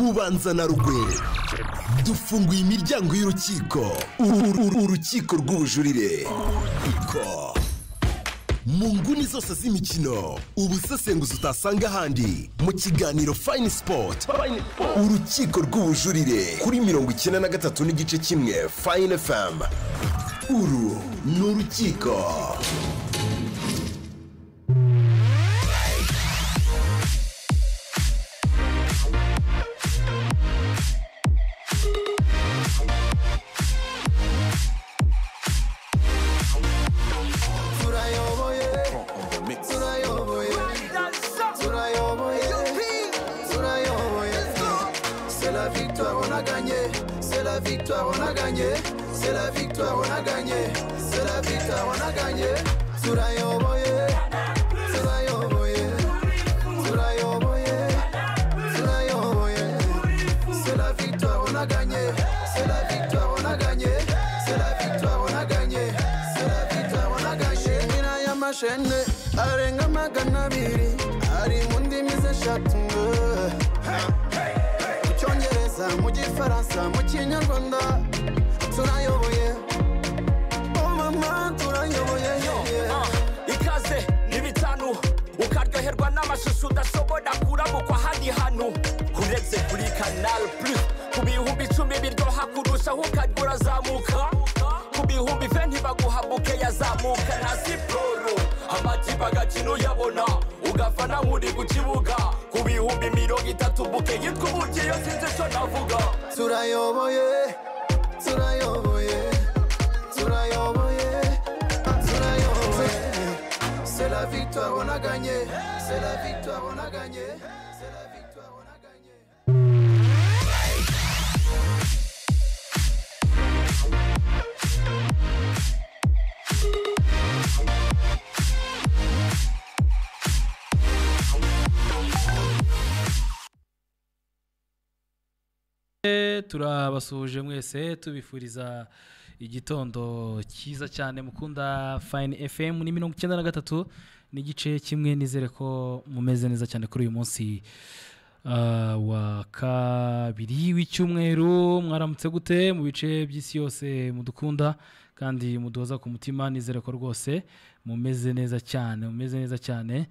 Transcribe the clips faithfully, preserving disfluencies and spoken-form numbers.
Mubanza na Rugwe dufunguye imiryango y'urukiko urukiko rw'ubujurire urukiko mu nguni zose z'imikino ubusesenguzi utasanga ahandi mu kiganiro Fine Sport urukiko rw'ubujurire kuri mirongo icyenda na gatatu n'igice kimwe Fine F M. Uru ni urukiko. C'est la victoire, on a gagné. C'est la victoire, on a gagné. C'est la victoire, on a gagné. Surayo boye, Surayo boye, Surayo boye, Surayo boye. C'est la victoire, on a gagné. C'est la victoire, on a gagné. C'est la victoire, on a gagné. C'est la victoire, on a gagné. Mina ya mashene, arenga magana abiri, ari mundi mize shatunga. Mu gifaransa mu kinyarwanda turayoboye oh mama turayoboye ikaze n'ibitanu ukaryoherwa n'amashusho udashobora kurabukwa handi hantu uretse kuri Canal Plus ku bihumbi icumi biryoha kurushaho ukajya urazamuka ku bihumbi venti baguhabuke yazamuka na siporo amakipe agakino yabona ugafana nk'uri ku kibuga ku bihumbi mirongo itatu buke yitwa ubugiye sinzi icyo navuga turayoboye turayoboye turayoboye turayoboye c'est la victoire on a gagné c'est la victoire on a gagné c'est la victoire on a gagné. turabasuhuje mwese tubifuriza igitondo cyiza cyane mukunda Fine F M ni mirongo icyenda na gatatu n'igice kimwe nizere ko mumeze neza cyane kuri uyu munsi uh, wa kabiri w'icyumweru mwaramutse gute mu bice by'isi yose mudukunda kandi mudoza ku mutima nizere ko rwose mumeze neza cyane mumeze neza cyane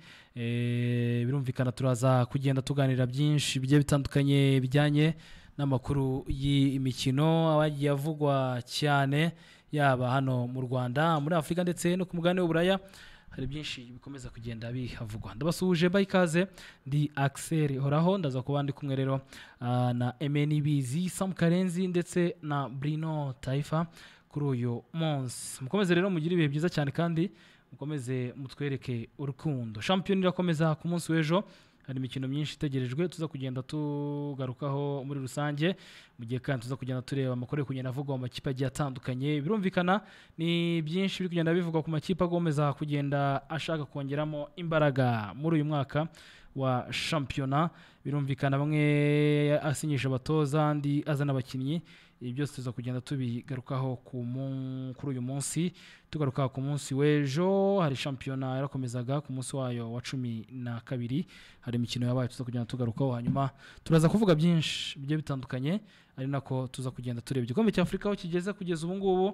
eh birumvikana turaza kugenda tuganira byinshi bigiye bitandukanye bijyanye n'amakuru y'imikino abagiye avugwa cyane yaba hano mu Rwanda muri Afrika ndetse no ku mugabane w'Uburaya hari byinshi bikomeza kugenda bihavugwa ndabasuhuje bayikaze ndi Axel Horaho ndaza kubandi kumwe rero uh, na Emenibizi Sam Karenzi ndetse na Bruno Taifa kuri uyu munsi mukomeze rero mugira ibihe byiza cyane kandi mukomeze mutwereke urukundo champion irakomeza ku munsi w'ejo hari imikino myinshi itegerejwe tuza kugenda tugarukaho muri rusange mu gihe kandi tuza kugenda tureba amakuru kugenda avugwa mu makipe agiye atandukanye birumvikana ni byinshi biri kugenda bivugwa ku makipe agomeza kugenda ashaka kongeramo imbaraga muri uyu mwaka wa championnat birumvikana bamwe asinyisha abatoza andi azana abakinnyi ibi byose tuza kugenda tubigarukaho ku kuri uyu munsi tugaruka ku munsi w'ejo hari championnat yarakomezaga ku munsi wayo wa cumi na kabiri hari imikino yabaye tuza kugenda tugarukaho hanyuma turaza kuvuga byinshi bigiye bitandukanye ari nako tuza kugenda tureba igikombe cya Afrika aho kigeze kugeza ubu ngubu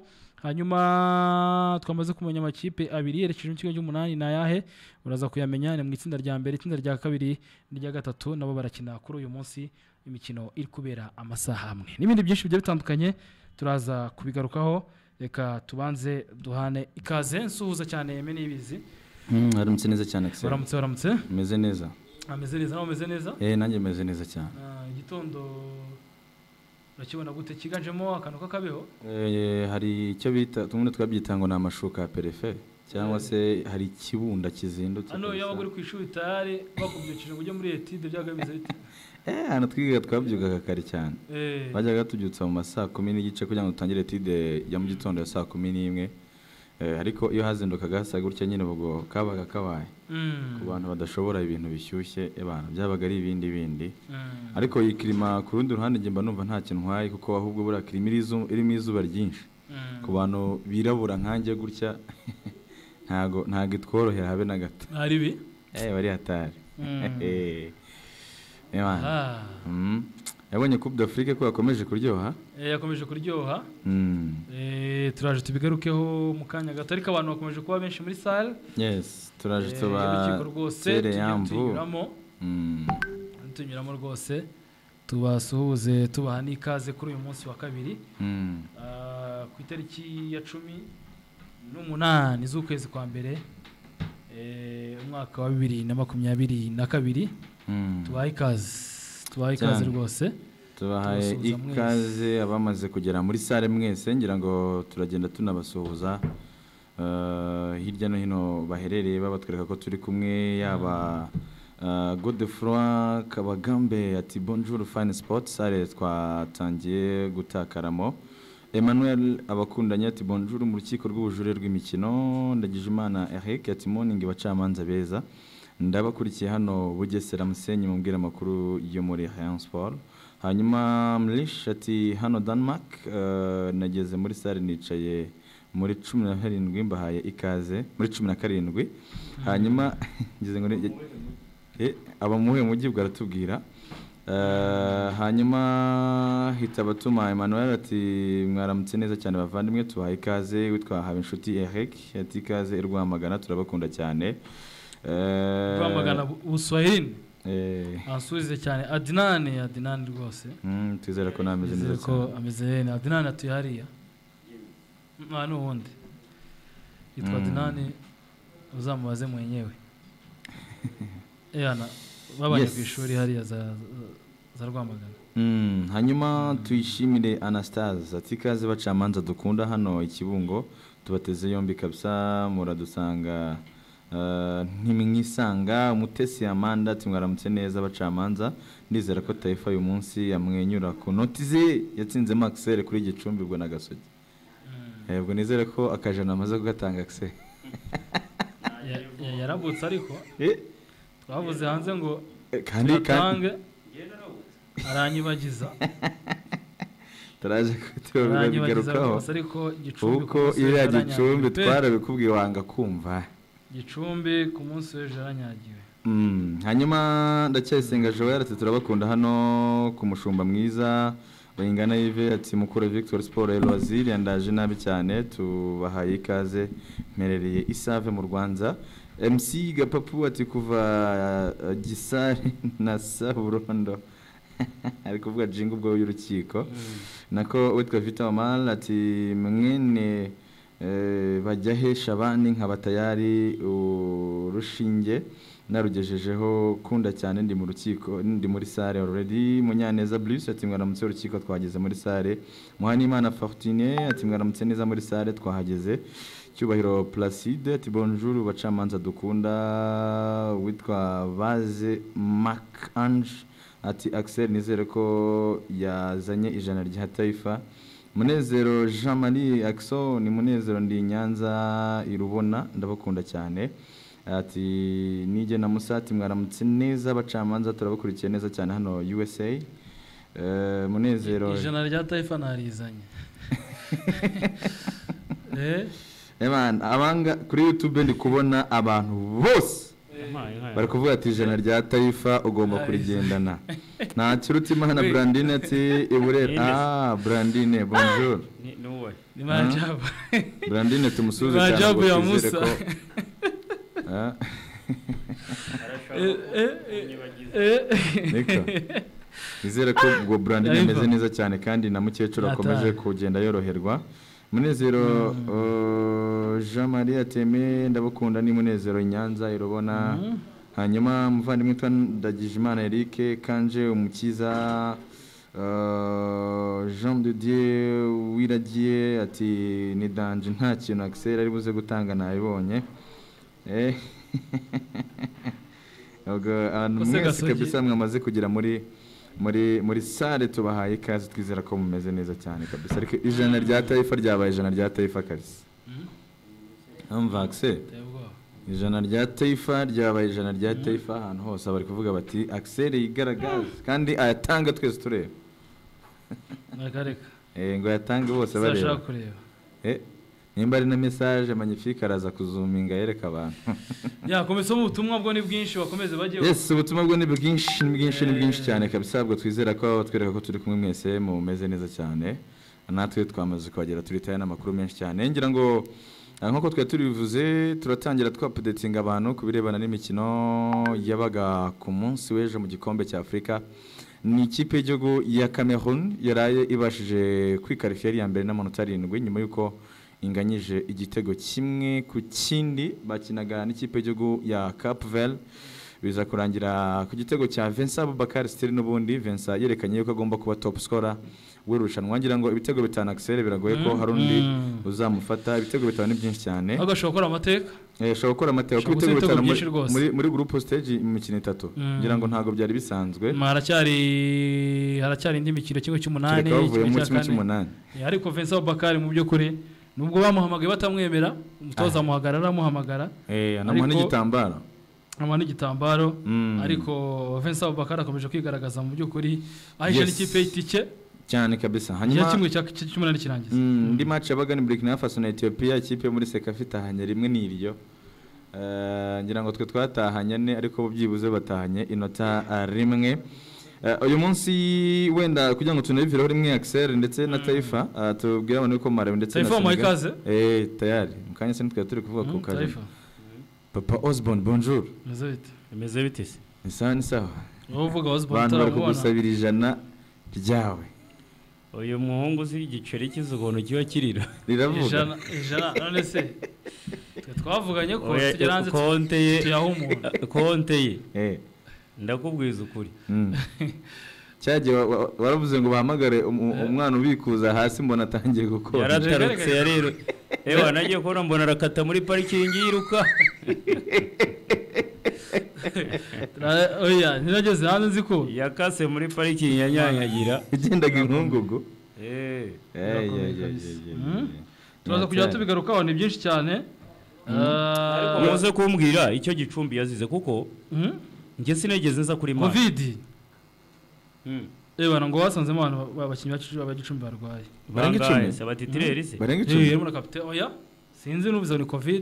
hanyuma twamaze kumenya amakipe abiri yerekeje mu kigo cy'umunani na yahe uraza kuyamenya ni mu itsinda rya mbere itsinda rya kabiri n'irya gatatu nabo barakina kuri uyu munsi imikino iri kubera amasaha amwe n'ibindi byinshi bigiye bitandukanye turaza kubigarukaho reka tubanze duhane ikaze nsuhuza cyane Emenibizi mm aramutse neza cyane Axel aramutse aramutse meze neza ameze neza nawe meze neza eh nanjye meze neza cyane igitondo urakibona gute kiganjemo akantu kakabeho eh hari icyo bita tumwe twabyita ngo namashuka ya perefe cyangwa se hari ikibunda kizindutse hano yabaguri ku ishuri tare bakubyukije ngo ujye muri etide byagamize bite eh hano twiga twabyugaga kare cyane bajyaga tubyutsa mu masaa kumi n'igice kugira ngo utangire etide ya mu gitondo ya saa kumi n'imwe eh ariko iyo hazindukaga hasa gutya nyine ubwo kabaga kabaye ku bantu badashobora ibintu bishyushye abantu byabaga ari ibindi bindi ariko iyi klima ku rundi ruhande nge mba numva nta kintu ntwaye kuko ahubwo bura klima irimo izuba ryinshi ku bantu birabura nkanjye gutya ntago ntago itworohera habe na gato ari bi eh bari hatari eh eh yabonye Coupe d'Afrique ko yakomeje kuryoha Eh, yakomeje kuryoha Mm. Eh, turaje tubigarukeho mu kanya gato ariko abantu bakomeje kuba benshi muri salle yes turaje Eh, tuba y'urukiko rwose tere tugiye yambu tunyuramo Mm. tunyuramo rwose tubasuhuze tubaha n'ikaze kuri uyu munsi wa kabiri Mm. Ah, ku itariki ya cumi n'umunani z'ukwezi kwa mbere eh, umwaka wa bibiri na makumyabiri na kabiri Mm. tubaha ikaze tubaha ikaze Cyane. rwose tubahaye Tubasuhuza mwese. ikaze abamaze kugera muri sale mwese ngira ngo turagenda tunabasuhuza eh, hirya no hino baherereye babatwereka ko turi kumwe yaba uh, Godefroy Kabagambe ati bonjour fine sport sale twatangiye gutakaramo Emmanuel abakundanye ati bonjour mu rukiko rw'ubujurire rw'imikino Ndagijimana Eric ati morning bacamanza beza ndabakurikiye hano Bugesera Musenyi mumbwira amakuru yo muri Rayon Sport hanyuma Mlish ati hano Denmark uh, nageze muri sale nicaye muri cumi na karindwi mbahaye ikaze muri cumi na karindwi hanyuma ngeze ngo ni- eh aba muhe mujyi bwaratubwira Uh, hanyuma hitabatuma Emmanuel ati mwaramutse neza cyane bavandimwe tubahaye ikaze witwa Habinshuti Eric ati ikaze Rwamagana turabakunda cyane Eh, rwamagana Buswahili eh ansubize cyane Adinani Adinani rwose mm, twizera ko nameze neza Nizere ko cyane ameze neza Adinani atuye hariya mwana wundi yitwa Mm. Adinani uzamubaze mwenyewe Eyana babanye Yes. ku ishuri hariya za za- za Rwamagana Mm, hanyuma tuyishimire Anastase ati ikaze bacamanza dukunda hano ikibungo tubateze yombi kabisa muradusanga uh, ntimwisanga umutesi Amanda ati mwaramutse neza bacamanza ndizera ko Taifa uyu munsi yamwenyura ku noti ze yatsinze Maxel kuri Gicumbi ubwo na Gasogi yebwo nizere ko akajana amaze kugatanga Axel Ya- ya- yarabutse ariko eh twavuze hanze ngo eh, kandi kandi tuyatange aranyibagiza taraje kubigarukaho aranyibagiza rwose ariko Gicumbi kuko ku munsi iriya w'ejo Gicumbi aranyagiwe pe. twarabikubwiye wanga kumva Gicumbi ku munsi w'ejo aranyagiwe Mm, hanyuma ndacyayisenga Joel ati turabakunda hano ku mushumba mwiza Bayingana Yves ati mukuru Victor Sport et Loisir yandaje nabi cyane tubahaye ikaze mperereye Isave mu Rwanda M C Gapapu ati kuva uh, Gisare na Saburondo ari kuvuga jingo ubwo y'urukiko nako witwa Vita Omal ati mwene eh, bajya hesha abandi nkabatayari urushinge narugejejeho kunda cyane ndi mu rukiko ndi muri sale already Munyaneza Bruce ati mwaramutse urukiko twageze muri sale Muhanimana Fortune ati mwaramutse neza muri sale twahageze Cyubahiro Placide ati bonjour bacamanza dukunda witwa Baze Mac Ange ati Axel nizere ko yazanye ijana rya Taifa Munezero Jean Marie Axo ni Munezero ndi Nyanza irubona ndabakunda cyane ati nije na Musati mwaramutse neza bacamanza turabakurikiye neza cyane hano U S A eh Munezero ijana rya Taifa narizanye eh Eman abanga kuri YouTube ndi kubona abantu bose bari kuvuga ati ijana rya Taifa ugomba kurigendana nta kirutima hana Brandine ati iburera ah Brandine bonjour ni majabu Brandine tumusuze Majabu cyane ya ngo twizere Musa. ko ah eh eh eh Niko Nizere ko ubwo Brandine Yaiva. ameze neza cyane kandi na mukecuru Yataye. akomeje kugenda yoroherwa Munezero uh, Jean Marie Ateme ndabakunda ni Munezero Nyanza irobona hanyuma muvandimwe twa Ndagijimana Eric Kanje umukiza uh, Jean de Dieu wiragiye ati ni danje nta kintu Axel ari buze gutanga nabibonye eh Ogo abantu Ose mwese Gasogi. kabisa mwamaze kugira muri muri muri sale tubahaye ikaze twizera ko mumeze neza cyane kabisa ariko ijana rya Taifa ryabaye ijana rya Taifa kabisa Amva Axel ijana rya Taifa ryabaye ijana rya Taifa ahantu hose bari kuvuga bati Axel yigaragaza kandi ayatanga twese tureba nakareka eh ngo yatange bose sashaka bareba kureba eh nimba ari na message magnifique araza kuzuminga yereka abantu ya komeza ubutumwa bwo ni bwinshi bakomeze bagiye yes ubutumwa bwo ni bwinshi ni bwinshi ni bwinshi cyane kabisa bwo twizera ko twereka ko turi kumwe mwese mu meze neza cyane natwe twamaze kwagera turi taye n'amakuru menshi cyane ngira ngo nkuko twe turivuze turatangira twapdatinga abantu kubirebana n'imikino yabaga ku munsi w'ejo mu gikombe cya Afrika ni ikipe y'igihugu ya Cameroon yaraye ibashije kwikarifia ya mbere n'amanota arindwi nyuma yuko inganyije igitego kimwe ku kindi bakinaga n'ikipe y'igihugu ya Cape Verde biza kurangira ku gitego cya Vincent Aboubakar Stili n'ubundi Vincent yerekanye yuko agomba kuba top scorer w'irushanwa ngira ngo ibitego bitanu Axel biragoye ko hari undi uzamufata ibitego bitanu ni byinshi cyane agashobora gukora amateka eh shobora gukora amateka ku bitego bitanu muri muri group stage imikino itatu ngira ngo ntago byari bisanzwe haracyari haracyari indi mikino kimwe cy'umunani kimwe cy'umunani ariko Vincent Aboubakar mu by'ukuri nubwo bamuhamagaye batamwemera umutoza muhagarara muhamagara eh anamuha n'igitambaro amana igitambaro ariko Vincent Aboubakar akomeje kwigaragaza mu by'ukuri ahisha n'ikipe y'itike cyane kabisa hanyuma kimwe cy'umunani kirangiza ndi match yabaga ni Burkina Faso na Ethiopia ikipe muri Sekafita hanya rimwe n'iryo eh ngira ngo twe twatahanye ne ariko byibuze batahanye inota rimwe uyu munsi wenda kugira ngo tunabiviraho rimwe Axel ndetse na Taifa tubwira abantu ko Marawi ndetse na Senegal eh tayari mukanya se nitwe turi kuvuga ku kaje Papa Osborne bonjour meze bite meze bite se nisani sawa uvuga Osborne tarabona gusabira ijana ryawe uyu muhungu uzi igiceri cy'izugono kiba kirira riravuga ijana ijana none se twavuganye ko tugeranze konte ye tuyahumura konte ye eh ndakubwiza ukuri cyaje waravuze ngo bahamagare umwana ubikuza hasi mbona atangiye gukora yaratarutse yarero ewa nagiye kubona mbona arakata muri parikingi yiruka oya nirageze hanze nziko yakase muri parikingi yanyanyagira igendaga inkungugu eh eh turaza kujya tubigarukaho ni byinshi cyane ariko muze kumbwira icyo gicumbi yazize kuko nge sinegeze nza kuri ma covid eh bana ngo basanzemo abantu babakinyi bacu abagicumbi barwaye barenga icumi se batitireri se barenga icumi eh muri capitaine oya sinzi nubizo ni covid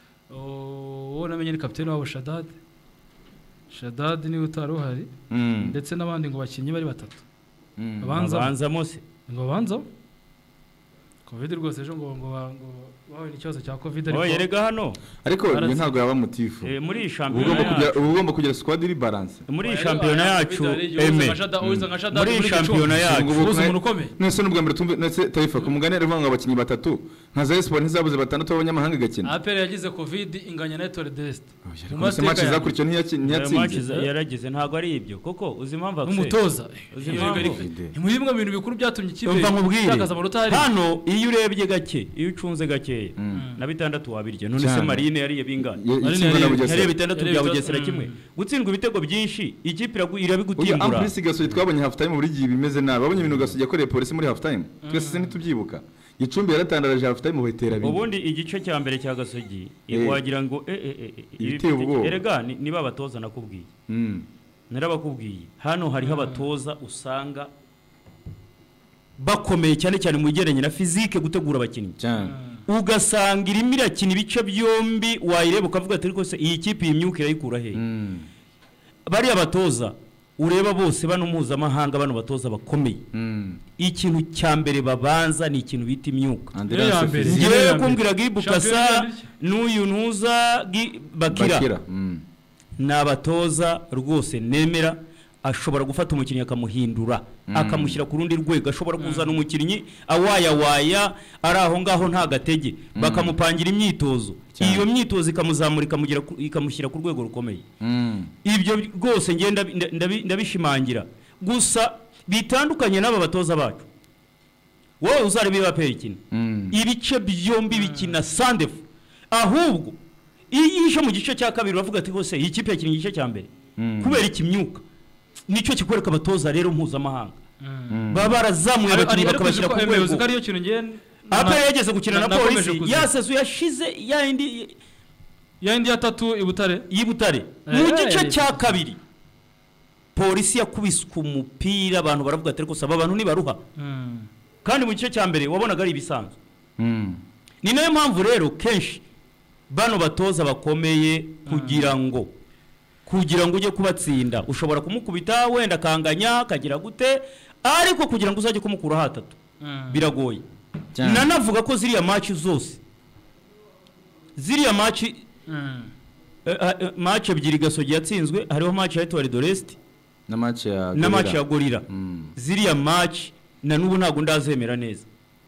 o namenye ni capitaine wabo Shadad Shadad ni utaruhari ndetse nabandi ngo bakinyi bari batatu abanza abanza mose ngo abanza covid rwose ejo ngo ngo bawe n'ikibazo cya covid ariko oye rega hano ariko iyo ntago yaba mutifu eh muri championnat yacu ugomba kugira squad iri balance muri championnat yacu eme muri championnat yacu ubuze umuntu ukomeye nese n'ubwa mbere tumve nese Taifa ku mugane rivanga abakinyi batatu nka za Sport ntizabuze batandatu b'abanyamahanga gakina A P R yagize covid inganya na Etoile d'Est mu match zakurikiye ntiyatsinze yaragize ntago ari ibyo koko uzi impamvu akse umutoza ni muri bimwe bintu bikuru byatumye ikipe itakaza amanota hari hano iyo urebye gake iyo ucunze gake na bitandatu wabirye none se Marine yari yabingana yari bitandatu bya Bugesera kimwe gutsindwa ibitego byinshi ikipe irabigutimbura uyu Amprisi gasoje twabonye half time muri gihe bimeze nabi abonye ibintu gasoje yakoreye polisi muri half time twese se ntitubyibuka Gicumbi yaratandaraje half time uhitera bindi ubundi igice cya mbere cya Gasogi wagira ngo eh eh erega niba abatoza nakubwiye narabakubwiye hano hariho abatoza usanga bakomeye cyane cyane mu igeranye na physique gutegura abakinnyi cyane ugasanga irimo irakina ibice byombi wayireba ukavuga ati ariko se iyi kipe y'imyuka irayikura he bari abatoza ureba bose bano mpuzamahanga bano batoza bakomeye ikintu cya mbere babanza ni ikintu bita imyuka ngiye kumbwira Gibukasa n'uyu ntuza Bakira n'abatoza rwose nemera ashobora gufata umukinnyi akamuhindura akamushyira ku rundi rwego ashobora kuzana umukinnyi awaya waya ari aho ngaho nta gatege bakamupangira imyitozo iyo myitozo ikamuzamura ikamugira ikamushyira ku rwego rukomeye ibyo rwose ngenda ndabishimangira gusa bitandukanye n'aba batoza bacu wowe uzarebe bapera ikina ibice byombi bikina sandefu ahubwo iyo mu gice cya kabiri bavuga ati hose iyi kipe yakina igice cya mbere kubera ikimyuka nicyo kikwereka abatoza rero mpuzamahanga baba barazamuye abakinnyi bakabashyira ku rwego A P R yageze gukina na polisi yasesu yashize yindi yindi yatatu ibutare y'ibutare mu gice cya kabiri polisi yakubiswe umupira abantu baravuga ati ariko saba abantu nibaruha kandi mu gice cya mbere wabonaga ari ibisanzwe ni nayo mpamvu rero kenshi bano batoza bakomeye kugira ngo kugira ngo ujye kubatsinda ushobora kumukubita wenda akanganya akagira gute ariko kugira ngo uzajye kumukura hatatu biragoye nanavuga ko ziriya match zose ziriya match match ebyiri Gasogi yatsinzwe hariho match ya Etoile de l'Est na match ya na match ya Gorilla ziriya match na nubu ntago ndazemera neza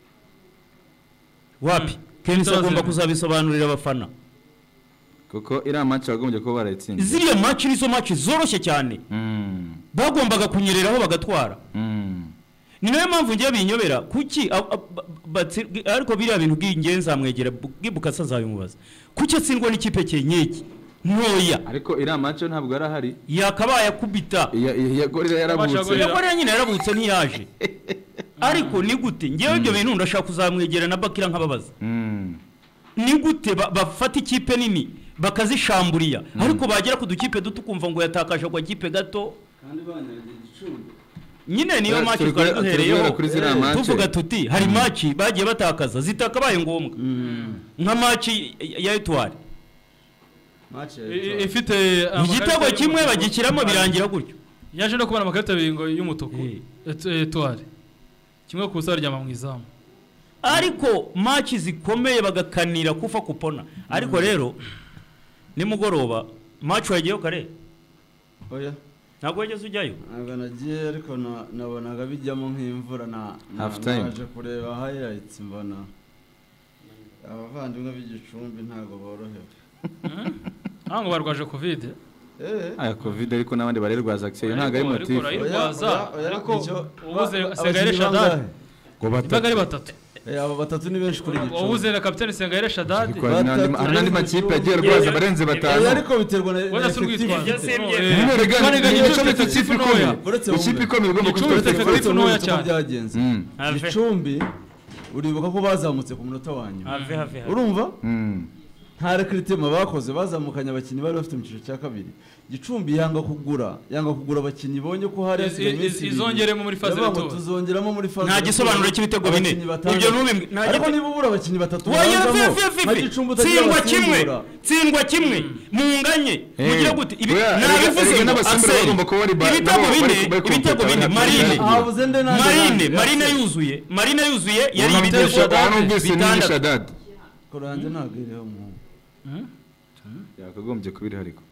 wapi kenshi agomba kuzabisobanurira abafana kuko iriya match bagombye kuba barayitsinze ziriya match nizo match zoroshye cyane bagombaga kunyereraho bagatwara ni nayo mpamvu ngiye binyobera kuki ariko biriya bintu bw'ingenzi amwegera bwibukasa zabimubaza kuki atsindwa n'ikipe cyenyeki ntoya ariko iriya match ntabwo yarahari yakabaye akubita ya Gorilla yarabutse ya Gorilla nyine yarabutse ntiyaje ariko ni gute ngewe ibyo bintu ndashaka kuzamwegera na Bakira nkababaza ni gute bafata ikipe nini bakazishamburiya ariko bagera ku dukipe duto kumva ngo yatakaje kwa kipe gato kandi banyarije igicumbi nyine niyo match twari duhereyeho tuvuga tuti hari match bagiye batakaza zitakabaye ngombwa nka match ya Etoile ifite igitego kimwe bagikiramo birangira gutyo yaje no kubona amakarita abiri ngo y'umutuku Etoile kimwe ku busa ryama mu izamu ariko match zikomeye bagakanira kufa kupona ariko rero nimugoroba match wagiye kare oya ntabwo wageze ujyayo ntabwo nagiye ariko nabonaga bijyamo nk'imvura na naje kureba highlights mbona abavandimwe b'igicumbi ntabwo borohewe ntabwo barwaje covid eh aya covid ariko n'abandi barerwaza accès ntabwo ari motif ariko ubuze Sengayire Shadad ngo batatu batatu abo batatu ni benshi kuri gicumbi ubuze na kapiteni Sengayire Shadad n'andi makipe agiye rwaza barenze batanu ariko biterwa na effective ikipe ikomeye ugomba kuba effective ntoya cyane byagenze Gicumbi uribuka ko bazamutse ku munota wanyu urumva nta recruitment bakoze bazamukanya abakinnyi bari bafite mu cyiciro cya kabiri Gicumbi yanga kugura yanga kugura abakinnyi bonye ko hari izongeremo muri phase retour tuzongeramo muri phase nta gisobanuro cy'ibitego bine ibyo nubi ariko niba ubura abakinnyi batatu tsindwa kimwe tsindwa kimwe munganye mugira gute ibi nabivuze ibitego bine ibitego bine marine marine marine yuzuye marine yuzuye yari ibitego bitandatu koranje nagiriho mu yakagombye kubiri hariko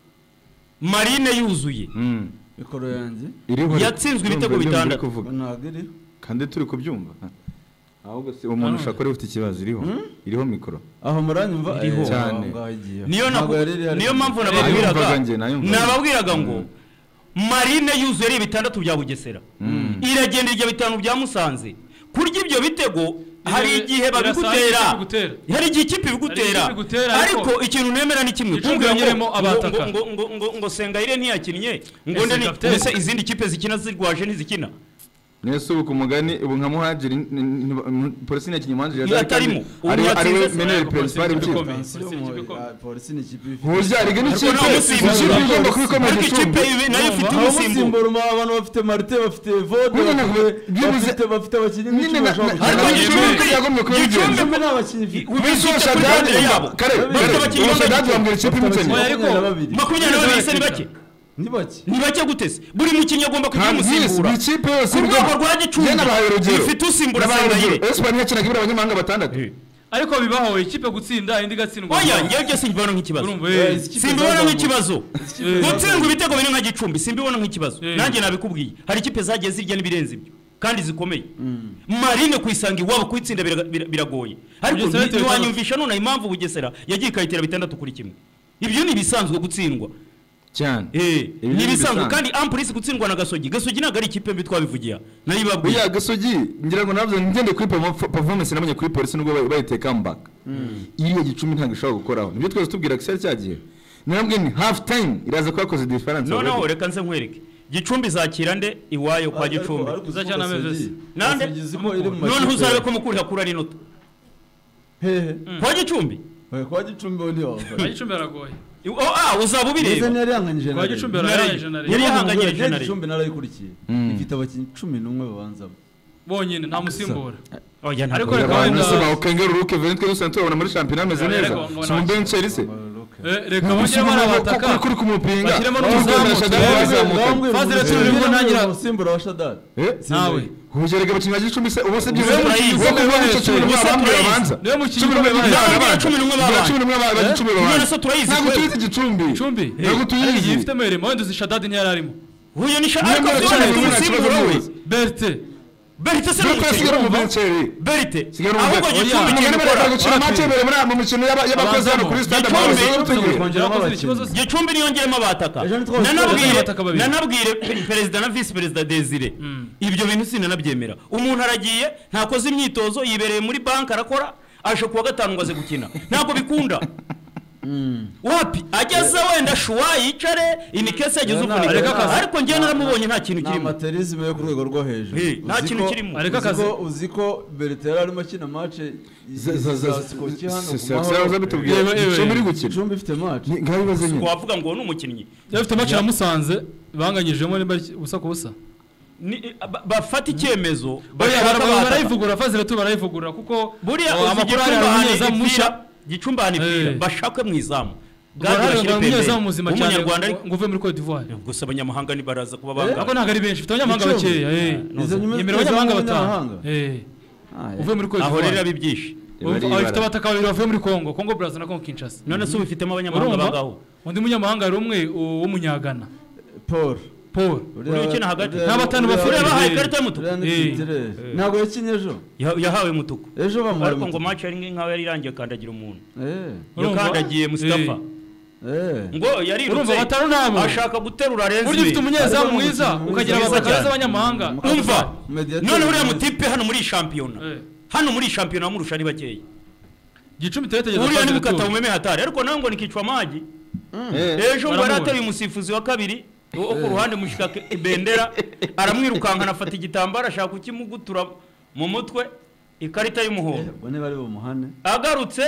marine yuzuye mikoro yanjye yatsinzwe ibitego bitandatu nagiriho kandi turi kubyumva ahubwo se umuntu ushaka ufite ikibazo iriho iriho mikoro aho muranyumva cyane niyo niyo mpamvu nababwiraga nababwiraga ngo marine yuzuye ari bitandatu bya Bugesera iragenda irya bitanu bya Musanze kurya ibyo bitego hari igihe babigutera hari igihe ikipe bigutera ariko ikintu nemera ni kimwe kumbwiramo abataka ngo ngo ngo ngo Sengayire ntiyakinnye ngo ndeni ese izindi kipe zikina zirwaje ntizikina nese ubu kumugani ubu nka Muhajiri polisi yakinye Muhajiri yatarimo ari ari meneur principal w'ikipe polisi ni kipe hoja rigene ikipe igomba kubikomeza ikipe nayo ifite umusimburo abantu bafite Martin bafite Vode bafite bafite abakinnyi n'icyo yagomye kubigira Gicumbi n'abakinnyi ubisosha dade yabo kare kare dade wambwira ikipe imutsenye makumyabiri na babiri se ni bake nibaki nibake gutese buri mukinnyi agomba kugira umusimbura ikipe yose urwego rwa Gicumbi ifite usimbura Sengayire Espanye yakinaga ibira abanyamahanga batandatu ariko bibaho ikipe gutsinda indi gatsindwa oya ngiye byo simbibona nk'ikibazo simbibona nk'ikibazo gutsindwa ibitego bine nka Gicumbi simbibona nk'ikibazo nanjye nabikubwiye hari ikipe zagiye zirya n'ibirenze ibyo kandi zikomeye Marine kuyisanga iwabo kuyitsinda biragoye ariko ntiwanyumvisha none impamvu Bugesera yagiye kayitera bitandatu kuri kimwe ibyo ni bisanzwe gutsindwa cyane eh ni bisanzwe kandi Ampolice gutsindwa na Gasogi Gasogi naga ari ikipe mbi twabivugiya nayo babwiye ya Gasogi ngira ngo navyo ngende kuri performance namenye kuri police nubwo bayite comeback iriya Gicumbi ntabwo ishobora gukoraho nibyo twese tubwira Excel cyagiye nabwiye ni half time iraza kwakoze difference no no reka nse nkwereke Gicumbi zakira nde iwayo kwa Gicumbi uzacyana mevesi nande none uzabe ko mukurira kura rinota hehe kwa Gicumbi kwa Gicumbi ndi wawe kwa Gicumbi aragoye oh ah uzaba ubireba neza yari yanganyije kwa Gicumbi yarayije yari yahanganyije Gicumbi narayikurikiye ifite abakinnyi cumi n'umwe babanzamo bonyine nta musimbura oya nta ariko reka wenda nasaba ukengera uruke Ventus no Santos babona muri championnat ameze neza so mu bench Chelsea reka bongere barabataka kuri kumupinga bashyiremo n'umuzamu faze rero turimo ntangira musimbura wa Shaddad nawe hujerega abakinnyi bagira icumi se ubu se byiza niyo mukinnyi babanza cumi n'umwe babanza cumi none so turayizi ntabwo tuyizi igicumbi icumbi ntabwo tuyizi ifite meremo wenda uzi Shaddad ntiyari arimo huye ni Shaddad ariko umusimbura we Berthe Berite se sigara mu bencheri Berite ahubwo gicumbi kinemera gukina match mbere muri mu mikino y'abakozi hano kuri stade Gicumbi niyongeremo abataka nanabwire nanabwire perezida na vice perezida Desire ibyo bintu sinanabyemera umuntu aragiye ntakoze imyitozo yibereye muri bank arakora aje kuwa gatanu ngo aze gukina ntabwo bikunda wapi ageze wenda shuwa yicare imikese yagize uvunika ariko njye naramubonye nta kintu kirimo amaterisme yo ku rwego rwo hejuru nta kintu kirimo ariko akazi uziko Bertera arimo akina match zaza bitubwiye icumbi iri gukina icumbi ifite match ngabibaze nyine wavuga ngo ni umukinnyi yafite match ya Musanze banganyijemo nimba ubusa ku busa bafata icyemezo barayivugura faze tu barayivugura kuko buriya amakuru ari abaneza musha Gicumbi hanipira bashakwe mu izamu bwararanga umunyezamu muzima cyane ngo uve muri Cote d'Ivoire gusa abanyamahanga ni baraza kuba banga ako ntago ari benshi bifite abanyamahanga bakeya eh nyemera abanyamahanga batanu eh uve muri Cote d'Ivoire aho rero abibyishe afite abataka babiri bavuye muri Congo Congo Brazza na Congo Kinshasa none se ubifitemo abanyamahanga bagaho undi munyamahanga ari umwe w'umunyagana Paul Paul uri ukina hagati nta batanu bafure bahaye ikarita y'umutuku ntabwo yakinye ejo yahawe umutuku ejo bamuhaye ariko ngo match yari nkaho yari irangiye kandagira umuntu yakandagiye Mustafa ngo yarirutse ashaka guterura Renzi uri ufite umunyezamu mwiza ukagira abatakaza abanyamahanga umva none uriya mutipe hano muri shampiyona hano muri shampiyona murusha ni bakeya Gicumbi teretegeza uriya ni bukata umeme hatari ariko nawe ngo nikicwa maji ejo ngo yarateye umusifuzi wa kabiri uwo ku ruhande mushika ibendera aramwirukanka nafata igitambara ashaka kukimugutura mu mutwe ikarita y'umuhondo bone bari bumuhane agarutse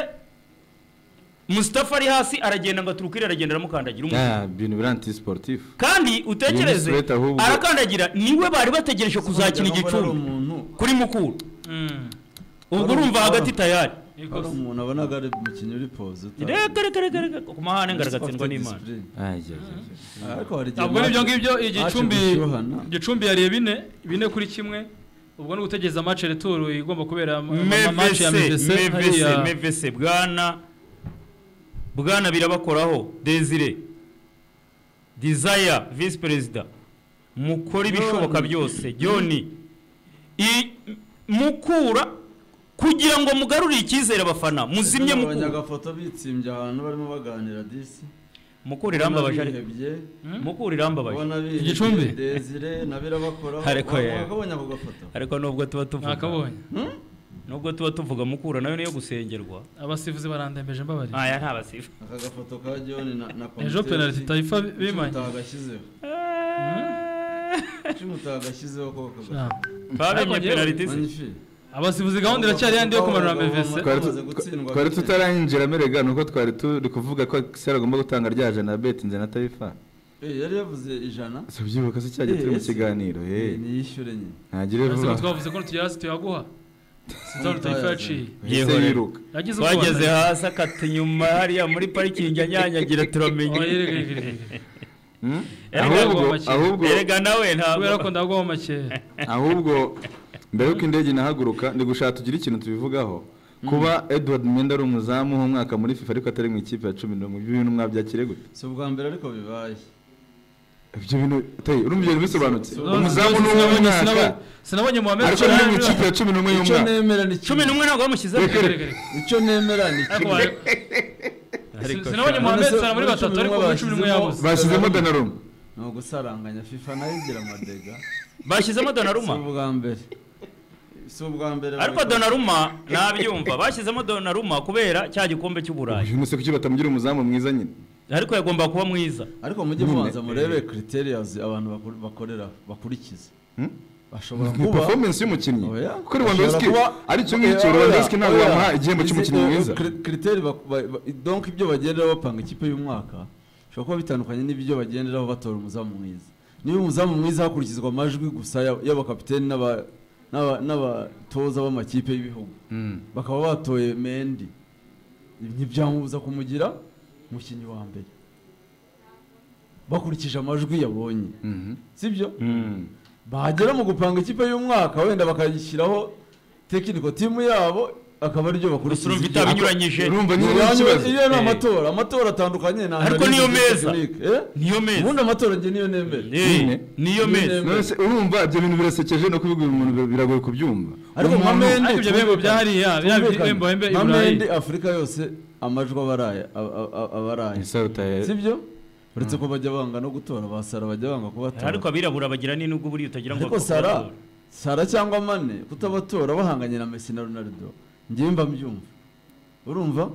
Mustafa ari hasi aragenda ngo aturukire aragenda aramukandagira umuntu ah bintu biranti sportif kandi utekereze arakandagira niwe bari bategereje kuzakina igicumbi kuri mukuru ubwo urumva hagati tayari Ari umuntu abonaga ari umukinnyi uri pose reka reka reka reka ku mahane ngaragatsindwa n'Imana ariko hari ntabwo nibyo ngibyo igicumbi igicumbi yariye bine bine kuri kimwe ubwo no gutegereza match retour igomba kubera match ya M V C M V C bwana bwana birabakoraho Desire Desire vice president mukora ibishoboka byose Joni i mukura kugira ngo mugarurire icyizere abafana muzimye mukuru abanyagafoto bitsimbye ahantu barimo baganira disi mukuru irambabaje mukuru irambabaje igicumbi Desire nabira bakora ariko bakabonye ako gafoto ariko nubwo tuba tuvuga nakabonye nubwo tuba tuvuga mukura nayo niyo gusengerwa abasifuzi barandembeje mbabari aya nta basifu aka gafoto ka John na na ejo penalty Taifa bimanye tagashyizeho Chimu tagashyizeho ko kaga babemye penalty abasifuzi gahunda iracyari yandi yo kumanura M V C twari tutaranjira merega nuko twari turi kuvuga ko Sera agomba gutanga ryaje na bet nze na Taifa eh yari yavuze ijana subyibuka se cyaje turi mu kiganiro eh niyishyure nyine ntagire vuba twavuze ko tuyasi tuyaguha Sinzaro Taifa yaciye yiruka twageze hasi akata inyuma hariya muri parikingi anyanyagira turamenye ahubwo ahubwo erega nawe ntabwo kubera ko ndagwa make ahubwo mbere yuko indege inahaguruka ndi gushaka tugira ikintu tubivugaho kuba Edward Menda ari umuzamu mu mwaka muri FIFA ariko atari mu ikipe ya cumi n'umwe ibyo bintu mwabyakire gute so bwa mbere ariko bibaye ibyo bintu tay urumva ibyo bisobanutse umuzamu n'umwaka sinabonye Mohamed ariko ni mu ikipe ya cumi n'umwe y'umwaka icyo nemera ni cumi n'umwe ntabwo bamushyize icyo nemera ni sinabonye Mohamed Salah muri batatu ariko muri cumi n'umwe yabuze bashyizemo Donnarumma no gusaranganya FIFA nayo igira amadega bashyizemo Donnarumma bwa mbere so bwa mbere ariko Donnarumma nabyumva bashyizemo Donnarumma kubera cya gikombe cy'uburayi uyu museko kibatamugira umuzamu mwiza nyine ariko yagomba kuba mwiza ariko mujye mubanza murebe criterias abantu bakorera bakurikiza bashobora kuba performance y'umukinnyi kuko Lewandowski ari cyo ngicyo Lewandowski ntabwo bamuha igihembo cy'umukinnyi mwiza criteri donc ibyo bagendera bapanga ikipe y'umwaka shobora kuba bitandukanye n'ibyo bagenderaho batora umuzamu mwiza niba umuzamu mwiza hakurikizwa amajwi gusa y'abakapiteni n'aba n'aba- n'abatoza b'amakipe y'ibihugu bakaba batoye Mendy ntibyamubuza kumugira umukinnyi wa mbere bakurikije amajwi yabonye sibyo bagera mu gupanga ikipe y'umwaka wenda bakayishyiraho technical team yabo akaba aribyo bakurikiza urumva itabinyuranyije urumva niyo kibazo iyo ni amatora amatora atandukanye na ariko niyo meza niyo meza ubundi amatora nge niyo nemera niyo meza none urumva ibyo bintu birasekeje no kubibwira umuntu biragoye kubyumva ariko nka Mendy ibyo bihembo byahariya bihembo hembe nka iburayi Mendy Afurika yose amajwi abaraye abaraye sibyo uretse ko bajya banga no gutora basara bajya banga kubatora ariko abirabura bagira ni nubwo buri utagira ngo ariko Sara Sara cyangwa Mane kutabatora bahanganye na Messi na Ronaldo ngiye mba mbyumva urumva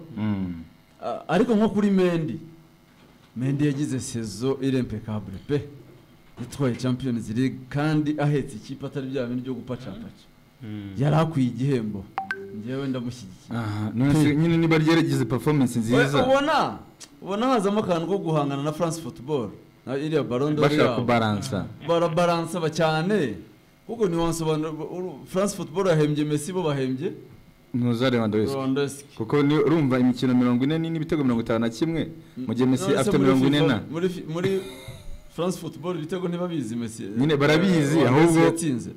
ariko nko kuri Mendy Mendy yagize saison irempecable pe yitwaye Champions League kandi ahetse ikipe atari bya bintu byo gupacapaca yari akwiye igihembo ngewe ndamushyigikiye aha none nyine niba ryaragize performance nziza ubona ubona hazamo akantu ko guhangana na France Football na iriya Ballon d'Or bashaka kubalansa barabalansa cyane kuko ni wansobanura France Football yahembye Messi bo bahembye Ntuzare Lewandowski kuko ni urumva imikino mirongo ine n'ibitego mirongo itanu na kimwe mu gihe Messi afite mirongo ine na muri muri France Football ibitego ntibabizi Messi nyine barabizi ahubwo yatsinze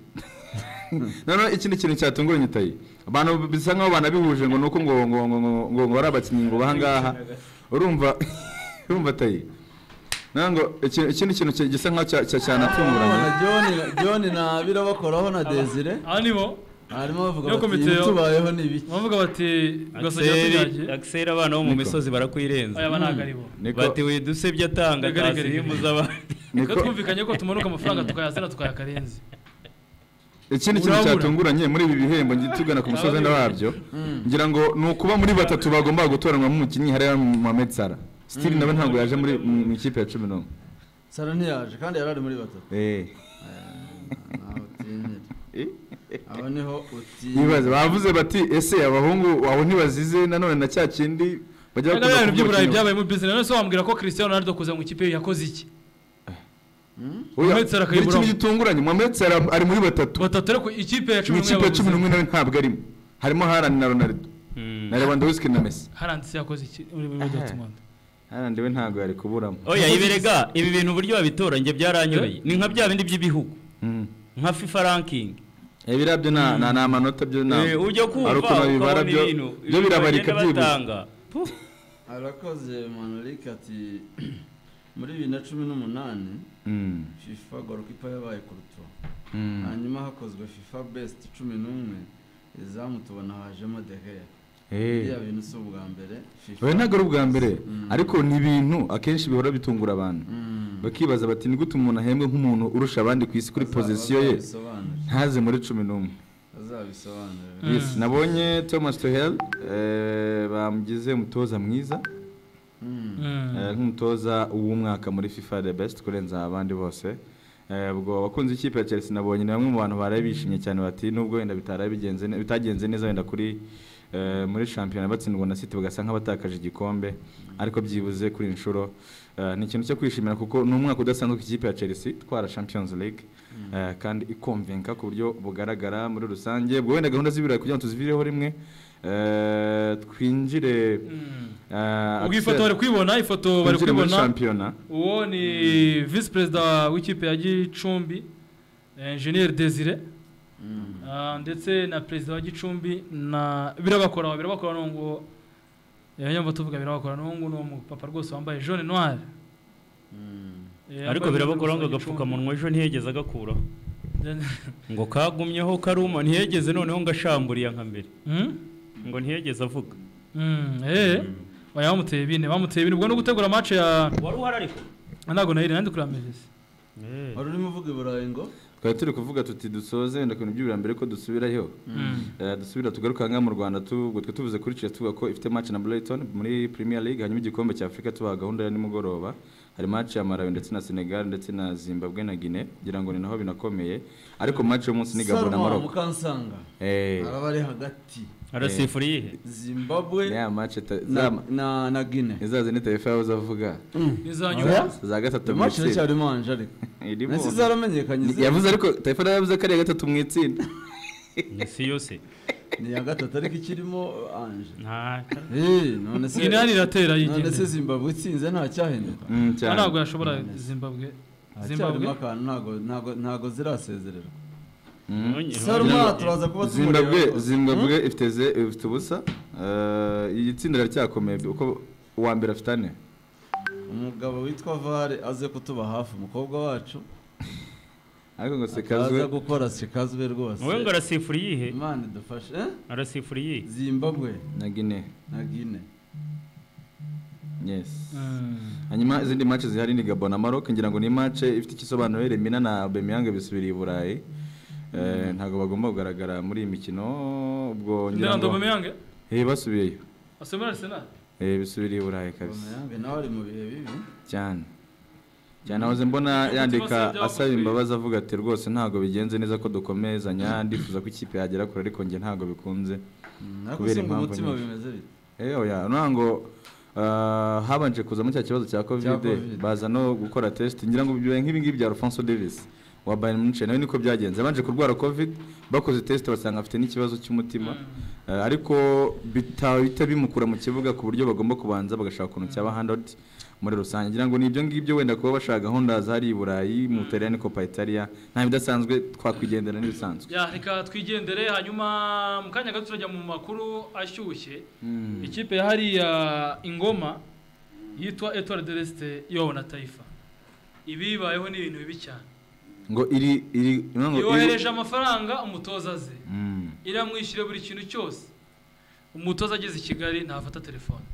none ikindi kintu cyatunguranye tayi abantu bisa nkaho banabihuje ngo nuko ngo ngo ngo ngo ngo barabakinyi ngo bahangaha urumva urumva tayi nango ikindi kintu gisa nkaho cyanatunguranye John John na birabakoraho na Desire animo harimo bavuga bati tubayeho nibiki bavuga bati gasajya Axel abana bo mu misozi barakwirenza aya banagaribo bati we dusebye atanga tazi muzaba niko twumvikanye ko tumanuka amafaranga tukayazana tukayakarenze ikindi kintu cyatunguranye muri ibi bihembo tugana ku musozi ndababyo ngira ngo nukuba muri batatu bagomba gutoranwa mu mukinyi hari Mohamed Salah still nawe ntabwo yaje muri mu ikipe ya cumi n'umwe Salah ntiyaje kandi yarari muri batatu eh abo niho uti nibaze bavuze bati ese abahungu aho ntibazize nanone na cya kindi bajya bakora ibyo burayi byabaye mu business none so wambwira ko Cristiano Ronaldo kuza mu ikipe yakoze iki Mohamed Salah kayibura ikintu gitunguranye Mohamed Salah ari muri batatu batatu ariko ikipe ya cumi n'umwe nawe ntabwo arimo harimo Haaland na Ronaldo na Lewandowski na Messi Haaland si yakoze iki muri Dortmund Haaland we ntabwo yari kuburamo oya iberega ibi bintu buryo babitora nge byaranyureye ni nka bya bindi by'ibihugu nka FIFA ranking ebirabyo na na amanota byo na eh ujye kumva ukabona ibintu byo birabarika byibutanga arakoze Manolika ati muri bibiri na cumi n'umunani FIFA goalkeeper yabaye kuruto hanyuma hakozwe FIFA best cumi n'umwe izamu tubona hajemo De Gea eh ya bintu so bwa mbere FIFA we ntago ubwa mbere ariko ni ibintu akenshi bihora bitungura abantu bakibaza bati ni gute umuntu ahembwe nk'umuntu urusha abandi ku isi kuri position ye ntaze muri cumi n'umwe azabisobanura yes nabonye Thomas Tuchel eh bamugize umutoza mwiza nk'umutoza w'umwaka muri FIFA the best kurenza abandi bose ubwo abakunze ikipe ya Chelsea nabonye ni bamwe mu bantu baraye bishimye cyane bati nubwo wenda bitaraye bigenze bitagenze neza wenda kuri muri champion batsindwa na City bagasa nk'abatakaje igikombe ariko byibuze kuri inshuro ni ikintu cyo kwishimira kuko ni umwaka udasanzwe ku ikipe ya Chelsea twara Champions League kandi ikonvenka ku buryo bugaragara muri rusange ubwo wenda gahunda z'ibirayi kugira ngo tuzivireho rimwe twinjire ubwo ifoto bari kwibona ifoto bari kwibona uwo ni vice president w'ikipe ya Gicumbi Engineer Desire ndetse na president wa Gicumbi na birabakora birabakora ngo yanyamba tuvuga birabakora ngo no papa rwose wambaye jaune noir ariko birabakora ngo agapfuka munwa ejo ntiyegeze agakura ngo kagumyeho karuma ntiyegeze noneho ngashamburiye nka mbere ngo ntiyegeze avuga eh bayamuteye bine bamuteye bine ubwo no gutegura match ya wari uhari ariko ntago nahiri nandi kuri amezi eh wari urimo uvuga iburayi ngo twari turi kuvuga tuti dusoze wenda kuntu by'ibira mbere ko dusubirayo dusubira tugaruka nka mu Rwanda tubwo twe tuvuze kuri Chelsea tuvuga ko ifite match na Brighton muri Premier League hanyuma igikombe cya Afrika tubaha gahunda ya nimugoroba hari match ya Malawi ndetse na Senegal ndetse na Zimbabwe na Guinea kugira ngo ni naho binakomeye ariko match yo munsi ni Gabon na Morocco mukansanga eh arabari hagati arasifuriye Zimbabwe ya match na na Guinea izaze ni Taifa yavuze avuga izanyuma za gatatu match cyari manje ariko nasi zaramenyekanye yavuze ariko Taifa yavuze ko ari gatatu mu itsinda si yose ni iya gatatu ariko ikirimo anje nta eh none se Guinea iratera none se yigende Zimbabwe itsinze nta cyahinduka Mm, cyane. ntabwo yashobora Zimbabwe Zimbabwe Zimbabwe akantu ntago ntago ntago zirasezerera Mm. Saruma turaza kuba Zimbabwe tumureba. Zimbabwe ifite ze ifite ubusa Eh, iyi tsinda racyakomeye uko uwa mbere afite ane umugabo witwa Vare aze kutuba hafi umukobwa wacu ariko ngo akaza sekazwe gukora sikazwe rwose wowe ngo arasifura iyihe Imana idufashe eh arasifura iyihe Zimbabwe na Guinea na Guinea yes Mm. hanyuma izindi match zihari ni Gabon na Maroc ngira ngo ni match ifite ikisobanuro Lemina na Aubameyang bisubiriye i Burayi eh ntago bagomba kugaragara muri iyi mikino ubwo ngira Ndanda ngo Aubameyang eh basubiyeyo asomera Arsenal eh bisubiriye i Burayi kabisa Aubameyang nawe ari mu bihe bibi cyane cyane aho mbona yandika asaba imbabazi avuga ati rwose ntago bigenze neza ko dukomezanya ndifuza ko ikipe yagera kure ariko nge ntago bikunze kubera impamvu umutima nyinshi. bimeze bite eh oya ntango Uh, habanje kuzamo cya kibazo cya covid Covid. baza no gukora test ngira ngo bibaye nk'ibi ngibi bya Alphonso Davies wa Bayern Munich nawe niko byagenze abanje kurwara covid bakoze test basanga afite n'ikibazo cy'umutima uh, ariko bitahita bimukura mu kibuga ku buryo bagomba kubanza bagashaka ukuntu cyaba handled muri rusange ngira ngo nibyo ngibyo wenda kuba bashaka gahunda zari i Burayi mu Butaliyani Copa Italia nta bidasanzwe twakwigendera n'ibisanzwe ya reka twigendere hanyuma mu kanya gato turajya mu makuru ashyushye ikipe ya hariya ingoma yitwa Etoile de l'Est iyobowe na Taifa ibi bibayeho ni ibintu bibi cyane ngo iri iri ngo yohereje amafaranga umutoza ze mm. iramwishyura buri kintu cyose umutoza ageze i Kigali ntafata telefone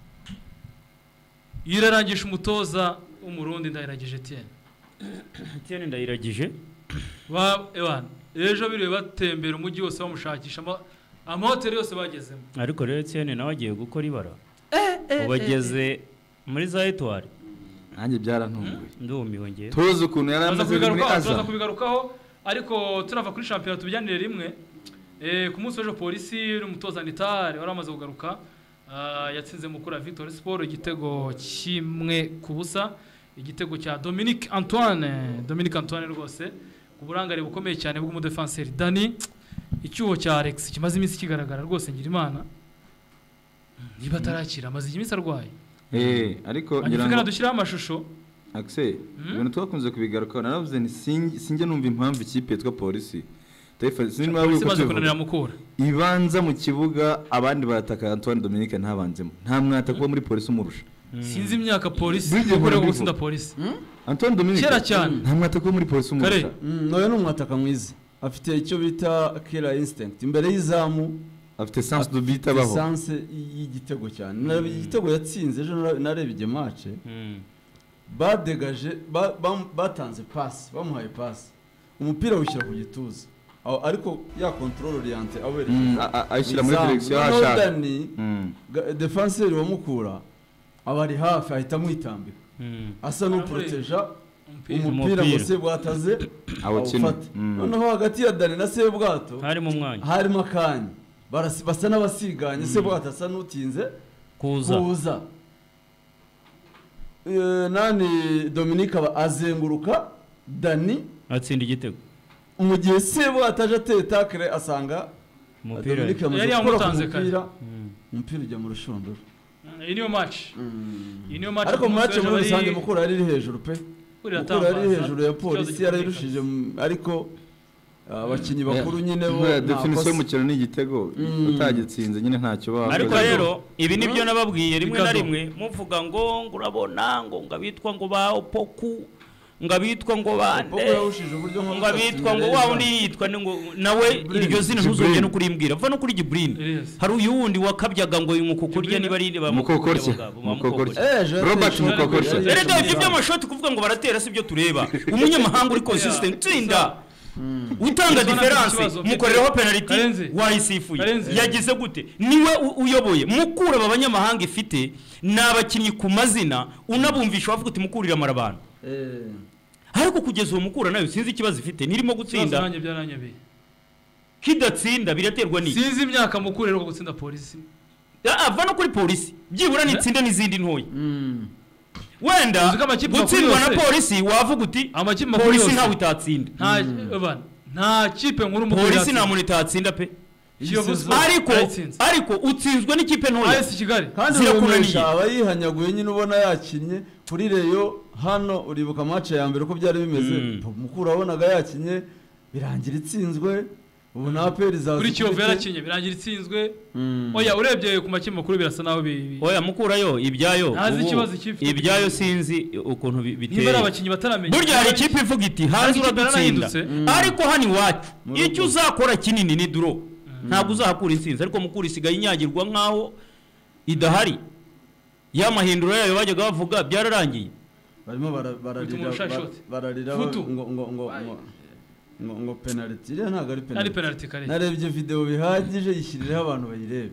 yirarangisha umutoza w'umurundi ndayiragije Etienne Etienne ndayiragije ba ewan ejo biriwe batembera umujyi wose bamushakisha ama- amahoteli yose bagezemo ariko rero Etienne nawe agiye gukora ibara ubageze muri za Etoile nanjye byarantunguye ndumiwe ngiye tuzi ukuntu yari tuza amaze muri kubigarukaho tuza Aza kubigarukaho ariko tunava kuri shampiyona tubijyanire rimwe eh ku munsi w'ejo polisi n'umutoza Nitare wari amaze kugaruka ah, yatsinze mukuru wa Victory Sport igitego kimwe ku busa igitego cya Dominique Antoine Dominique Antoine rwose ku burangare bukomeye cyane bw'umudefenseur Dani icyuho cya Alex kimaze iminsi kigaragara rwose ngira imana niba atarakira amaze iminsi arwaye eh ariko ngira magnifique ngo dushyiraho amashusho Axel ibintu twakunze kubigarukaho naravuze ni sinjye sinjye numva impamvu ikipe yitwa polisi Taifa sinima polisi bwo maze kunanira mukura ibanza mu kibuga abandi barataka Antoine Dominique ntabanzemo nta mwata kuba muri polisi umurusha sinzi imyaka polisi Burigihe ukore murabivuga. gutsinda polisi Antoine Dominique Kera cyane. nta mwata kuba muri polisi umurusha Mm, noye n'umwataka mwiza afite icyo bita killer instinct imbere y'izamu afite sens de but abaho essence y'igitego cyane narebe igitego yatsinze ejo nara- narebye match badegaje ba- bam- batanze pass bamuhaye pass umupira wishyira ku gituza Aho- ariko ya control orienté Mm, awerekeje a- a- ayishyira muri direction aho Noneho ashaka Dani, Mm. ga- defenseur wa Mukura aba ari hafi ahita amwitambika asa n'uproteja umupira umupira ngo Umupira. Sebwataze awukina awufate Mm. noneho hagati ya Dani na Sebwato hari mu mwanya harimo akanya Barasi- basa n'abasiganye Sebwato asa n'utinze kuza kuza Eh, nani Dominique aba azenguruka Dani atsinda igitego mu gihe Sebwato aje ateye tackle asanga umupira Dominique yamaze Yari gukora ku yamutanze kare. mupira Mm. umupira ujya mu rushundura iyi niyo match iyi niyo match ariko ku munsi match w'ejo muri bari- rusange Mukura yari iri hejuru pe Mukura Mukura yari iri iratangaza. hejuru ya Ikibazo polisi gikomeye yarayirushije m- ariko ah, abakinnyi bakuru nyine bo Buriya nta definition kosa. y'umukino ni igitego Mm. utagitsinze nyine ntacyo baba ariko bakoze. rero ibi nibyo nababwiye rimwe na Bikado. rimwe muvuga ngo ngo urabona ngo ngo abitwa ngo ba opoku ngo abitwa ngo bande Pogba yahushije uburyo nko ngo abitwa ngo gutsinda wa wundi yitwa ni ngo nawe iryo zina ntuzongere no kurimbwira va no kuri Gibrine Yes. hari uyu wundi wakabyaga ngo uyu mukukurya niba ari ba Mukokorya. Mukokorya. Eh, je- Robert je- Mukokorya. je- je- erega ibyo by'amashoti kuvuga ngo baratera si byo tureba umunyamahanga uri consistent tsinda utanga Ikibazo diferanse ikibazo, mukoreraho penalty Karenzi. wayisifuye Karenzi. yagize gute niwe u- uyoboye mukura aba banyamahanga ifite ni abakinnyi ku mazina unabumvisha wavuga uti mukurira abantu Eh, ariko kugeza uwo mukura nayo sinzi ikibazo ifite nirimo Ikibazo gutsinda nanjye byaranyobeye kidatsinda biraterwa n'iki sinzi imyaka mukuru rero gutsinda polisi Ah, va no kuri polisi byibura nitsinde n'izindi ntoya mm. wenda Uzi ko amakipe gutsindwa na makuru yose- polisi wavuga uti amakipe makuru polisi yose ntawe itatsinda nta Evan, nta kipe nkuru mu polisi nta muntu itatsinda pe ariko ariko utsinzwe n'ikipe ntoya AS Kigali kandi zirakunaniye abayihanyaguye nyine ubona yakinnye kuri Reyo hano uribuka match ya mbere uko byari bimeze mukuru wabonaga yakinye birangira itsinzwe ubu na Aperi za kuri Kiyovu yarakinye birangira itsinzwe oya urebye ku makipe makuru birasa naho bi oya mukurayo ibyayo ntazi ikibazo cy'ifite ibyayo sinzi ukuntu biteye niba abakinyi bataramenya burya hari ikipe ivuga iti hanze uradutsinda ariko hani wacu icyo uzakora kinini ni duro ntabwo uzahakura intsinzi ariko mukuru isigaye inyagirwa nkaho idahari y'amahinduro yayo bajyaga bavuga byararangiye barimo bararira bararira ngo ngo ngo ngo ngo penalty iriya ntabwo ari penalty ari penalty kare narebye video bihagije yishyiriraho abantu bayirebe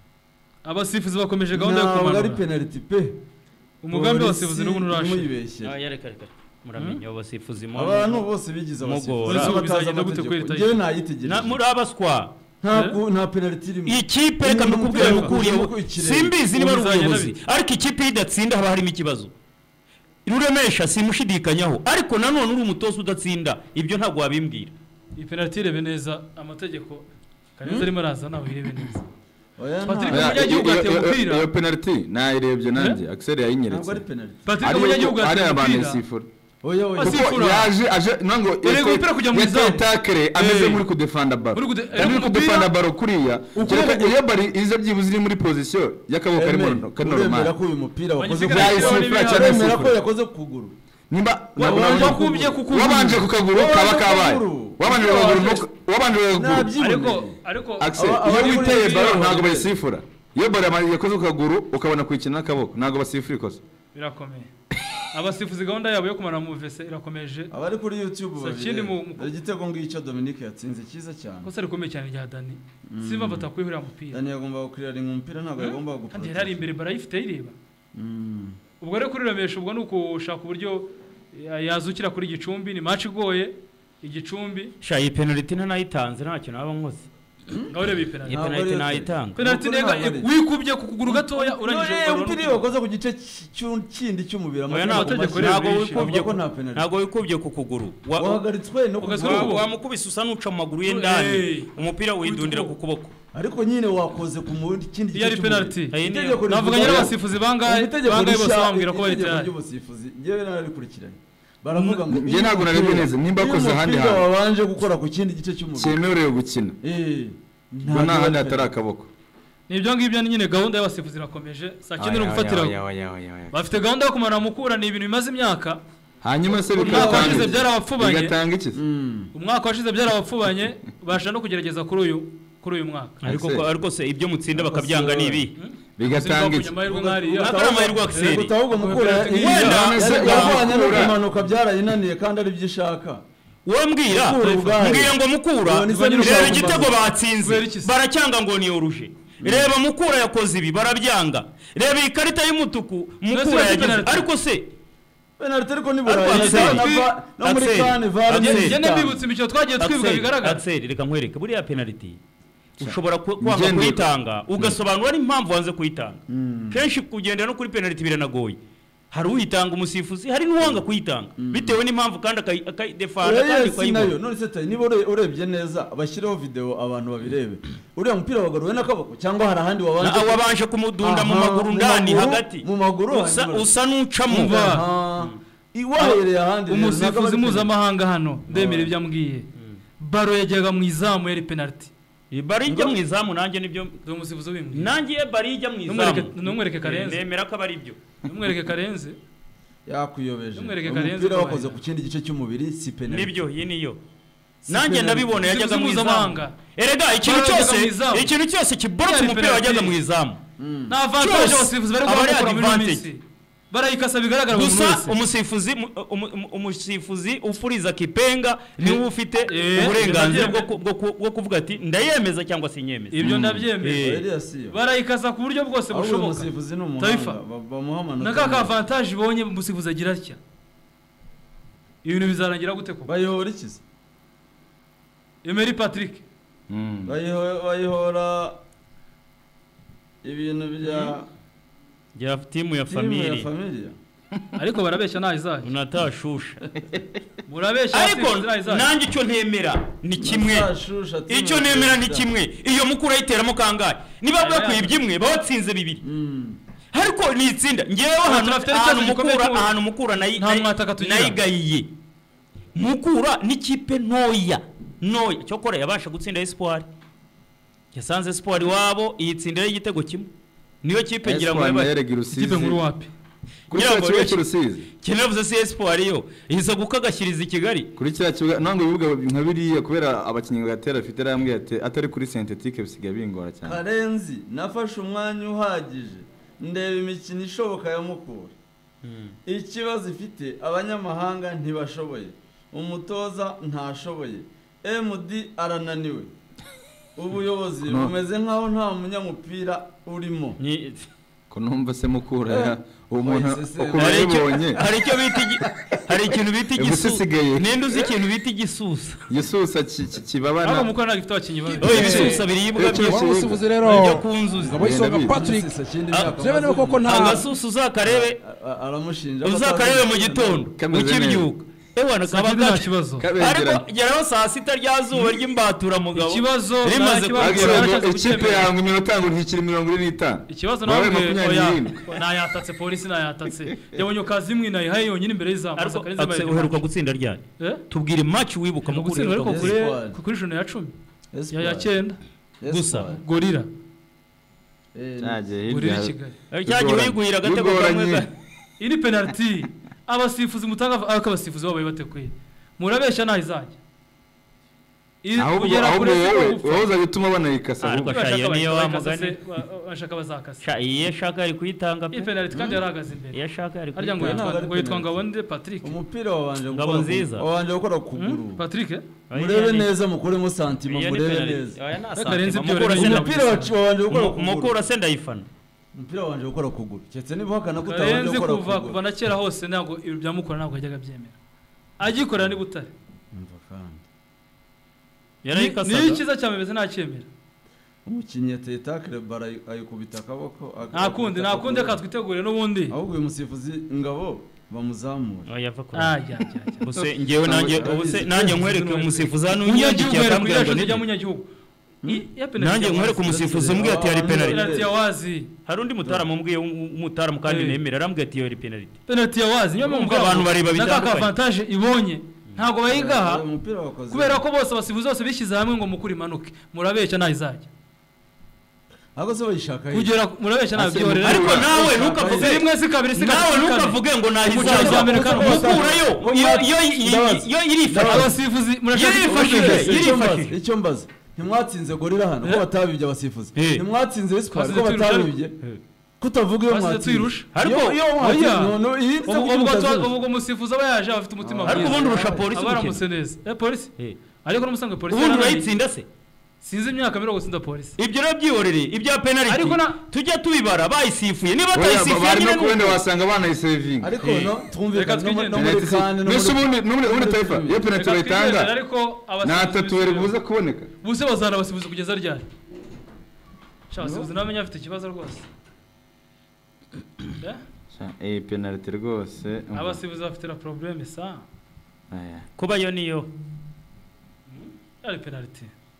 abasifuzi bakomeje gahunda yo kumanura ntabwo ari penalty pe umugambi w'abasifuzi n'umuntu urashe ah yare kare kare muramenye abasifuzi mu abantu bose bigize abasifuzi bizagenda gute kwirita yewe nayitegereje muri abaswa ntabwo nta penalty irimo ikipe reka mbikubwire ukuriye simbizi niba ari ubuyobozi ariko ikipe idatsinda haba harimo ikibazo Ruremesha simushidikanyaho ariko nanone uri umutoza udatsinda ibyo ntabwo wabimbwira iyi penalty irebe neza amategeko Karenzi arimo araza nawe irebe neza Patrick Munyagihugu ateye umupira iyo penalty nayirebye nanjye Axel yayinyeretse ntabwo ari penalty Patrick Munyagihugu ateye umupira oya oya kuko yaje aje nango yateye takere ameze muri kudefanda baro ari kudefanda baro kuriya kereka iyo bari ize byibuze iri muri position yakaboko kari mu kanoro uremera ko uyu mupira wakoze uremera ko yakoze ku kuguru nimba wabanje kukuguru wabanje kukaguru kaba kabaye wabanje kukaguru wabanje kukaguru ariko ariko Axel iyo witeye baro ntago bayisifura iyo baro yakoze kukaguru ukabona kwikina n'akaboko ntago basifura ikoze birakomeye abasifuzi gahunda yabo yo kumara mu vese irakomeje abari kuri YouTube babiri igitego ngicyo Dominique yatsinze cyiza cyane ko sari komeye cyane rya Dani simba bata kwihura umupira Dani yagomba gukurira ringa umupira ntabwo yagomba gukora kandi yari imbere barayifite yireba ubwo rero kuri Ramesha ubwo nuko ushaka uburyo yazukira kuri Gicumbi ni match igoye Igicumbi sha iyi penalty nanayitanze ntacyo naba nkoze ngawure bi penalty iyi penalty nayitanga penalty nega wikubye ku kuguru gatoya urangije umupira wakoze ku gice cy'ikindi cy'umubiri amategeko ntago wikubye ko nta penalty ntago wikubye ku kuguru wahagaritswe no wamukubise usa n'uca mu maguru ye ndani umupira widundira ku kuboko ariko nyine wakoze ku mundi kindi gice yari penalty navuga nyine abasifuzi bangaye bangaye bose bambwira ko bari tayari abasifuzi ngewe narabikurikiranye baravuga ngo nge ntabwo narebye neza nimba akoze ahandi hantu wabanje gukora ku kindi gice cy'umubiri cyemerewe gukina eh nta handi hatari akaboko nibyo ngibyo nyine gahunda y'abasifuzi irakomeje saa cyenda no gufatira bafite gahunda yo kumara mukura ni ibintu bimaze imyaka hanyuma se bikatanga byarabapfubanye bigatanga iki umwaka washize byarabapfubanye basha no kugerageza kuri uyu kuri uyu mwaka ariko ariko se ibyo mutsinda bakabyanga nibi bigatanga iki akara amahirwe Axel utahubwo mukura yavanye no kumanuka byarayinaniye kandi ari byo ishaka wowe mbwira mbwira ngo mukura reba igitego batsinze baracyanga ngo ni oruje reba mukura yakoze ibi barabyanga reba ikarita y'umutuku mukura yagize ariko se penalty ariko ni burayi no muri kane var ngene mbibutse imikino twagiye twibuka bigaragara Axel reka nkwereke buriya penalty ushobora kwanga kuyitanga ugasobanura n'impamvu wanze kuyitanga kenshi kugendera no kuri penalty biranagoye hari uyitanga umusifuzi hari n'uwanga kuyitanga bitewe n'impamvu kandi akayidefanda kandi kwayibona none se niba urebye neza bashireho video abantu babirebe uriya mupira wagaruwe n'akaboko cyangwa hari ahandi wabanje wabanje kumudunda mu maguru ndani hagati mu maguru usa n'ucamo iwahereye ahandi umusifuzi mpuzamahanga hano ndemera ibyo ambwiye baro yajyaga mu izamu yari penalty bari ijya mu izamu nanjye nibyo umusifuzi w'imbwa nanjye bari ijya mu izamu numwereke Karenzi ndemera ko bari ibyo numwereke Karenzi yakuyobeje umupira wakoze ku kindi gice cy'umubiri si penalty nibyo iyi niyo nanjye ndabibona yajyaga mu izamu erega ikintu cyose ikintu cyose kiborotse umupira wajyaga mu izamu na avantage abasifuzi bari gukora muri minsi barayikasa bigaragara gusa umusifuzi umusifuzi ufuriza kipenga niwe ufite uburenganzira bwo kuvuga ati ndayemeza cyangwa se nyemeza ibyo ndabyemeye barayikasa ku buryo bwose bushoboka umusifuzi n'umuhanga bamuhamana nakaka avantage ibonye umusifuzi agira atya ibintu bizarangira gute ko bayihora ikize Emery Patrick bayihora ibintu bya ya timu ya familia ariko barabeshya nta izaje unatashusha murabeshya ariko nanjye icyo ntemera ni kimwe icyo ntemera ni kimwe iyo mukuru ayiteramo kangahe niba bakwibye imwe bawatsinze bibiri ariko ni itsinda ngewe ahantu mukura ahantu mukura nayigayiye mukura n'ikipe ntoya ntoya cyokora yabasha gutsinda Espoir yasanze Espoir wabo iyitsindira igitego kimwe niyo kipe ngira ngo ikipe nkuru wapi kuri cyo cy'urusizi kinavuze se Espoir yo iza gukagashyiriza i Kigali kuri cya kibuga nango bivuga nka biriya kubera abakinnyi gatera afite ramwe atari kuri synthetique bisiga bingora cyane Karenzi nafashe umwanya uhagije ndeba imikino ishoboka ya Mukura ikibazo ifite abanyamahanga ntibashoboye umutoza ntashoboye M D arananiwe ubuyobozi bumeze nkaho nta munyamupira urimo ko numva se Mukura uwo muntu ukubonye hari icyo bita hari ikintu bita igisusa ninde uzi ikintu bita igisusa igisusa kibabana abo Mukura nagifite abakinyi babi oye ibisusa biribwa by'ubusubuzi rero byo kunzuza Abayisonga Patrick zebe no koko nta agasusa uzakarebe aramushinja uzakarebe mu gitondo ukibyuka ewana kabaga kibazo ariko geraho saa sita rya zuba ry'imbatura mugabo ikibazo rimaze kwagera ikipe yawe iminota ngo ntikiri mirongo ine n'itanu ikibazo nawe oya nayatatse polisi nayatatse yabonye kazi imwe nayo haye yonyine imbere y'izamu akarenze uheruka gutsinda ryari tubwire match wibuka mu gutsinda ariko kuri kuri jone ya cumi ya ya cyenda gusa gorira cyaje gorira Kigali cyaje wiguhira gatego kamwe ini penalty abasifuzi mutanga akabasifuzi babaye batekuye murabesha nta izajya ahubwo ahubwo woza bituma banayikasa ariko shayo niyo wamugane bashaka bazakasa shayo shaka ari kuyitanga pe penalty kandi yaragaze imbere yashaka ari harya ngo yitwa ngo yitwa Ngabonde Patrick umupira wabanje ngabo nziza wabanje gukora kuguru Patrick murebe neza mukuremo santima murebe neza karenze ibyo rero umupira wabanje gukora kuguru mukura se ndayifana umupira wanje gukora kuguru cyetse niba hakana kutabanje gukora kuguru kuva kuva na kera hose ntabwo ibyo byamukora ntabwo yajyaga byemera agikorera ni butare umva kandi yarayikasaga ni ikiza cyamebeze nta cyemera umukinnyi yateye tackle bara ayikubita akaboko nta kundi nta kundi akatwitegure n'ubundi ahubwo uyu musifuzi Ngabo bamuzamura oya va ko ah ya ya bose ngewe nanjye ubuse nanjye nkwereke umusifuzi hano unyandikiye akambwira ngo nijya munyagihugu nanjye nkwereke umusifuzi umbwiye ati yari penalty ya wazi hari undi mutaramu umbwiye umutaramu kandi nemera arambwiye ati yari penalty penalty ya wazi niyo mpamvu abantu bareba bitandukanye naka avantage ibonye ntago bayigaha kubera ko bose abasifuzi bose bishyize hamwe ngo mukuri manuke murabeshya nta izajya ahubwo se bayishaka kugera murabeshya nta byorera ariko nawe ntukavuge rimwe si kabiri si nawe ntukavuge ngo nta izajya mukurayo iyo iyo irifashe abasifuzi murashaka irifashe icyo mbaza ntimwatsinze gorira hano ko batabibye abasifuzi ntimwatsinze Espoir ko batabibye kutavuga iyo mwatsinze ariko iyo mwatsinze no ubwo ubwo umusifuzi aba yaje afite umutima mwiza ariko ubundi urusha polisi baramutse neza eh polisi ariko n'umusange polisi ubundi urayitsinda se sinzi imyaka mirongo sinda polisi ibyo rero byihorere ibya penalty tujya tubibara bayisifuye niba bayisifuye nyine no kwenda wasanga banayisevinga ariko no twumvikana no muri kane no muri no muri taifa iyo penalty bayitanga ariko na tatu bari buze kuboneka buse bazana abasifuzi kugeza ryari abasifuzi namenye afite ikibazo rwose eh penalty rwose abasifuzi bafite la problème ça aya kuba yo niyo ari penalty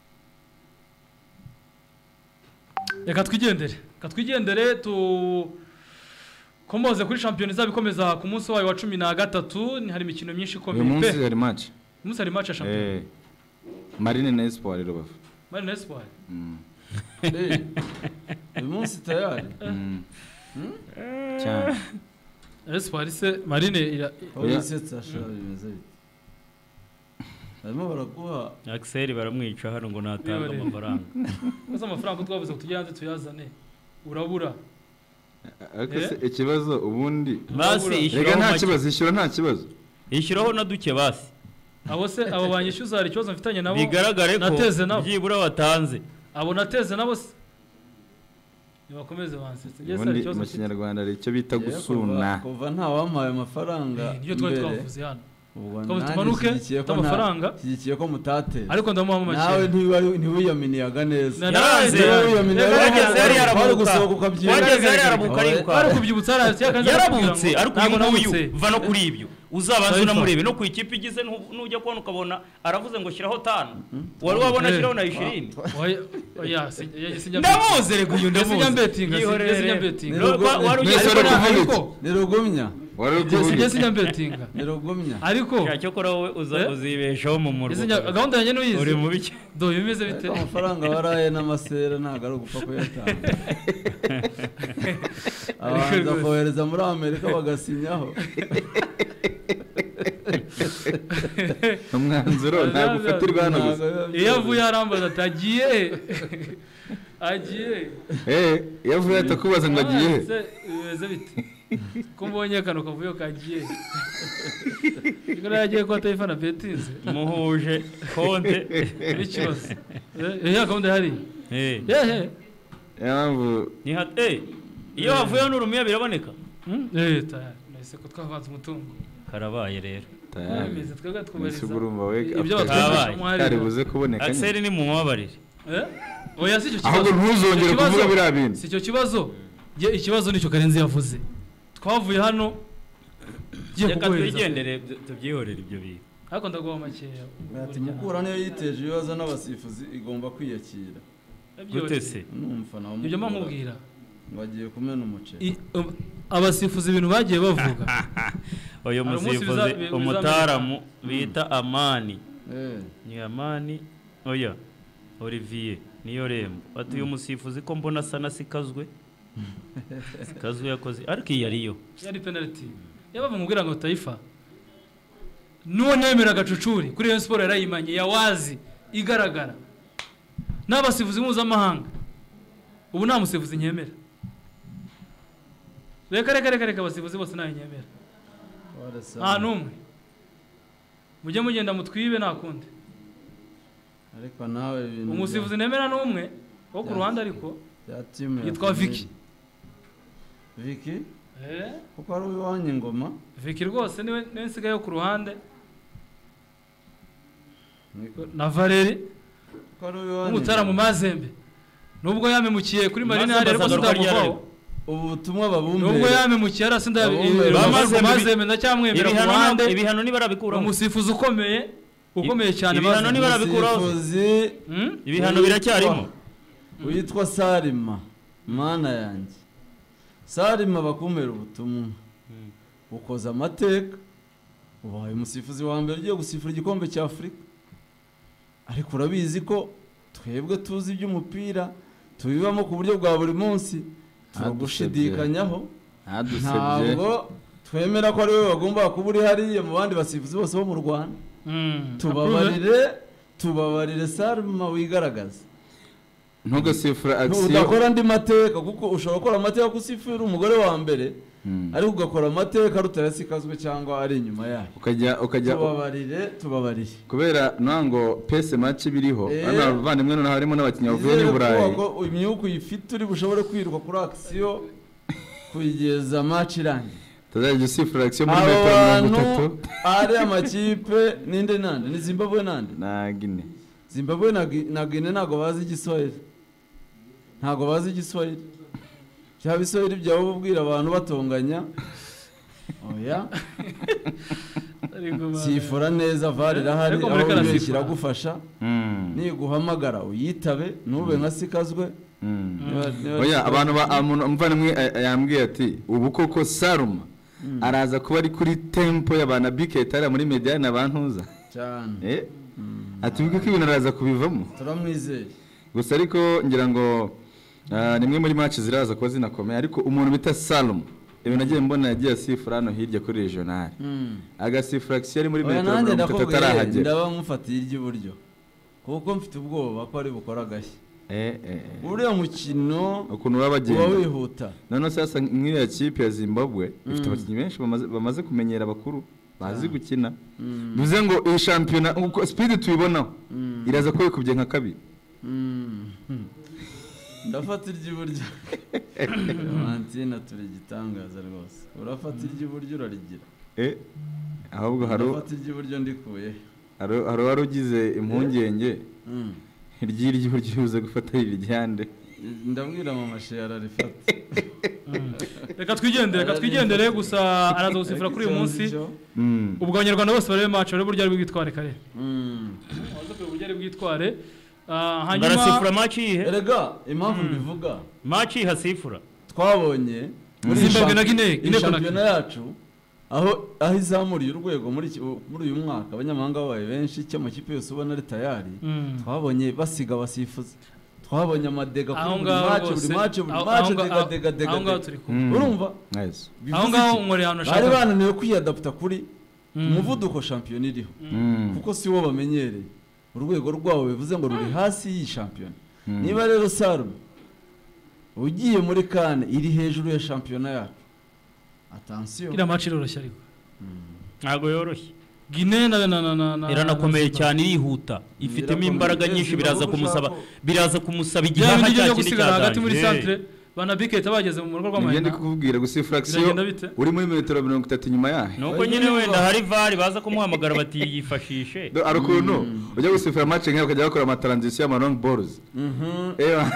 reka twigendere reka twigendere tu komoze kuri champion izabikomeza ku munsi wayo wa cumi na gatatu ni hari imikino myinshi ikomeye pe umunsi hari match umunsi hari match ya champion eh Marine na Espoir Rubavu Marine na Espoir mm eh uyu munsi tayari mm cyane Espoir se Marine ira oyisetsa shara bimeze bite arimo baraguha Axel baramwica hano ngo natanga amafaranga Asa amafaranga twavuze ko tujyanze tuyazane urabura akase ikibazo ubundi basi rega nta kibazo ishyura nta kibazo ishyiraho na duke basi abo se abo banyishyuza hari ikibazo mfitanye nabo bigaragare ko nateze nabo byibura watanze abo nateze nabo se nibakomeze bansetse ngeze hari ikibazo mu Kinyarwanda ari icyo bita gusuna kuva nta wampaye amafaranga niyo twari twavuze hano ubwo tumanuke amafaranga shyigikiye ko mutate ariko ndamuha mu nawe ntiwiyaminiyaga neza yaranze yarageze yari yarabuka wageze yari yarabuka ariko ari kubyibutsa yarabutse ariko uyu nguyu va no kuri ibyo uzabanza unamurebe no ku ikipe igize nujya kubona ukabona aravuze ngo shyiraho tanu wari wabona shyiraho na ishirini oya ndamuze rego uyu ndamuze sinya bettinga sinya bettinga wari ugeze ariko ni rugumya sinya sinya bettinga ni rugumya ariko cyo kora wowe uzibeshaho mu murwa sinya gahunda yanjye nuyize uri mu bike do bimeze bite amafaranga waraye n'amasera ntago ari ugupfa kuyatanga abanza kohereza muri Amerika bagasinyaho umwanzuro ntabwo ufatirwa hano gusa iyo avuye arambaza ati agiye agiye eh iyo avuye atakubaza ngo agiye bimeze bite ko mbonye kano kavuyo kagiye niko yagiye ko atayifana betinze muhuje konte n'ikibazo eh konte hari eh eh yamvu ni hat eh iyo havuye n'urumiya biraboneka eh ta nese ko twavanze umutungo karabaye rero tayameze twebwe twubariza urumva we ibyo batwaye kari buze kuboneka Axel ni mu mabarire eh oya si cyo kibazo ahubwo ntuzongere kuvuga biriya bintu si cyo kibazo ikibazo nicyo Karenzi yavuze twavuye hano reka twigendere tubyihorere ibyo bintu ariko ndagoba makeya ati mukura niyo yiteje ibibazo n'abasifuzi igomba kwiyakira gute se n'umufana wa ibyo mpamubwira ngo agiye kumena umuceri abasifuzi ibintu bagiye bavuga uyu musifuzi umutaramu bita Amani ni Amani oya Olivier niyo rembo ati uyu musifuzi ko mbona sana sikazwe sikazwe yakoze ariko yariyo yari penalty yabava mubwira ngo Taifa nuwo nemera gacucuri kuri Rayon Sport yarayimanye yawazi igaragara n'abasifuzi mpuzamahanga ubu nta musifuzi nkemera reka reka reka reka abasifuzi bose nta nkemera nta n'umwe mujye mugenda mutwibe nta kundi ariko nawe ibintu umusifuzi nemera n'umwe wo ku ruhande ariko yitwa Vicky Vicky eh kuko ari uwanye ngoma Vicky rwose niwe nsigaye yo ku ruhande na Valeri umutara mu Mazembe nubwo yamemukiye kuri Marina hari ariko sindamuvaho ubutumwa babumbe nubwo yamemukiye arasinda Mazembe ndacyamwemera ku ruhande ibihano ni barabikuraho umusifuzi ukomeye ukomeye cyane ibihano ni barabikuraho ibihano biracyarimo witwa Salima mana yanjye Salima bakumera ubutumwa ukoza amateka ubaye umusifuzi wa mbere ugiye gusifura igikombe cya Afurika ariko urabizi ko twebwe tuzi iby'umupira tubibamo ku buryo bwa buri munsi turagushidikanyaho ntabwo twemera ko ari we bagomba kuba uri hariya mu bandi basifuzi bose bo mu Rwanda tubabarire tubabarire Salima wigaragaza ntugasifura action udakora andi mateka kuko ushobora gukora amateka kusifura umugore wa mbere ariko ugakora amateka rutayasikazwe cyangwa ari inyuma yayo ukajya ukajya tubabarire tubabarire kubera nango pese match biriho hano abavandimwe no harimo n'abakinya bavuye n'u Burayi ko imyuko yifite uri bushobore kwiruka kuri action kuyigeza match irangiye tazajya usifura action muri metero mirongo itatu ari amakipe ninde nande ni Zimbabwe nande na Guinea Zimbabwe na Guinea ntago bazi igiswahili ntago bazi igiswahili cyaba iswahili byawo ubwira abantu batonganya oya sifura neza varira hari aho kiragufasha ni guhamagara uyitabe nube nka sikazwe oya abantu mvanimwe yambwiye ati ubu koko Salima araza kuba ari kuri tempo y'abana biketara muri media n'abantuza cyane eh ati ubwo ko ibintu araza kubivamo turamwizeye gusa ariko ngira ngo nimwe muri match ziraza kuba zinakomeye ariko umuntu bita Salima ibintu nagiye mbona yagiye asifura hano hirya kuri regional agasifura action muri metero mirongo itatu atarahagera ndaba mufatiye iry'uburyo kuko mfite ubwoba ko ari bukora gashya eh eh uriya mukino ukuntu babagenda wihuta none sasa nk'iyo kipe ya Zimbabwe ifite abakinnyi benshi bamaze kumenyera abakuru bazi gukina bivuze ngo iyi shampiyona uko speed tuyibonaho iraza ko ikubye nka kabiri ndafata iry'uburyo Mantina turi gitangaza rwose urafata iry'uburyo urarigira eh ahubwo hari ndafata iry'iburyo ndikuye hari wari ugize impungenge iry'iryo uburyo uze gufata iryande ndabwira mama shera rifata reka twigendere reka twigendere gusa araza gusifura kuri uyu munsi ubwo abanyarwanda bose barebe match barebe buryo ari bwitware kare abaza kure buryo ari bwitware hanyuma barasifura match ihe erega impamvu mbivuga match hasifura twabonye muri Zimbabwe na Guinea Guinea shampiyona yacu aho aho izamuriye urwego muri muri uyu mwaka abanyamahanga babaye benshi cyo mu kipe yose ubona ari tayari twabonye basiga basifuza twabonye amadega kuri buri match buri match buri match dega dega dega aho ngaho turi kumwe urumva aho ngaho nkore hano shaka bari bananiwe kwiyadapta kuri umuvuduko shampiyona iriho kuko si wo bamenyereye urwego rwabo bivuze ngo ruri hasi y'i shampiyona niba rero Sarume ugiye muri kane iri hejuru ya shampiyona yacu attention ira match iroroshye ariko ntago yoroshye Guinea na na na na iranakomeye cyane irihuta ifitemo imbaraga nyinshi biraza kumusaba biraza kumusaba igihaha cya kintu hagati muri centre bana biketa bageze mu rugo rw'amahina ngende kukubwira gusa fraction uri muri metero mirongo itatu nyuma yahe nuko nyine wenda hari vari baza kumuhamagara bati yifashishe arukuntu ujya gusifura match nkayo ukajya bakora ama transition ama long balls eh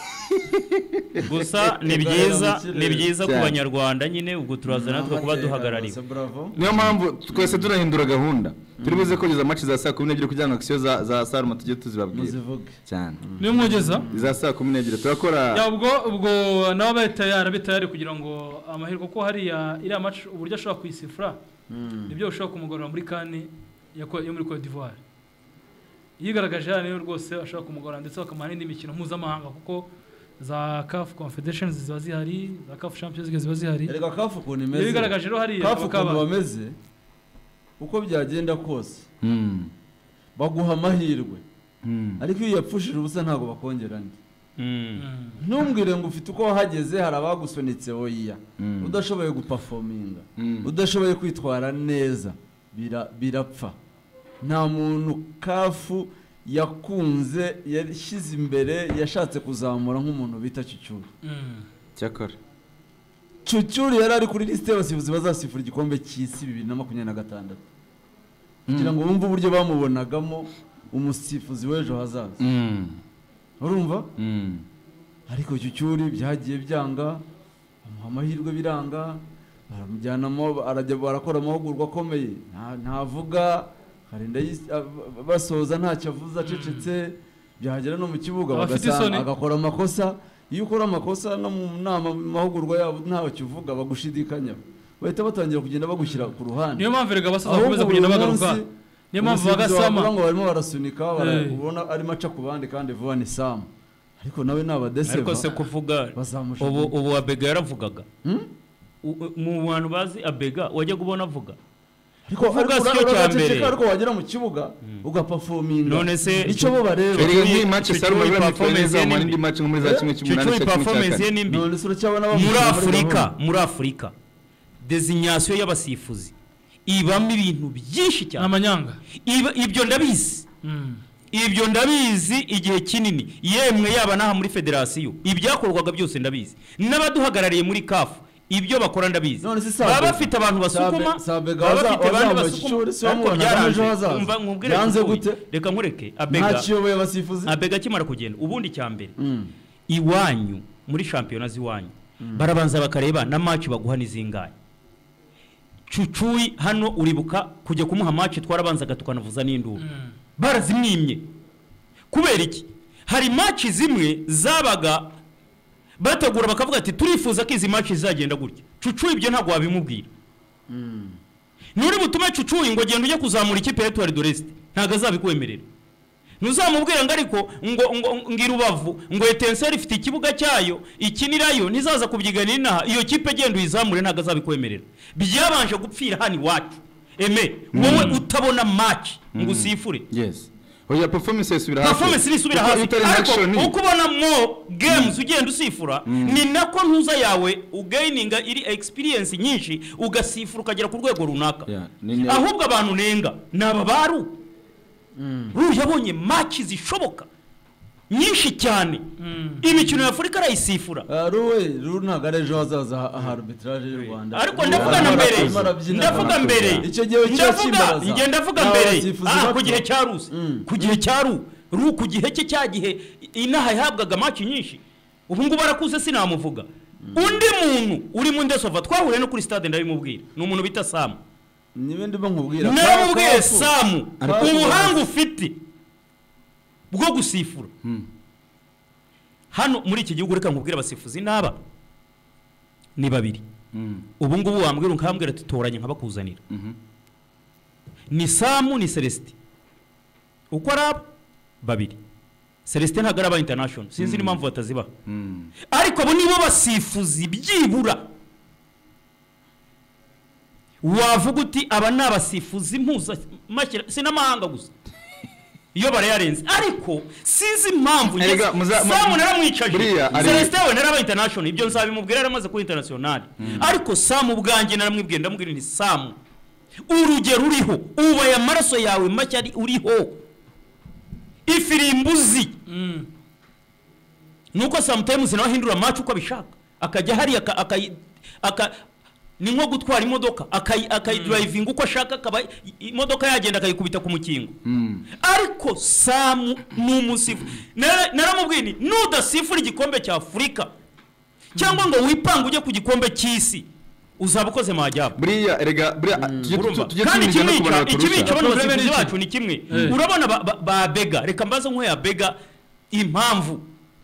gusa ni byiza ni byiza ku banyarwanda nyine ubwo turaza natwe kuba duhagarariwe niyo mpamvu twese turahindura gahunda turi buze kogeza match za saa kumi n'ebyiri kugira ngo action za za Saruma tujye tuzibabwira cyane niyo mwogeza za saa kumi n'ebyiri turakora ya ubwo ubwo nabo betayara betayari kugira ngo amahirwe ko hari ya iriya match uburyo ashobora kwisifura nibyo ushobora kumugorora muri kane yo muri Cote d'Ivoire yigaragaje hano rwose ashobora kumugorora ndetse bakamara n'indi mikino mpuzamahanga kuko za C A F Confederations ziba zihari za C A F Champions League ziba zihari erega C A F ukuntu imeze bigaragaje rero hari C A F ukuntu bameze uko byagenda kose baguha amahirwe ariko iyo yapfushije ubusa ntago bakongera ndi ntumbwire ngo ufite uko wahageze hari abagusunitse oya udashoboye guperforminga udashoboye kwitwara neza birapfa nta muntu C A F yakunze yashyize imbere yashatse kuzamura nk'umuntu bita Cucuri cyakora Cucuri yari ari kuri liste y'abasifuzi bazasifura igikombe cy'isi bibiri na makumyabiri na gatandatu kugira ngo bumve uburyo bamubonagamo umusifuzi w'ejo hazaza urumva ariko Cucuri byagiye byanga amuha amahirwe biranga baramujyanamo arajya barakora amahugurwa akomeye ntavuga harinda basoza ntacyo avuze acecetse byagera no mu kibuga bagasanga agakora amakosa iyo ukora amakosa no mu nama mahugurwa yabo ntawe kivuga bagushidikanya bahita batangira kugenda bagushyira ku ruhande niyo mpamvu rega basaza komeza kugenda bagaruka niyo mpamvu bagasama ngo barimo barasunika barabona ari maca ku bandi kandi vuba ni Sam ariko nawe nabadeseva ariko se kuvuga ubu ubu Abega yaravugaga mu bantu bazi Abega wajya kubona avuga ariko uvuga cyambere ariko wagera mu kibuga ugaperforminga none se icyo bo bareba iyi match Saruma performance mu ndi match muri za kimwe cy'umunani cy'umunani none se uracyabona muri Afrika muri Afrika designation y'abasifuzi ibamo ibintu byinshi cyane amanyanga ibyo ndabizi ibyo ndabizi igihe kinini yemwe yaba naha muri federation ibyakorwaga byose ndabizi n'abaduhagarariye muri C A F ibyo bakora ndabizi baba bafite abantu basukuma baba bafite abantu basukuma yanze gute reka nkureke Abega ntakiyoboye abasifuzi Abega kimara kugenda ubundi cyambere iwanyu muri championnat ziwanyu barabanza bakareba na match baguha nizingaye Cucui hano uribuka kujya kumuha match twarabanzaga tukanavuza n'induru barazimwimye kubera iki hari match zimwe zabaga bategura bakavuga ati turifuza ko izi match zizagenda gutya Cucui ibyo ntago wabimubwira nuri butume Cucui ngo genda ujye kuzamura ikipe ya Etoile de l'Est ntago azabikwemerera ntuzamubwira ngo ariko ngo ngira ubavu ngo Etincelle ifite ikibuga cyayo ikinirayo nizaza kubyiganira naha iyo kipe genda uyizamure ntago azabikwemerera byabanje gupfira hani wacu eme wowe utabona match ngo usifure yes oya performance isubira hasi performance isubira hasi ariko ukubona mo games ugenda usifura ni nako ntuza yawe ugaininga iri experience nyinshi ugasifura ukagera ku rwego runaka ahubwo abantu nenga naba baru ru yabonye match zishoboka nyinshi cyane imikino ya Afurika arayisifura ruwe ru ntabwo ari ejo hazaza ha arbitrage y'u Rwanda ariko ndavuga na mbere ndavuga mbere icyo gihe ndavuga nge ndavuga mbere ah ku gihe cya Rusi ku gihe cya Ru Ru ku gihe cye cya gihe inaha yahabwaga match nyinshi ubu ngubu barakuze sinamuvuga undi muntu uri mu Ndesova twahure no kuri stade ndabimubwira ni umuntu bita Sam nibe ndimo nkubwira naramubwiye Sam ubuhanga ufite bwo gusifura hano muri iki gihugu reka nkubwira abasifuzi naba ni babiri ubu ngubu wambwira nkambwira tutoranye nkabakuzanira ni Samu ni Celestin uko araba babiri Celestin ntabwo araba international sinzi n'impamvu bataziba ariko abo nibo basifuzi byibura wavuga uti aba ni abasifuzi mpuza sinamahanga gusa iyo barayarenze ariko sinzi impamvu Samu naramwicaje Celestin we naraba international ibyo nzabimubwira yaramaze kuri international ariko Samu ubwanjye naramwibwiye ndamubwira ni Samu urugero uriho ubaye amaraso yawe make uriho ifirimbuzi nuko sometimes nawe hindura match uko abishaka akajya hari aka ni nko gutwara imodoka akayi driving uko ashaka akaba imodoka yagenda akayikubita ku mukingo ariko Samu n'umusifu naramubwiye ni nudasifura igikombe cya Afurika cyangwa ngo wipanga ujye ku gikombe cy'isi uzaba ukoze majyabo buriya erega buriya tujye tuminjira no kubona turusha ikibi cy'abasifuzi bacu ni kimwe urabona ba bega reka mbaze nk'oya bega impamvu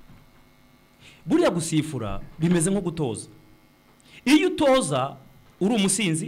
buriya gusifura bimeze nko gutoza iyo utoza uri umusinzi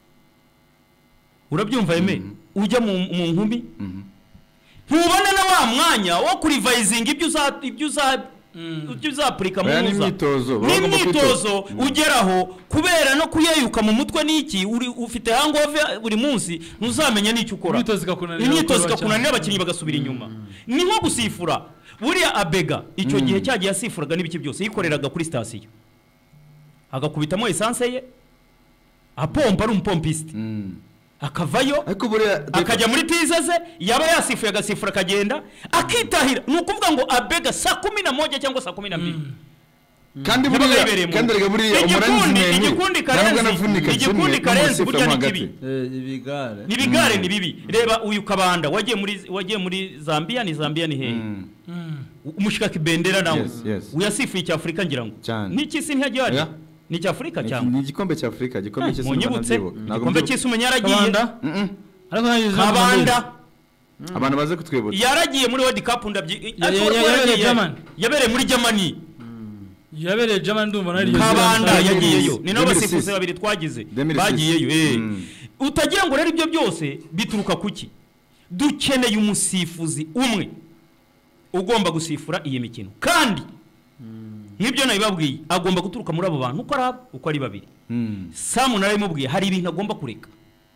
urabyumva yeme ujya mu nkumi ntubona na wa mwanya wo kurivayizinga ibyo uza ibyo uza ibyo uzapurika mu muza n'imyitozo ugeraho kubera no kuyeyuka mu mutwe n'iki ufite hangover buri munsi ntuzamenya n'icyo ukora imyitozo ikakunanira abakinnyi bagasubira inyuma ni nko gusifura buriya abega icyo gihe cyagiye asifuraga n'ibiki byose yikoreraga kuri station agakubitamo essence ye apompa ari umpompiste akavayo akajya muri tizaze yaba yasifuye agasifura akagenda akitahira nukuvuga ngo abega saa kumi na moja cyangwa saa kumi na mbili kandi buriya kandi rega buriya umuranzi igikundi karenzi igikundi karenzi burya ni kibi ibigare nibigare ni bibi reba uyu kabanda wagiye muri wagiye muri Zambia ni Zambia ni hehe umushika kibendera nawe uyasifuye cya Afrika ngira ngo niki si ntihagihari ni cya Afrika cyangwa ni igikombe cya Afrika gikombe cy'isi igikombe cy'isi umenya yaragiye ariko nagize kabanda abantu baze kutwibutsa yaragiye muri World Cup ndabyi yabereye muri Germany yabereye Germany ndumva nari kabanda yagiyeyo ni nabo basifuzi babiri twagize bagiyeyo eh utagira ngo rero ibyo byose bituruka kuki dukeneye umusifuzi umwe ugomba gusifura iyi mikino kandi nk'ibyo nabibabwiye agomba guturuka muri abo bantu uko ari uko ari babiri Samu narimubwiye hari ibintu agomba kureka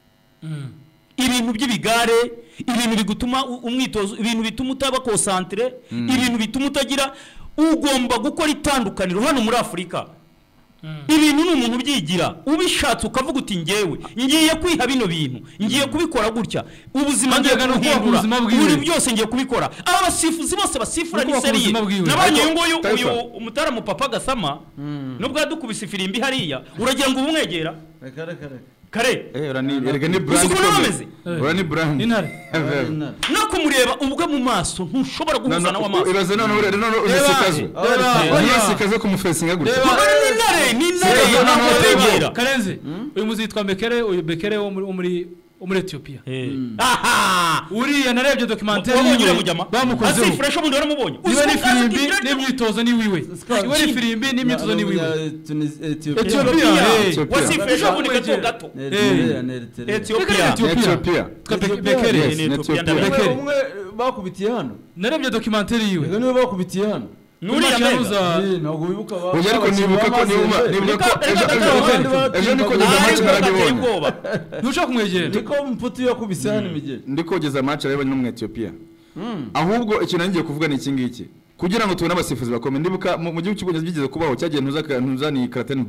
ibintu by'ibigare ibintu bigutuma umwitozo ibintu bituma utaba concentre ibintu bituma utagira ugomba gukora itandukaniro hano muri Afurika ibintu ni umuntu byigira ubishatse ukavuga uti ngewe ngiye kwiha bino bintu ngiye kubikora gutya ubuzima ngiye guhindura buri byose ngiye kubikora abasifuzi bose basifura ni seriye nabanye nguyu uyu umutara mu papa Gasama nubwo adukubise ifirimbi hariya uragira ngo ubumwegera kare kare kare eh urani erega ni brand urani brand intare no kumureba ubwo mu maso ntushobora guhuza nawe amaso iraze none ure none uzisikaze uzisikaze ku mufesinga gutya ni intare ni intare karenze uyu muzitwa Bekere uyu Bekere wo muri muri Ethiopia aha uriya narebye documentaire bamukoze asi fresh ubundi waramubonye niwe ni firimbi n'imyitozo ni wiwe niwe ni firimbi n'imyitozo ni wiwe Ethiopia wasi fresh ubundi gato gato Ethiopia Ethiopia Bekere Ethiopia umwe bakubitiye hano narebye documentaire yiwe niwe bakubitiye hano nuriya meza ntabwo wibuka ba uyu ariko nibuka ko nibuka ko ejo niko geza match narabibonye ntushaka kumwegera niko mputu yakubise hano imigeri ndiko geza match arabibonye no mu Ethiopia ahubwo ikintu ngiye kuvuga ni iki ngiki kugira ngo tubone abasifuzi bakomeye ndibuka mu gihugu cy'ubwongereza bigeze kubaho cyagiye ntuza ntuzani Kratenberg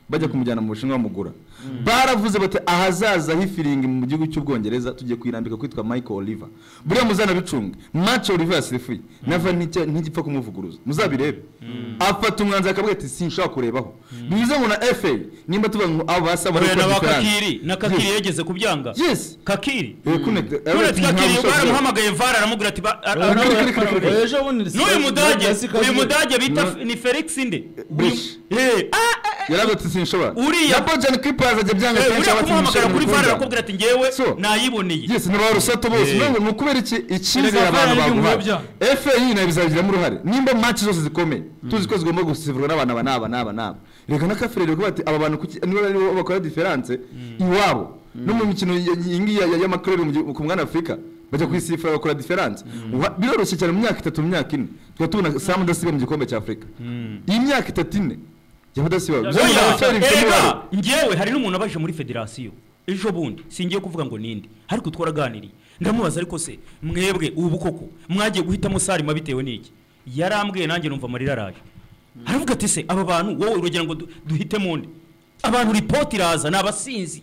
bajya kumujyana mu Bushinwa bamugura baravuze bati ahazaza hifiringi mu gihugu cy'Ubwongereza tugiye kwirambika kwitwa Michael Oliver buriya muzana bicunga match Oliver yasifuye nava ntigipfa kumuvuguruza muzabirebe afata umwanzuro akavuga ati sinshaka kurebaho bivuze ngo na F A nimba tuvuga ngo abo basaba na Kakiri na Kakiri yegeze kubyanga yes Kakiri eh connect Kakiri baramuhamagaye vara aramubwira ati ejo bundi n'uyu mudage uyu mudage bita ni Felix inde eh yaragotse sinshobora uriya Bojan Clippers ajya byanga kenshi abamuhamagara kuri vara arakubwira ati ngewe nayiboneye yes ni ba rusato bose none mu kubera iki ikize abantu baguha F A na bizagira mu ruhare nimba match zose zikomeye tuzi ko zigomba gusifurwa n'abana banaba naba naba reka nakafirere ko bati aba bantu niba bakora difference iwabo no mu mikino y'ingi y'amakorero ku mwana Afrika bajya kwisifura bakora difference biroroshye cyane mu myaka itatu mu myaka ine twa tubona Sam Dasiba mu gikombe cya Afrika iyi myaka itatu ine yabadasiba ngewe hari n'umuntu abaje muri federation ejo bundi singiye kuvuga ngo ninde ariko twaraganiriye ndamubaza ariko se mwebwe ubu koko mwagiye guhitamo Salima bitewe n'iki yarambwiye nanjye numva amarira araje aravuga ati se aba bantu wowe urugero ngo duhitemo nde abantu report iraza nabasinzi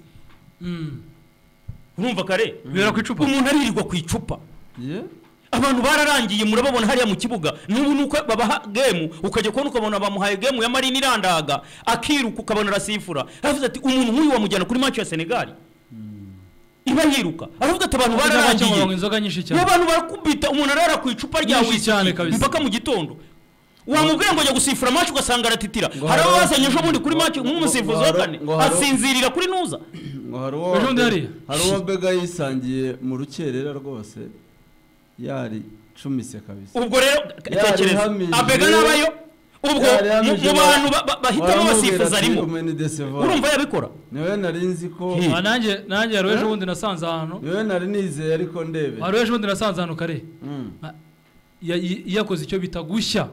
urumva kare bera ku icupa umuntu aririrwa ku icupa abantu bararangiye murababona hariya mu kibuga n'ubu nuko babaha game ukajya kubona ukabona bamuhaye game ya Marine irandaga akiruka ukabona rasifura aravuze ati umuntu nk'uyu wamujyana kuri match ya Senegal iba yiruka aravuga ati abantu bararangiye inzoga nyinshi cyane abantu barakubita umuntu arara ku icupa ryawe mpaka mu gitondo wamubwiye ngo ajya gusifura match ugasanga aratitira hari abazanye ejo bundi kuri match nk'umusifuzi wa kane asinzirira kuri nuza ngo hari uwo hari uwo Bega yisangiye mu rukerera rwose yari cumise kabisa ubwo rero tekereza Abega nabayo ubwo mu bantu bahitamo basifuza arimo urumva yabikora niwe narinzi ko nanjye nanjye yaro ejo bundi nasanze ahantu niwe nari nizeye ariko ndebe yaro ejo bundi nasanze ahantu kare yakoze icyo bita gushya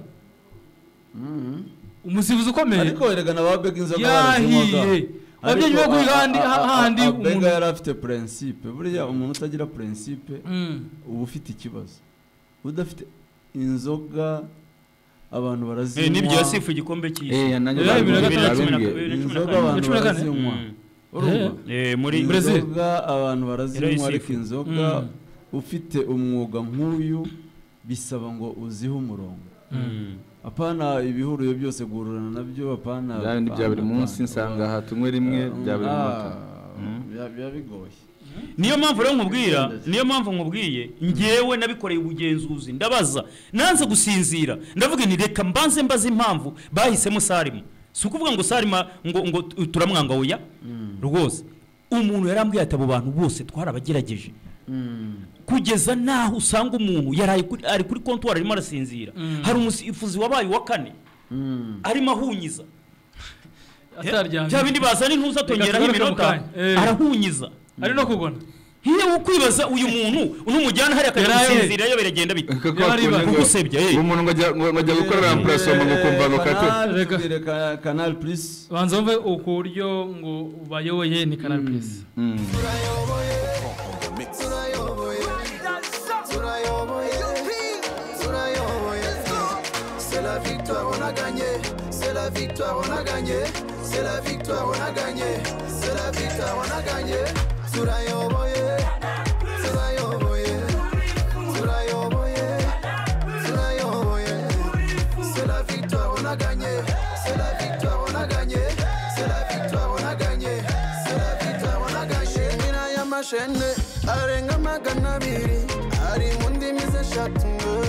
umusifuzi ukomeye ariko eregana ba Bega inzoga barazimuga ababyeyi bo kwigandi hahandi umuntu yari afite principe buriya umuntu utagira principe uba ufite ikibazo udafite inzoga abantu barazinywa eh nibyo yasifu igikombe cy'isi eh nanjye inzoga abantu barazinywa eh muri Brazil abantu barazinywa ariko inzoga ufite umwuga nk'uyu bisaba ngo uzihe umurongo apana ibihuriye byose gururana nabyo apana byari bya buri munsi nsanga hatumwe rimwe bya buri munota bya bigoye niyo mpamvu rero nkubwira niyo mpamvu nkubwiye ngewe nabikoreye ubugenzuzi ndabaza nanze gusinzira ndavuga ni reka mbanze mbaze impamvu bahisemo Salima si ukuvuga ngo Salima ngo ngo turamwanga oya rwose umuntu yarambwiye ati abo bantu bose twarabagerageje kugeza naho usanga umuntu yaraye ari kuri comptoir arimo arasinzira hari umusifuzi wabaye wa kane arimo ahunyiza bya bindi bazana intuza tongeraho iminota arahunyiza ari no kubona hiye ukwibaza uyu muntu unumujyana hari akasinzira yo beragenda bite kugusebya eh umuntu ngo ajya gukora remplacement ngo kumva ngo kate reka Canal Plus banzomve ukuryo ngo bayoboye ni Canal Plus c'est la victoire on a gagné c'est la victoire on a gagné c'est la victoire on a gagné c'est la victoire on a gagné turayoboye turayoboye turayoboye turayoboye c'est la victoire on a gagné c'est la victoire on a gagné c'est la victoire on a gagné c'est la victoire on a gagné mina ya mashene arenga magana abiri ari mu ndimi z'eshatu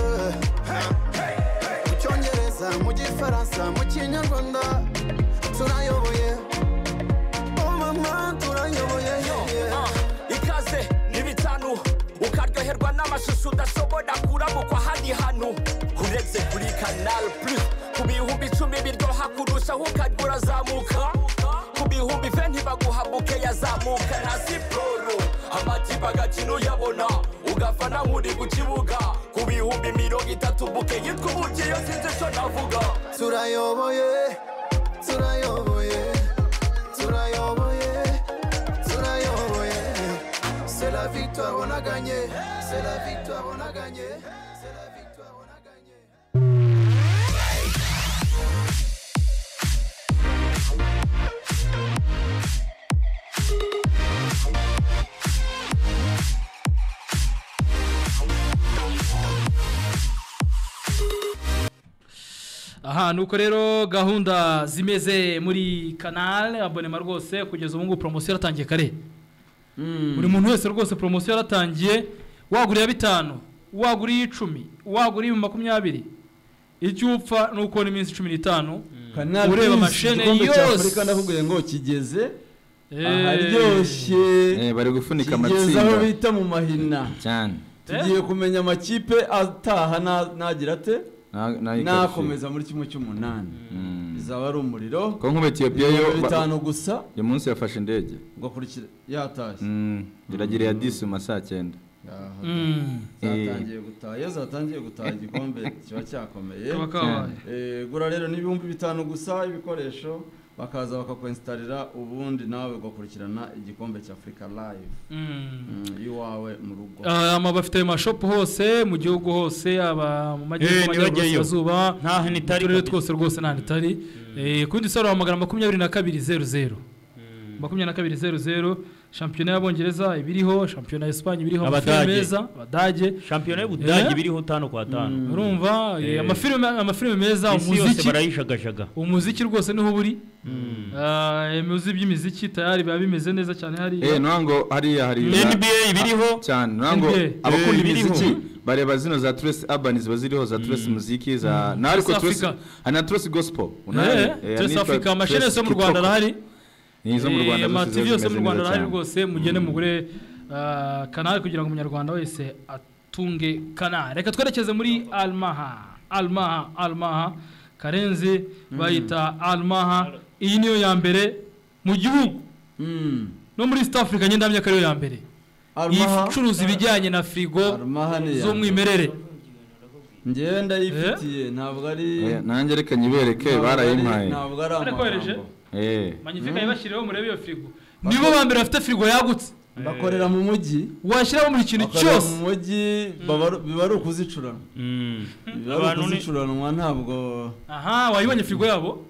mu cyongereza mu gifaransa mu kinyarwanda turayoboye oh mama turayoboye ikaze n'ibitanu ukaryoherwa n'amashusho udashobora kurabukwa ahandi hantu uretse kuri Canal Plus ku bihumbi icumi biryoha kurushaho ukajya urazamuka ku bihumbi venti baguha buke yazamuka na siporo amakipe agakino yabona ugafana nk'uri ku kibuga ku bihumbi mirongo itatu buke yitwa ubugiye sinzi icyo navuga turayoboye turayoboye turayoboye turayoboye c'est la victoire on a gagné c'est la victoire on a gagné c'est la victoire on a gagné aha nuko rero gahunda zimeze muri canal abonema rwose kugeza ubu ngubu promotion yaratangiye kare buri muntu wese rwose promotion yaratangiye waguriye bitanu waguriye icumi waguriye makumyabiri icyo upfa nuko ni iminsi cumi n'itanu ureba amashene yose ndavuga ngo kigeze aharyoshye bari gufunika amatsinda kigeze aho bita mu mahina cyane tugiye kumenya amakipe ataha nagira ate nakomeza muri kimwe cy'umunani bizaba ari umuriro ko nk'ubu Ethiopia yo bitanu gusa uyu munsi yafashe indege ngo kurikira yatashye iragira ya dix mu masaa cyenda zatangiye gutaha iyo zatangiye gutaha igikombe kiba cyakomeye gura rero n'ibihumbi bitanu gusa ibikoresho bakaza bakakwenstarira ubundi nawe ugakurikirana igikombe cya Africa Live iwawe mu rugo ama bafite ama shop hose mu gihugu hose aba mu majyepfo y'Izuba nta nitari rero twose rwose nta nitari kundi saro amagana makumyabiri na kabiri zeru zeru makumyabiri na kabiri zeru zeru shampiyona y'Abongereza ibiriho shampiyona y'Espanye ibiriho meza abadage shampiyona y'Ubudage ibiriho tano kwa tano urumva amafilme amafilme meza umuziki barayishagajaga umuziki rwose niho buri eh muzi by'imiziki tayari biba bimeze neza cyane hari eh nango hari hari N B A ibiriho cyane nango abakunda imiziki bareba zino za Trace Urban baziriho za Trace muziki za na ariko Trace ana Trace gospel unaye Trace Africa amashene yo mu Rwanda arahari nizo mu Rwanda amativi yose mu Rwanda arahari rwose mugene mugure canal kugira ngo umunyarwanda wese atunge canal reka twerekeze muri Almaha Almaha Almaha Karenzi bayita Almaha iyi niyo ya mbere mu gihugu no muri East Africa nyendamye kariyo ya mbere icuruza ibijyanye na frigo zo mwimerere ngewe ndayifitiye ntabwo ari nanjye reka nyibereke barayimpaye ntabwo ari amagambo eh magnifique yibashirireho murebe iyo frigo nibo bambere bafite frigo yagutse bakorera mu mujyi washyiraho muri kintu cyose mu mujyi biba ari ukuzicurana abantu nicuranwa ntabwo aha wayibonye frigo yabo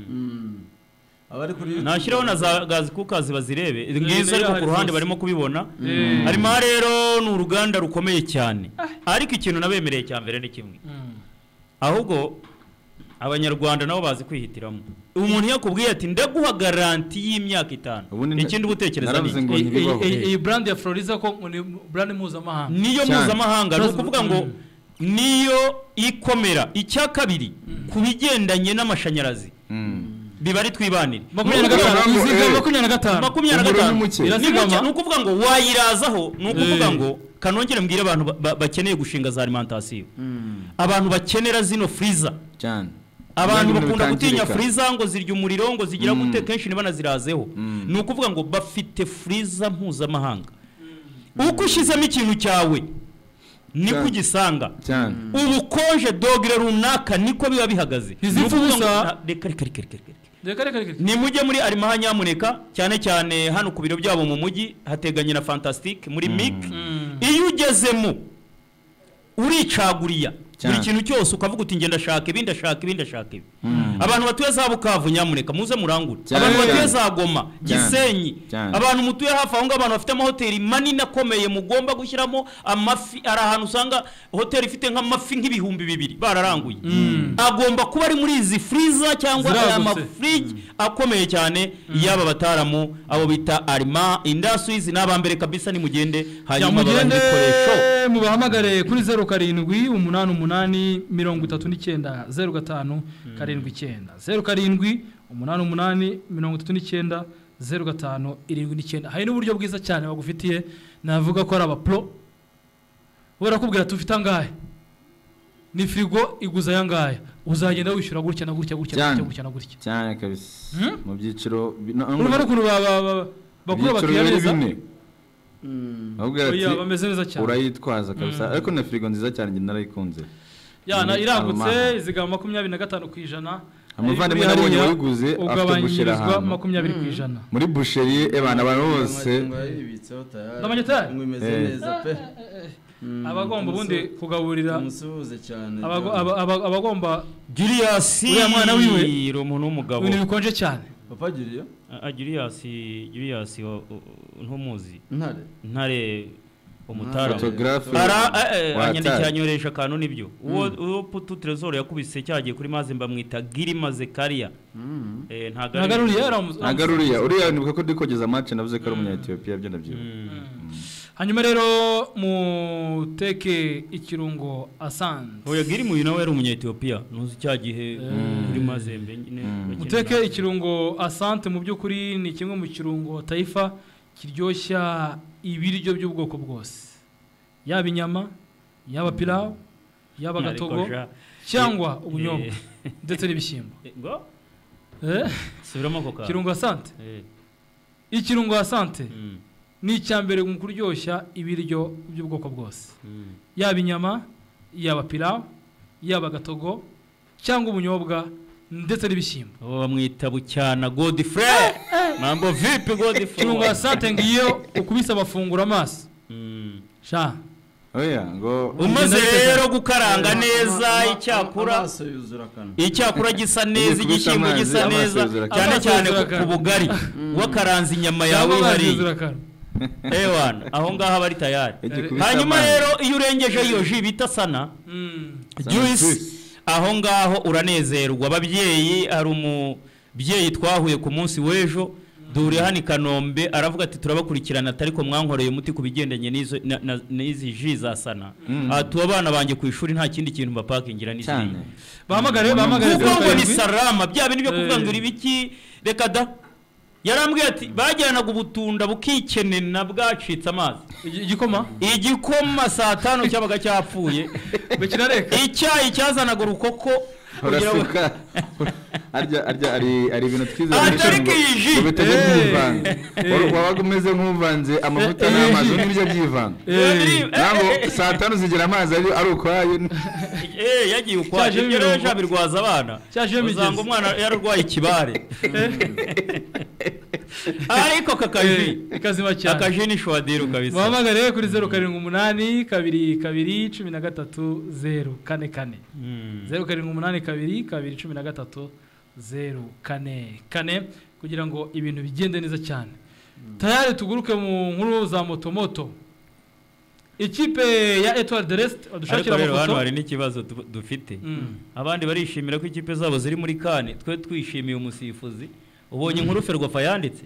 abari kuri nashyiraho na za gazi kukazi bazirebe ngizo ariko ku ruhande barimo kubibona harimo rero ni uruganda rukomeye cyane ariko ikintu nabemereye cya mbere ni kimwe ahubwo abanyarwanda nabo bazi kwihitiramo umuntu yakubwiye ati ndaguha garanti y'imyaka itanu ikindi ubutekereza ni iyi brand ya Floriza ko ni brand mpuzamahanga niyo mpuzamahanga no kuvuga ngo niyo ikomera icya kabiri kubigendanye n'amashanyarazi biba ari twibanire makumyabiri na gatanu makumyabiri na gatanu ni ukuvuga ngo wayirazaho ni ukuvuga ngo kanongere mbwire abantu bakeneye gushinga za alimentation abantu bakenera zino freezer cyane abantu bakunda gutinya freezer ngo zirya umuriro ngo zigira gute kenshi niba nazirazeho ni ukuvuga ngo bafite freezer mpuzamahanga uko ushizemo ikintu cyawe niko ugisanga ubukonje dogere runaka niko biba bihagaze izifuza reka reka reka reka ni mujye muri Almaha nyamuneka cyane cyane hano ku biro byabo mu mujyi hateganye na Fantastic muri Mic iyo ugezemo uricaguriya buri kintu cyose ukavuga uti ngenda shaka ibindi ashaka ibindi ashaka ibi abantu batuye za Bukavu nyamuneka muze murangure abantu batuye za Goma Gisenyi abantu mutuye hafi aho abantu bafite amahoteli manini akomeye mugomba gushyiramo amafi ari ahantu usanga hoteli ifite nk'amafi nk'ibihumbi bibiri bararanguye agomba kuba ari muri izi freezer cyangwa ama fridge akomeye cyane yaba bataramu abo bita Almaha Industries n'abambere kabisa ni mugende hanyuma babikoresho mubahamagare kuri zeru karindwi umunani umunani mirongo itatu n'icyenda zeru gatanu karindwi icyenda zeru karindwi umunani umunani mirongo itatu n'icyenda zeru gatanu irindwi n'icyenda hari n'uburyo bwiza cyane bagufitiye navuga ko ari aba pro barakubwira tufite angahe ni frigo iguza yangaya uzagenda wishyura gutya na gutya gutya gutya gutya na gutya cyane kabisa mu byiciro urumva n'ukuntu bakura bakiyareza ahubwo ati urayitwaza kabisa ariko na frigo nziza cyane njye narayikunze yana iragutse izigama makumyabiri na gatanu ku ijana amuvandimwe nabonye wayiguze afite bushera ahantu makumyabiri ku ijana muri busheri ebana abantu bose ndamanye tayari mwimeze neza pe abagomba ubundi kugaburira umusuhuze cyane abagomba Julius uriya mwana wiwe iri umuntu w'umugabo ibintu bikonje cyane papa Julius Julius Julius ntumuzi ntare ntare umutara Photographe anyandikira anyoresha akantu nibyo uwo uwo putu Trezor yakubise cyagiye kuri maze mbamwita Girima Zekaria eh ntagaruriye ntagaruriye uriya nibuka ko dikogeza match navuze ko ari umunya Ethiopia byo ndabyo hanyuma rero muteke ikirungo Asante oya Girima uyu nawe ari umunya Ethiopia nuzi cyagihe kuri Mazembe nyine muteke ikirungo Asante mu byukuri ni kimwe mu kirungo Taifa kiryoshya ibiryo by'ubwoko bwose yaba inyama yaba pilau yaba gatogo cyangwa ubunyobwa ndetse n'ibishyimbo ngo eh subiramo koka kirungo Asante ikirungo Asante ni icyambere mu kuryoshya ibiryo by'ubwoko bwose yaba inyama yaba pilau yaba gatogo cyangwa ubunyobwa ndetse n'ibishyimbo bamwita bucyana Godfrey mambo vipi Godfrey kirungo Asante ngiyo ukubisa abafungura amaso sha oya ngo umaze rero gukaranga neza icyakura icyakura gisa neza igishyimbo gisa neza cyane cyane ku bugari wakaranze inyama yawe hari ewana aho ngaho bari tayari hanyuma rero iyo urengeje iyo ji bita sana juice aho ngaho uranezerwa ababyeyi hari umubyeyi twahuye ku munsi w'ejo dure hano Kanombe aravuga ati turabakurikirana atariko mwankoreye umuti kubigendanye n'izo n'izi ji za sana atu abana banje ku ishuri nta kindi kintu bapakingira n'izi bahamagare bahamagare kuko ni salama bya bintu byo kuvuga ngo ibiki reka da yarambwiye ati bajyanaga ubutunda bukikenena bwacitse amazi igikoma igikoma saa tanu cyabaga cyapfuye bekirareka icyayi cyazanaga urukoko urasuka arya arya ari ari ibintu twiza ngo bitege byivanga wabaga umeze nk'uvanze amavuta n'amazi n'ibyo byivanga nabo saa tanu zigira amazi ari ari ukwaye eh yagiye ukwaje ibyo rero cyabirwaza abana uzanga umwana yararwaye ikibare ariko kakaji kazima cyane akaji ni shwadiro kabisa bahamagare kuri zeru karindwi umunani kabiri kabiri cumi na gatatu zeru kane kane zeru karindwi umunani kabiri kabiri cumi na gatatu zeru kane kane kugira ngo ibintu bigende neza cyane tayari tuguruke mu nkuru za motomoto ikipe ya Etoile de l'Est adushakira amafoto hano hari n'ikibazo dufite abandi barishimira ko ikipe zabo ziri muri kane twe twishimiye umusifuzi ubonye inkuru Ferwafa yanditse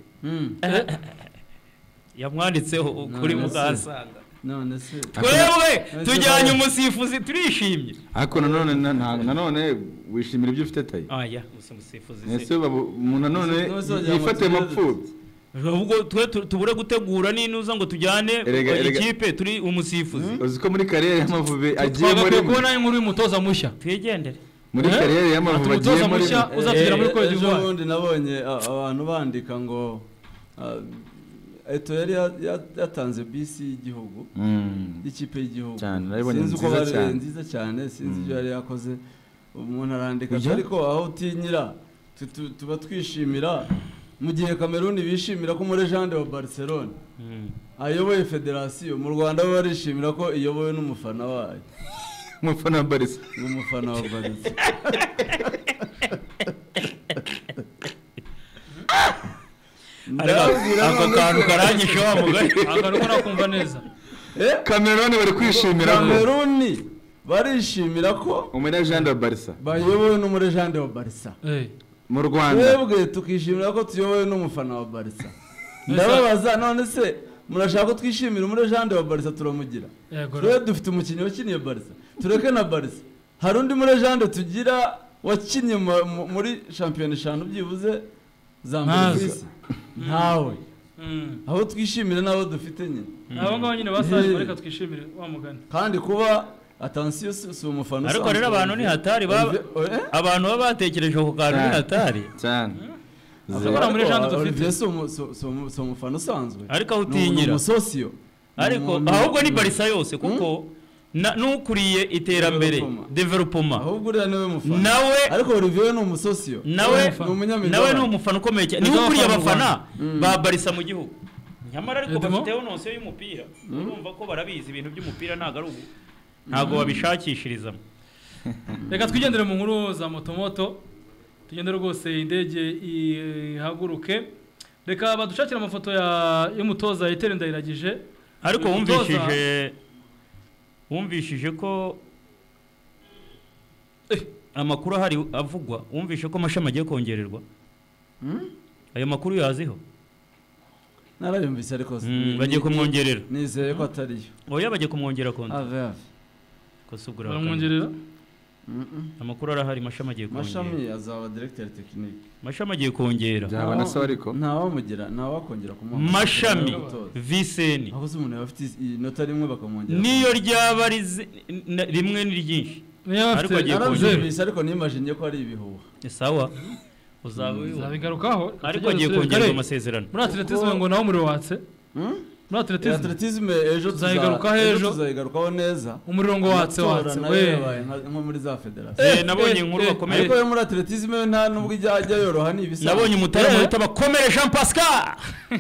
yamwanditseho kuri mukasanga none se twebwe tujyanye umusifuzi turishimye ariko nanone nanone wishimira ibyo ufite tayi aya umusifuzi ese umuntu nanone yifate mapfubyi ubwo twe tubure gutegura ninuza ngo tujyane ikipe turi umusifuzi uziko muri kariyeri y'Amavubi agiye muri kubona inkuru y'umutoza mushya twigendere muri kariyeri y'Amavubi agiye muri uzatugera muri Cote d'Ivoire ubundi nabonye abantu bandika ngo Etoile yatanze bisi y'igihugu ikipe y'igihugu sinzi uko bari nziza cyane sinzi ibyo yari yakoze umuntu arandika ariko aho utinyira tuba twishimira mu gihe Cameroon bishimira ko muri Legende wa Barcelona ayoboye federasiyo mu Rwanda bo barishimira ko iyobowe n'umufana wayo umufana wa Barca umufana wa Barca ako kantu karanyishe wa mugari akantu ko nakumva neza Cameroon bari kwishimira ko Cameroon barishimira ko umuri Legende wa Barca bayobowe n'umuri Legende wa Barca mu Rwanda twebwe tukishimira ko tuyobowe n'umufana wa Barca ndababaza none se murashaka ko twishimira umuri Legende wa Barca turamugira twe dufite umukinnyi wakiniye Barca tureke na Barca hari undi muri Legende tugira wakinnye muri shampiyona eshanu byibuze za mbere ntawe aho twishimira nabo dufite nyine abo ngabo nyine basaje bareka twishimire wa mugani kandi kuba attention si umufana ariko rero abantu ni hatari baba abantu baba batekereje ko kantu ni hatari cyane akora muri Legende dufite so umufana usanzwe ariko aho utinyira umusosio ariko ahubwo ni Barca yose kuko n'ukuriye iterambere development ahubwo uriya niwe mufana nawe ariko Olivier ni umusosio nawe nawe ni umufana ukomeye cyane ni ukuriye abafana ba Barca mu gihugu nyamara ariko bafiteho nonse y'umupira urumva ko barabizi ibintu by'umupira ntago ari ubu ntago babishakishirizamo reka twigendere mu nkuru za motomoto tugendere rwose indege ihaguruke reka badushakira amafoto ya y'umutoza Etienne Ndayiragije ariko wumvishije wumvishije ko amakuru ahari avugwa wumvishe ko amashami agiye kongererwa ayo makuru yaziho narayumvise ariko bagiye kumwongerera nizeye ko atariyo oya bagiye kumwongera konti ave ave ko subura baramwongerera amakuru arahari mashami agiye kongera mashami azaba directeur technique mashami agiye kongera byaba nasaba ariko ntawamugira ntawakongera kumuha mashami viseni aho se umuntu yafite inota rimwe bakamwongera niyo ryaba rimwe ni ryinshi ariko agiye kongera ariko nimagine ko ari ibihuha sawa uzabigarukaho ariko agiye kongerwa amasezerano muri atletisme ngo naho muri watse muri atletisme atletisme ejo tuzayigarukaho ejo tuzayigarukaho neza umuriro ngo watse watse we nko muri za federation eh nabonye inkuru bakomeye ariko muri atletisme nta nubwo ijya yoroha ni ibisa nabonye umutara muri tabakomere Jean Pascal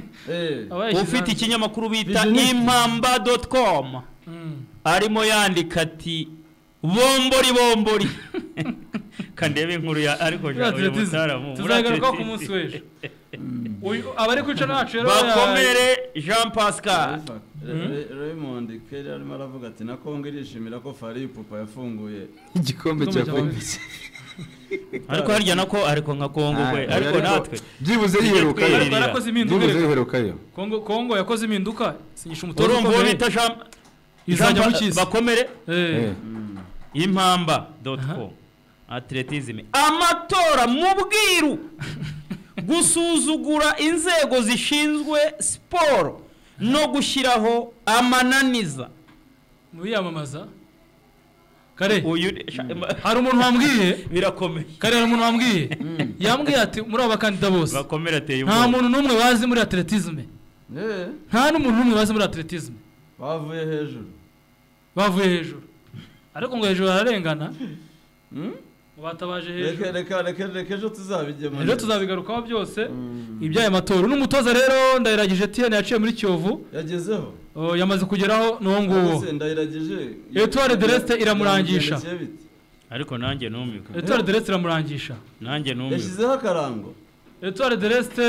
eh ufite ikinyamakuru bita impamba dot com arimo yandika ati bombori bombori kandebe inkuru ya ariko uyu mutaramu tuzagaruka ku munsi w'ejo uyu abari kwica nacu rero bakomere Jean Pascal Raymond Kelly arimo aravuga ati na Kongo irishimira ko Fari Pupa yafunguye igikombe cya Afrika ariko harya nako ariko nka Kongo kwe ariko natwe byibuze yiheruka yarakoze impinduka yiheruka yo Kongo Kongo yakoze impinduka sinyisha umutozo urumva bita Jean izajya mu cyisi bakomere eh impamba dot com atletisme amatora mu bwiru gusuzugura inzego zishinzwe siporo no gushyiraho amananiza muyamamaza kare hari umuntu wambwiye birakomeye kare hari umuntu wambwiye yambwiye ati muri aba bakandida bose bakomera ateye nta muntu n'umwe bazi muri atletisme nta n'umuntu n'umwe bazi muri atletisme bavuye hejuru bavuye hejuru ariko ngo hejuru hararengana batabaje hejuru reka reka reka ejo tuzabijyemo ejo tuzabigarukaho byose ibyaye matora n'umutoza rero ndayiragije Tiene yaciye muri Kiyovu yagezeho yamaze kugeraho n'uwo nguwo ndayiragije Etoile de l'Est iramurangisha ariko nanjye numika Etoile de l'Est iramurangisha nanjye numika yashyizeho akarango Etoile de l'Est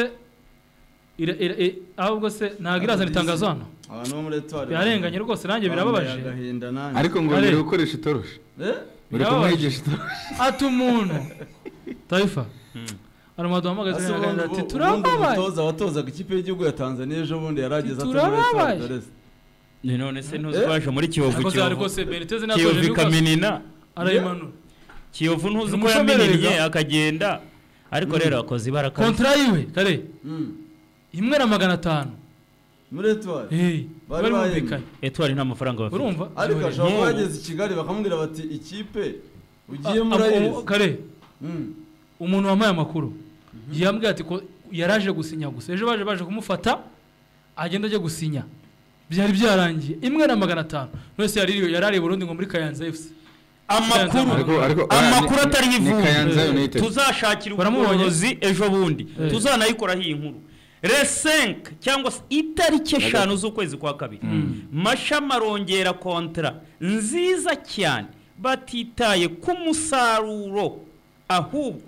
ahubwo se ntabwo irazana itangazo hano abantu bo muri Etoile yarenganye rwose nanjye birababaje ariko ngo mbere gukoresha itoroshi uri kumwigisha itoroshi ati umuntu Taifa Armado hamagaze akagira ati turababaye umutoza watozaga ikipe y'igihugu ya Tanzania ejo bundi yarageze ati turababaye ni none se ntuzwaje muri Kiyovu Kiyovu ariko se Benitez natoje Kaminina arayimanura Kiyovu ntuzi ko yamenye akagenda ariko rero akoze ibaraka kontra yiwe kare imwe na magana atanu muri Etoile eh bari bumvikanye Etoile nta mafaranga bafite urumva ariko ashobora bageze i Kigali bakamubwira bati ikipe ugiye muri ayezi kare umuntu wamaye amakuru yambwiye ati ko yaraje gusinya gusa ejo baje baje kumufata agenda ajya gusinya byari byarangiye imwe na magana atanu wese yari yarari Burundi ngo muri Kayanza F C amakuru amakuru atari ivuye tuzashakira ubworozi ejo bundi tuzanayikoraho iyi nkuru le cinq cyangwa itariki eshanu z'ukwezi kwa kabiri Mashami arongera kontra nziza cyane batitaye ku musaruro ahubwo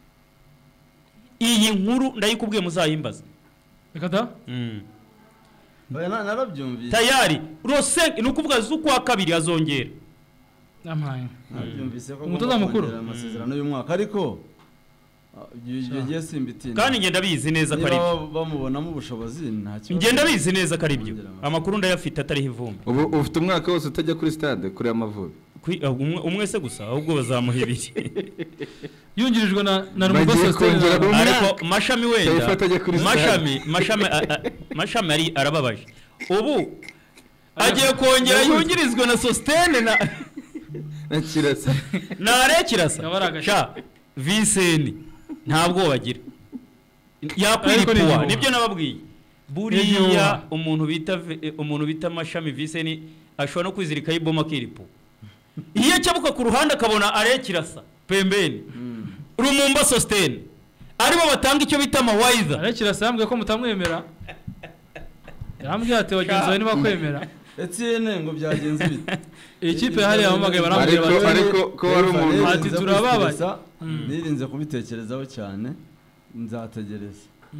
iyi nkuru ndayikubwiye muzayimbaza reka da narabyumvise tayari le cinq ni ukuvuga z'ukwa kabiri azongera amaye nabyumvise ko umutoza mukuru amasezerano y'umwaka ariko yagiye simbitinda kandi ngenda bizi neza ko ari bamubonamo ubushobozi nta kibazo ngenda bizi neza ko ari byo amakuru ndayafite atari ivumbi ubu ufite umwaka wose utajya kuri stade kuri Amavubi umwe se gusa ahubwo bazamuha ibiri yungirijwe na na Rumbaso ariko Mashami wenda Mashami Mashami Mashami ari arababaje ubu agiye kongera yungirizwe na Sostene na na Kirasa na Rekirasa sha Viseni ntabwo bagira yakwiripuwa nibyo nababwiye buriya umuntu bita umuntu bita Mashami Viseni ashobora no kwizirika y'iboma kiripu iyo cyabuka ku ruhande akabona Arekirasa pembeni Rumumba Sostene aribo batanga icyo bita mawaidha Arekirasa yambwiye ko mutamwemera yambwiye ati wagenzi niba kwemera Etienne ngo byagenze bite ikipe hari yamagaye barambwira bati ariko ko wari umuntu ati turababaye nirinze kubitekerezaho cyane nzategereza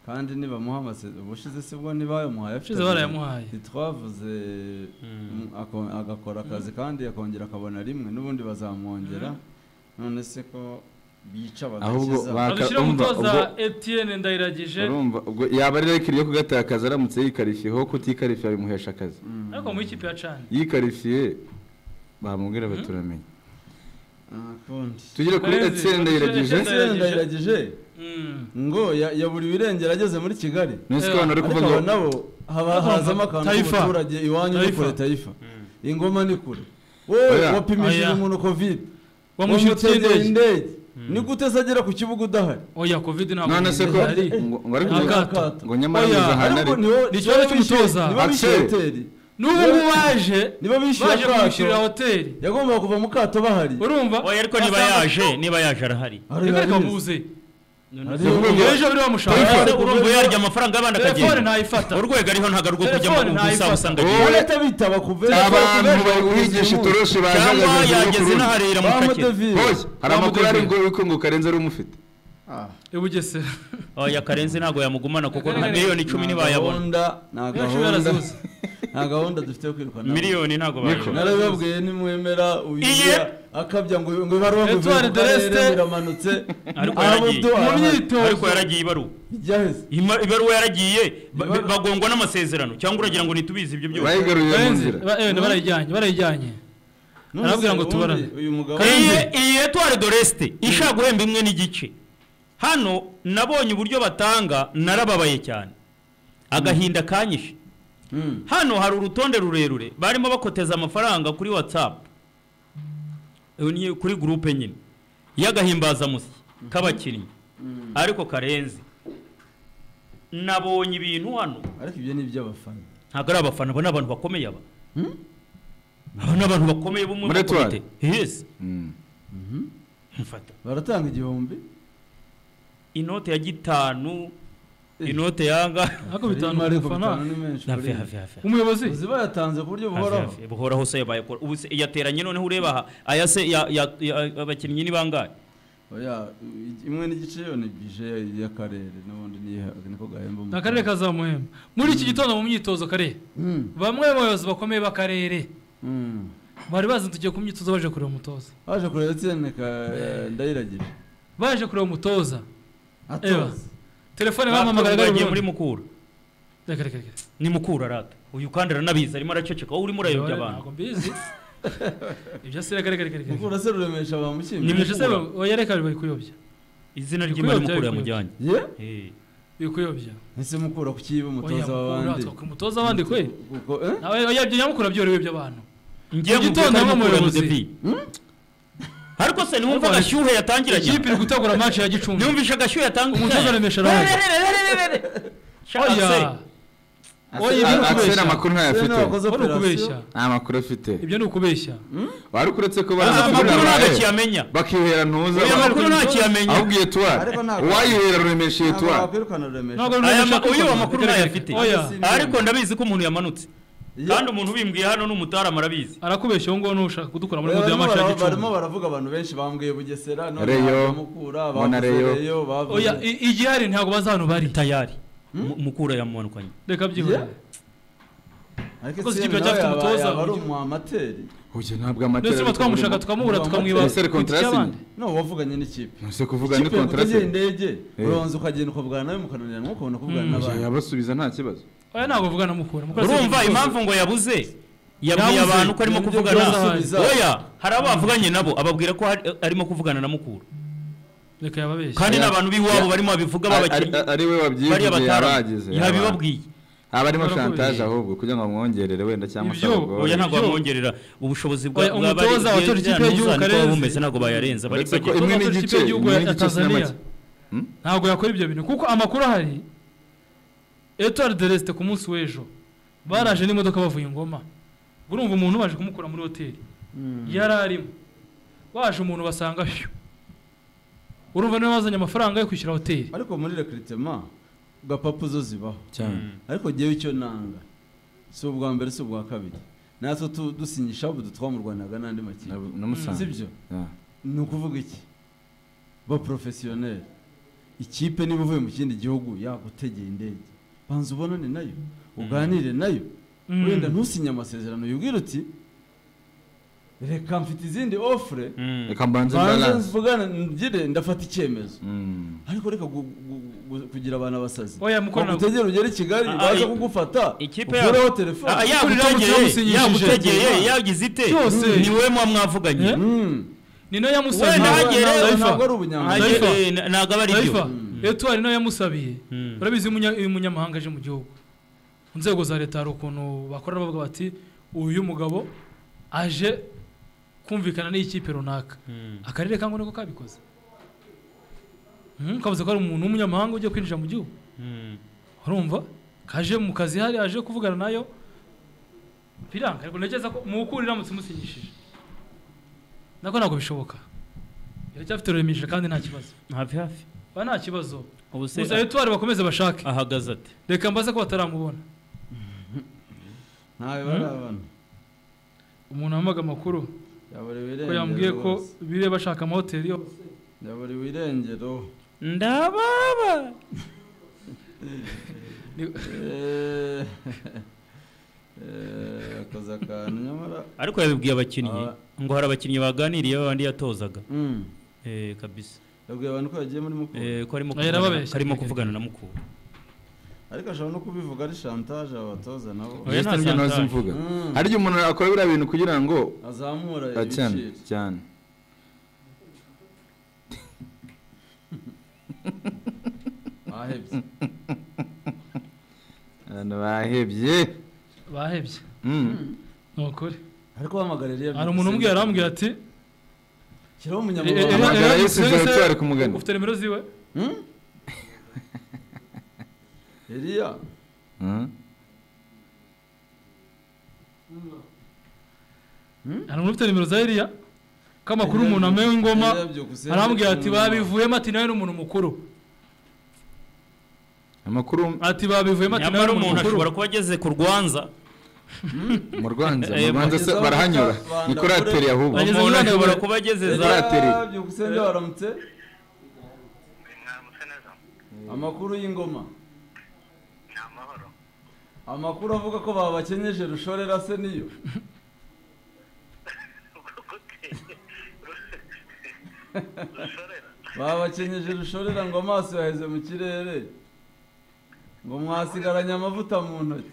kandi nibamuha amasezerano ubushize sibwo nibayamuhaye Ubushize barayamuhaye. ntitwavuze ako- agakora akazi kandi akongera akabona rimwe n'ubundi bazamwongera none se ko bica ahubwo bagakiza baka- badushyira umva, umutoza ubwo- Etienne Ndayiragije urumva ubwo yaba ari rekiri yo kugatakaza aramutse yikarifiyeho kutikarifiye bimuhesha akazi ariko mu ikipe ya Chan yikarifiye bamubwira baturamenya Ah, kundi tugere kuri Karenzi, Etienne Ndayiragije Etienne ndayiragije Mm. ngo ya- yabura ibirengera ageze muri Kigali nese ko abantu bari ariko kuvuga abo ngo nabo haba hazamo akantu Taifa. k'umuturage iwanyu ni Taifa. kure Taifa ingoma ni kure wowe Oya. wapimishije Oya. umuntu covid Wamushyukiye wamutegeye indege. indege ni gute se agera ku kibuga udahari oya covid ntabwo none se ko ihari. ngo ngo ari Nta kuvuga kato. ngo nyamara Oya, muza ahantu ariko ari nibo Ni ikibazo cy'umutoza. niba bishyuye Axel. hoteli n'ubu ngubu baje niba bishyuye baje kumwishyurira akato hoteli yagombaga kuva mu kato bahari urumva oya ariko niba Basanga- yaje niba yaje arahari Hari reka reka hari- muze hari- ejo bari bamushaka Ese urumva yarya amafaranga y'abandi telefone akagenda ntayifata urwego ariho ntabwo ari urwo kujya Telefone mu ntayifata. gusa usanga Oh. agiye leta bitaba kuva abantu bari guhigisha itoroshi baje cyangwa agaze yageze n'aharira mu kake Hoya, hari amakuru ari ngo yuko ngo Karenzi ari umufite ibugesera oya Karenzi ntabwo yamugumana kuko nta miliyoni icumi ntibayabona nta Benshi gahunda barazibuze. nta gahunda dufite yo kwirukana miliyoni ntabwo bayabona narabibabwiye nimwemera uyibya Iye. akabya ngo ngo ibaruwa ngo ivuye Etoile ku de karere l'Est. biramanutse ariko abo yaragiye do- mu myitozo ariko yaragiye ibaruwa ijya heza Ima- ibaruwa yaragiye ba- Ibaruwa- bagongwa n'amasezerano cyangwa uragira ngo ntitubizi ibyo byose bayigaruye mu Karenzi, nzira ba- eh, barayijyanye barayijyanye None arababwira se ngo ubundi tubarane. uyu mugabo iyi iyi Etoile de l'Est ishaka guhemba imwe n'igice hano nabonye uburyo batanga narababaye cyane agahinda kanyishe Mm. hano hari urutonde rurerure barimo bakoteza amafaranga kuri whatsapp Eh, ni kuri groupe nyine y'agahimbazamusyi k'abakinnyi ariko Karenzi nabonye ibintu hano ariko ibyo ni iby'abafana ntabwo ari abafana abo ni abantu bakomeye aba aba ni abantu bakomeye bo muri Muri Etoile? komite yes Mm. mfata baratanga igihumbi inote ya gitanu inote yanga ariko bitanu ariko umufana bitanu ni menshi hafi kuri hafi hafi umuyobozi uzi bayatanze ku buryo hafi buhoraho hafi buhoraho se bayakora ubu se yateranye noneho ureba aha aya se ya- ya- ya- abakinnyi ni bangahe oya imwe n'igice yo ni bije y'akarere n'ubundi ni niko gahemba ni akarere kazamuhemba muri iki gitondo mu myitozo kare Mm. bamwe mu bayobozi bakomeye b'akarere Mm. bari bazi tugiye ku myitozo baje kureba umutoza baje kureba Etienne ka ndayiragije baje kureba umutoza Eba. atoza telefone bampamagara bagiye gari muri mukura reka reka reka ni mukura rata uyu kandi aranabizi arimo araceceka wowe urimo urayobya abantu ntabwo mbizi ibyo se reka reka reka reka mukura se ruremesha bamushimye Ni nimeshe se Mukura. oya reka bari kuyobya izina Bikuyobya, ry'imana mukura bikuyobya. yamujyanye ye Eh. biri kuyobya ese mukura ku kiba oya umutoza mukura w'abandi twakora umutoza w'abandi kwe kuko eh nawe oya ibyo nyamukura byorohewe by'abantu ngiye Mu gitondo gitondo harimo mukura umuyobozi. mudevi ariko se niwumva agashyuhe yatangiranye ikipe iri gutegura match ya gicumbi niwumvisha agashyuhe yatangiranye umutoza aremesha araje oya oya ibyo ni Axel ukubeshya amakuru ntayafite wakoze Wari ukubeshya nta makuru afite ibyo ni ukubeshya wari kuretse ko amakuru ntabwo baravuga akiyamenya bakihera ntuza uyu makuru ntakiyamenya ahubwo iyo tuwari Ariko ntabwo- uwayihera ruremesha iyo ntabwo tuwari wakwirukana ruremesha ntabwo aya rumesha ma- uyu kuko- amakuru reka, reka, ntayafite oya ariko ndabizi ko umuntu yamanutse Ye- kandi umuntu ubimbwiye hano ni umutarama arabizi arakubeshya uwo nguwo nushaka kudukura muri Oya, mudu ya barimo match ya bara- gicumbi barimo baravuga abantu benshi bambwiye bugesera none Reyo, bavuze mukura Mona bavuze Reyo. reyo bavuze oya i- igihari ntabwo bazi ahantu bari tayari Mu- mukura yamumanukanye reka byihorere ariko Kuko Etienne ikipe nawe cyafite yaba- umutoza yaba ari ugira- umu amateri Oye ntabwo amatera ndetse twamushaka tukamubura tukamwiba Ese ari contract y'abandi no wavuganye n'ikipe Ese kuvuga ni ikipe contract kutagera indege Eh. urabanza ukagenda ukavugana nawe mukananirana mukabona kuvugana Mm. n'abandi yabasubiza nta kibazo oya ntabwo avugana mukura Mukura si urumva umutoza. impamvu ngo yabuze yabwiye Yabuze. abantu ko arimo Nibyo kuvugana byasubiza. oya hari abo bavuganye nabo ababwira ko hari- arimo kuvugana na mukura reka yababeshya kandi Ya- n'abantu b'iwabo ya- barimo babivuga Ari- b'abakinnyi ari- ari we bariya wabyivugiye batarama abagize yabibabwiye aba arimo Barakubwiye. chantage ahubwo kugira ngo bamwongerere wenda cyangwa se Ibyo, abagore. oya ntabwo Ibyo- bamwongerera ubushobozi bwa Oya, bwa- bari- umutoza watoje ikipe y'igihugu ntuza niko Karenzi. bumeze ntabwo bayarenza bari Uretse ko bagiye- imwe Umutoza n'igice w'ikipe y'igihugu imwe ya n'igice Tanzania sinamake. Hmm? ntabwo yakora ibyo bintu kuko amakuru ahari Etoile de l'Est ku munsi w'ejo baraje n'imodoka bavuye ingoma urumva umuntu baje kumukura muri hoteli yari arimo waje umuntu basanga phew. urumva niwe wazanye amafaranga yo kwishyura hoteli ariko muri recruitment gapapu zo zibaho cyane ariko ngewe icyo nanga si ubwa mbere si ubwa kabiri natwe tu- dusinyisha ubu twamurwanaga n'andi makipe namusanze sibyo ni ukuvuga iki ba professionnel ikipe niba uvuye mu kindi gihugu yagutegeye indege banza ubonane nayo uganire nayo wenda ntusinye amasezerano yubwira uti reka mfite izindi offre reka mbanze balance mvugana ngire ndafata icyemezo ariko reka kugira abantu abasazi utegera ugere i Kigali baza kugufata ukoreho telefone yagutegeye yagutegeye yagize ite ni we mwavuganye ni no yamusabiye ntabwo ari ubunyamwuga ntabwo aba ari byo Etoile no yamusabiye urabizi umunyamahanga aje mu gihugu inzego za leta hari ukuntu bakora bavuga bati uyu mugabo aje kumvikana n'ikipe runaka akarere kango niko kabikoze kavuze ko ari umuntu w'umunyamahanga ugiye kwinjira mu gihugu urumva kaje mu kazi hari aje kuvugana nayo biranga ariko nageza ko mu ukurira mutse musinyishije nako nako bishoboka yaracyafite remisha kandi nta kibazo hafi hafi ba nta kibazo ubuse Etoile bakomeze bashake ahagaze ati reka mbaze ko bataramubona ntawe barabana umuntu amaga makuru ko yambwiye ko bire bashaka amahoteli yose yabari wirengero ndababa eh akoza akantu nyamara ariko yabibwiye abakinnyi ngo hari abakinnyi baganiriye abandi yatozaga eh kabisa yabwiye abantu ko yagiye muri mukuru eh ko arimo arimo kuvugana na mukuru ariko ashobora no kubivuga ari chantage abatoza nabo oya nta nazo mvuga hari umuntu akora bira bintu kugira ngo azamura ibiciro cyane bahebye ana bahebye bahebye nokuri ariko bamagarira hari umuntu umbwiye arambwira ati kiraho umunyamabanga amagara yese Etoile kumugana ufite nimero ziwe Elia hmm Ana umuntu ufite nimero za Elia kama kuri umuntu amewe ingoma arambwira ati babivuyemo ati nawe n'umuntu mukuru amakuru ati babivuyemo ati nawe n'umuntu mukuru ashobora kuba ageze ku Rwanza mu Rwanza mu Rwanza se barahanyura ni kuri ateri ahubwo umuntu ashobora kuba ageze za ateri byukusende waramutse amakuru y'ingoma amakuru avuga ko babakenyeje rushorera se niyo babakenyeje rushorera ngo amaso yaheze mu kirere ngo mwasigaranye amavuta mu ntoki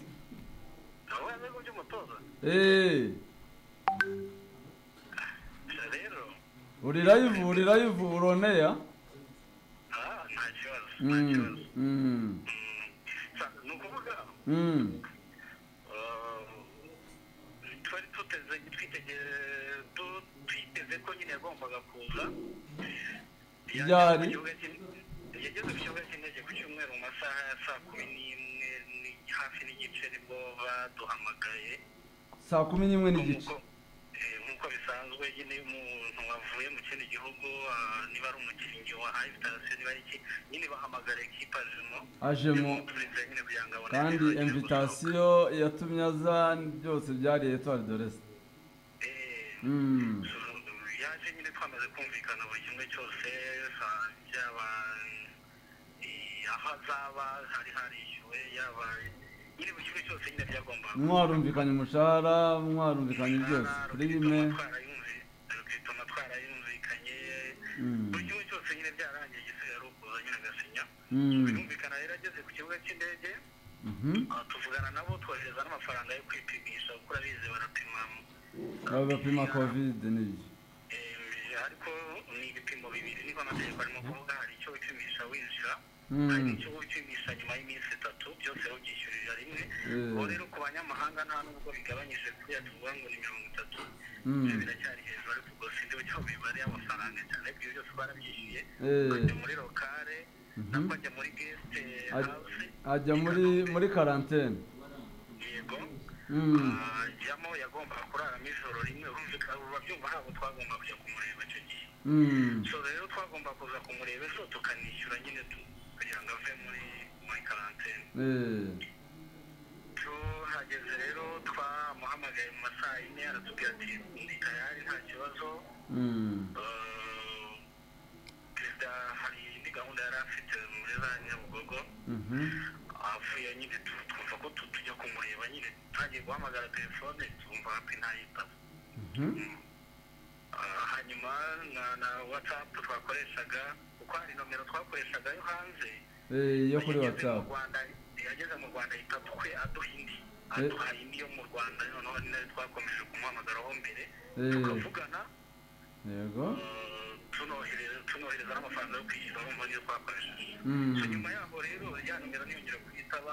eh uri live uri live uroneya ah nta kibazo nta kibazo mm nukuvuga mm twari tuteze twitege twiteze ko nyine yagombaga kuza yari yageze ku kibuga cy'indege ku cyumweru mu masaha ya saa kumi n'imwe hafi n'igice nibwo baduhamagaye saa kumi n'imwe n'igice nk'uko bisanzwe nyine umuntu wavuye mu kindi gihugu niba ari umukinnyi wa hayi sitasiyo niba ari iki nyine bahamagara ekipa ajemo ajemo kandi invitasiyo yatumye aza byose byari Etoile de l'Est yaje nyine twamaze kumvikana buri kimwe cyose byaba aho azaba hari harishyuwe yaba nyine buri kimwe cyose nyine byagomba mwarumvikanye umushahara mwarumvikanye byose prime bituma twarayumvikanye buri kimwe cyose nyine byarangiye gisigaye ari ukuza nyine agasinya birumvikana rero ageze ku kibuga cy'indege tuvugana nabo twohereza n'amafaranga yo kwipimisha kuko urabizi barapima bapima covid n'ibyo ariko ni ibipimo bibiri niba amategeko arimo kuvuga hari icyo wipimisha winjira hari n'icyo wipimisha nyuma y'iminsi itatu byose ubyishyurira rimwe ubu rero ku banyamahanga nta nubwo bigabanyije kuriya tuvuga ngo ni mirongo itatu ibyo biracyari hejuru ariko ubwo sindi ujya mu mibare y'amafaranga cyane ibyo byose barabyishyuye ajya muri lokale nako ajya muri guest house ajya muri muri quarantaine yego ajyamo yagombaga kuraramo ijoro rimwe urumvikana urabyumva ntabwo twagomba kujya kumureba icyo gihe so rero twagomba kuza kumureba ejo tukanishyura nyine kugira ngo ave muri muri quarantaine tuhageze rero twamuhamagaye mu masaha yine aratubwira ati ndi tayari nta kibazo perezida hari indi gahunda yari afite muri za Nyabugogo avuye nyine twumva ko tujya kumureba nyine twagiye guhamagara telefone twumva hapi ntayitaba hanyuma na whatsapp twakoreshaga kuko hari nomero twakoreshaga yo hanze yo kuri whatsapp yageze mu Rwanda yita twe aduha indi aduha indi yo mu Rwanda noneho nari twakomeje kumuhamagaraho mbere tukavugana yego tunohereza tunohereza n'amafaranga yo kwishyura urumva niyo twakoresheje nyuma yaho rero ya nomero niyongera kuyitaba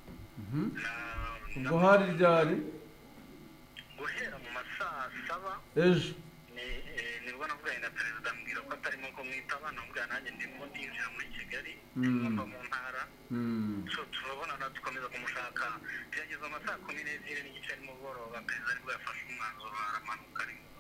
ubwo hari ryari guhera mu masaa saba ejo nibwo navuganye na perezida ambwira ko atarimo ko mwitaba namubwira nanjye ndimo ndinjira muri Kigali mva mu ntara turabonana dukomeza kumushaka byageze amasaa kumi n'ebyiri n'igice nimugoroba perezida nibwo yafashe umwanzuro aramanuka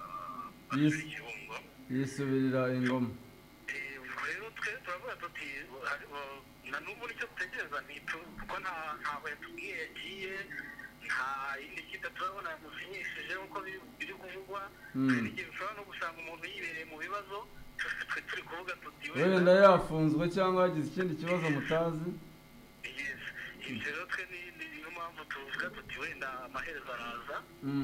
yisubirira ingoma rero twe turavuga tuti na n'ubu nicyo dutegereza kuko ntaho yatubwiye yagiye nta yindi kipe turabona yamusinyishije nk'uko biri kuvugwa n'igihe ushobora no gusanga umuntu yibereye mu bibazo twe turi kuvuga tuti wenda yafunzwe cyangwa yagize ikindi kibazo mutazi ibyo rero twe niyo mpamvu tuvuga tuti wenda amaherezo araza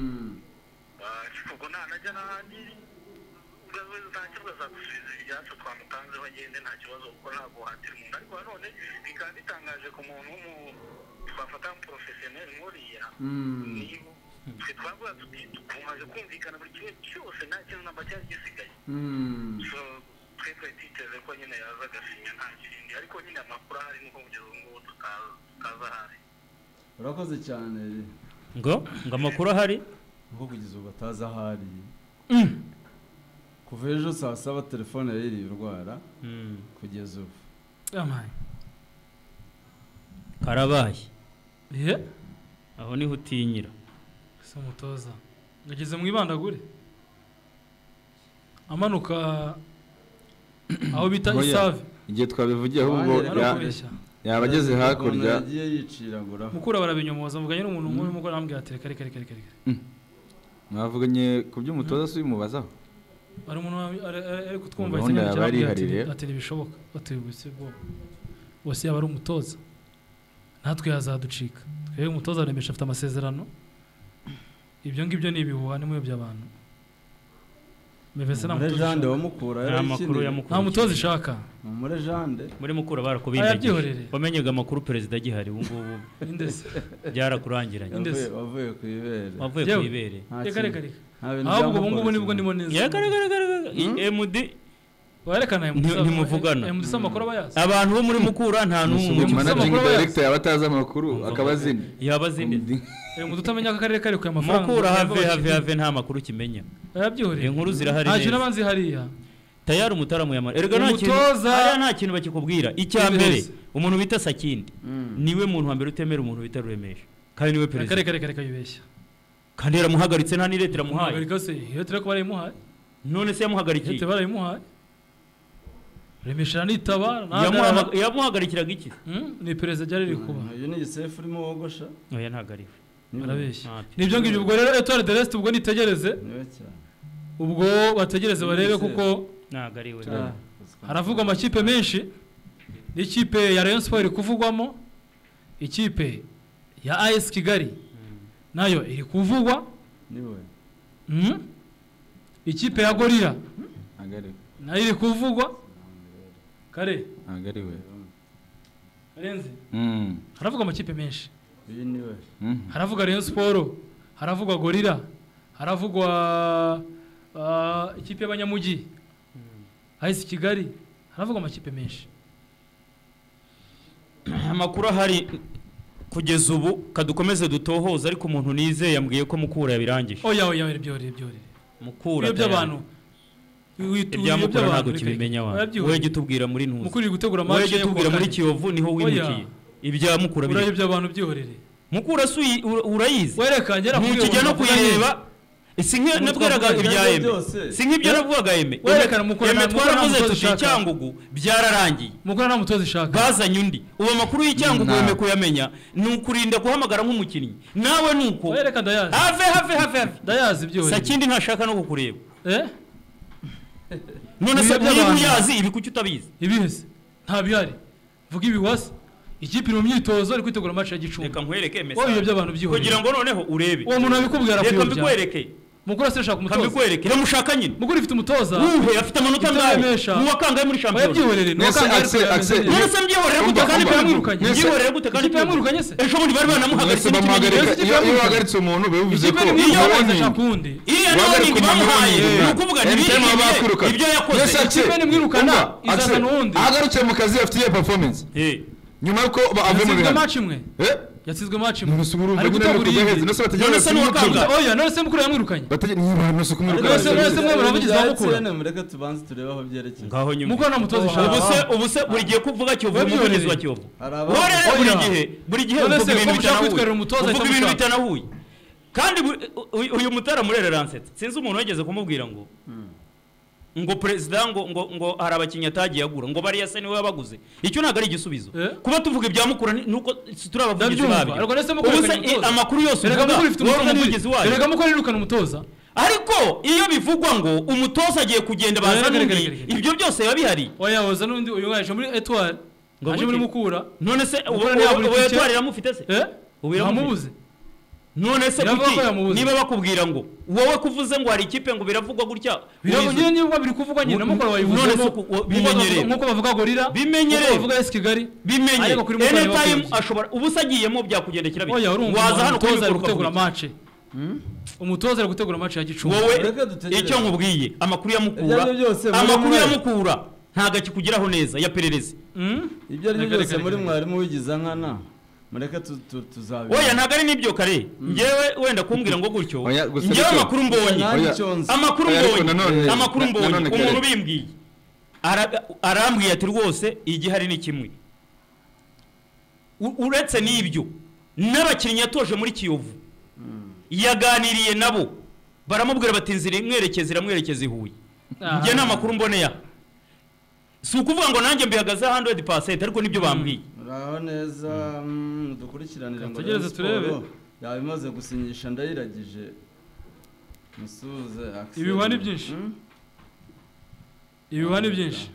ubwo ntanajya n'ahandi nta kibazo azadusubiza ibyacu twamutanzeho agende nta kibazo kuko ntabwo hatira umuntu ariko nanone bikaba bitangaje ku muntu twafata nk'umuporofesiyoneri nk'uriya twe twavuga tuti tumaze kumvikana buri kimwe cyose nta kintu namba cyari gisigaye twe twari twiteze ko nyine yaza agasinya nta kindi ariko nyine amakuru ahari nuko kugeza ubu ngubu tutaza ahari urakoze cyane ngo ngo amakuru ahari nko kugeza ubu bataza ahari kuva ejo saa saba telefone yari urwara kugeza ubu karabaye ye aho niho utinyira se umutoza ngageze mu ibandagure amanuka aho bita isave igihe twabivugiye ahubwo yaba ageze hakurya yagiye yiciragura mukura barabinyomoza mvuganye n'umuntu umwe muko arambwira ati reka reka reka reka mwavuganye ku by'umutoza si bimubazaho ari umuntu ari kutwumva ati ntibishoboka batubise bwo bose yaba ari umutoza natwe yazaducika twebwe umutoza aremesha afite amasezerano ibyo ngibyo ni ibihuha nimuyobya abantu mevese na mutoza jande wa mukura nta makuru ya mukura nta mutoza ishaka muri jande muri mukura barakubindagije wamenyega amakuru perezida gihari ubu ngubu indese byarakurangiranye wavuye ku ibere wavuye ku ibere reka reka reka ahubwo ubu ngubu nibwo ndimo neza reka reka reka M D warekana ntimuvugana M D se amakuru abayazi abantu bo muri mukura nta n'umwe managing director yabataza amakuru akabazindi yabazindi M D utamenya akarere kare ku amafaranga mukura have have have nta makuru kimenya yabyihoreye inkuru zirahari nta kintu abanzi hariya tayari umutaramu yamara erega nta kintu aya nta kintu bakikubwira icya mbere umuntu bita Sakindi niwe muntu wa mbere utemera umuntu bita Ruremesha kandi niwe perezida kare kare kare kayibeshya kandi yaramuhagaritse nta nirete ramuhaye ariko se iyo turi ko barayimuhaye none se yamuhagarikiye iyo barayimuhaye Remesha nitaba yamuhagarikiraga iki ni perezida ryari riri kuba iyo ni Yosef urimo wogosha oya ntagariwe barabeshya nibyo ngibyo ubwo rero Etoile de l'Est ubwo nitegereze ubwo bategereze barebe kuko ntagariwe haravuga amakipe menshi n'ikipe ya Rayon Sport kuvugwamo ikipe ya A S Kigali nayo iri kuvugwa niwe mhm ikipe ya Gorilla agariwe nayo iri kuvugwa kare agariwe Karenzi mm haravuga amakipe menshi iyi niwe haravuga Rayon Sport haravuga Gorilla haravugwa uh, ikipe y'abanyamugi A S Kigali haravuga amakipe menshi amakuru ahari kugeza ubu kadukomeze dutohoza ariko umuntu nizeye yambwiye ko mukura yabirangije oya oya byore byore mukura ibyo by'abantu ibya mukura ntabwo kibimenya abantu wewe gitubwira muri ntuzi mukuri gutegura match wewe gitubwira muri Kiyovu niho wimukiye ibya mukura biri ibyo abantu byihorere mukura suyi urayizi werekanye ntukijya no kuyireba sinke nabwiraga ibyayeme sinke ibyo navugaga yeme werekana mukura na twaravuze tuti cyangugu byararangiye mukura na mutozi shaka bazanye undi uwo makuru y'icyangugu weme kuyamenya nukurinda guhamagara nk'umukinnyi nawe nuko wereka ndayazi have have have ndayazi byihorere sakindi ntashaka no kukureba eh none se niba uyazi ibi kuki utabizi ibihese nta bihari vuga ibiwasi ikipe iri mu myitozo ari kwitegura match ya Gicumbi reka nkwereke message wowe ibyo by'abantu byihoreye kugira ngo noneho urebe uwo muntu abikubwira reka mbikwereke mukuru aseshaka umutoza mbikwereke rero mushaka nyine mukuru ifite umutoza uhe afite amanota ngahe mu wakangaye muri champion yabyihorere no kangaye access none se mbyihorere gute kandi byamwirukanye byihorere gute kandi byamwirukanye se ejo muri bari banamuhagaritse iyo uhagaritse umuntu bivuze ko iyo wageze kundi iyo warning bamuhaye nukuvuga nibyo ibyo yakoze ikipe ni mwirukana izana nundi agarutse mu kazi afite performance nyuma yuko ave mu bihano match imwe eh yatsizwe match imwe ari gutegura iyi none se bategera se n'uwakanga oya none se mukuru yamwirukanye bategera niba none se kumwirukanye none se none se mwe baravugiza bakukura mureka tubanze turebe aho byerekeye ngaho nyuma mukuru namutoza ishaka ubuse ubuse buri gihe kuvuga cyo vuga umuvugizi wa Kiyovu urere buri gihe buri gihe uvuga ibintu bitanahuye uvuga ibintu bitanahuye kandi uyu mutara murere Lancet sinzi umuntu wageze kumubwira ngo ngo president ngo ngo ngo hari abakinya atagiye agura ngo bari yase niwe yabaguze icyo ntago ari igisubizo kuba tuvuga ibyamukura nuko turabavugize babi ubuse amakuru yose uvuga ngo umuvugizi wayo rega mukora irukana umutoza ariko iyo bivugwa ngo umutoza agiye kugenda bazana ibyo byose biba bihari oya hoza nundi uyu waje muri Etoile aje muri Mukura none se ubu Etoile iramufite se eh ubiramubuze none se kuki niba bakubwira ngo wowe kuvuze ngo hari ikipe ngo biravugwa gutya birabonye niba biri kuvugwa nyine namukora wayivuze none se bimenyereye nkuko bavuga gorira bimenyereye bavuga S Kigali bimenyereye anytime ashobora ubusagiyemo byakugendekera bite waza hano gutegura match umutoza ari gutegura match ya Gicumbi wowe icyo nkubwiye amakuru yamukura amakuru yamukura ntaga kikugiraho neza ya pererezi ibyo ari byose muri mwarimu wigiza nkana mureka tuzabe oya ntago ari nibyo kare ngewe wenda kumbwira ngo gutyo ngewe amakuru mbonye amakuru mbonye amakuru mbonye umuntu bimbwiye arambwiye ati rwose igihari ni kimwe uretse n'ibyo n'abakinnyi yatoje muri Kiyovu yaganiriye nabo baramubwira bati nzira mwerekeze iramwerekeza ihuye nge n'amakuru mboneye si ukuvuga ngo nanjye mbihagaze one hundred percent ariko nibyo bambwiye uraho neza dukurikiranira ngo tugereze turebe yabimaze gusinyisha ndayiragije musuze Axel ibiwa ni byinshi ibiwa ni byinshi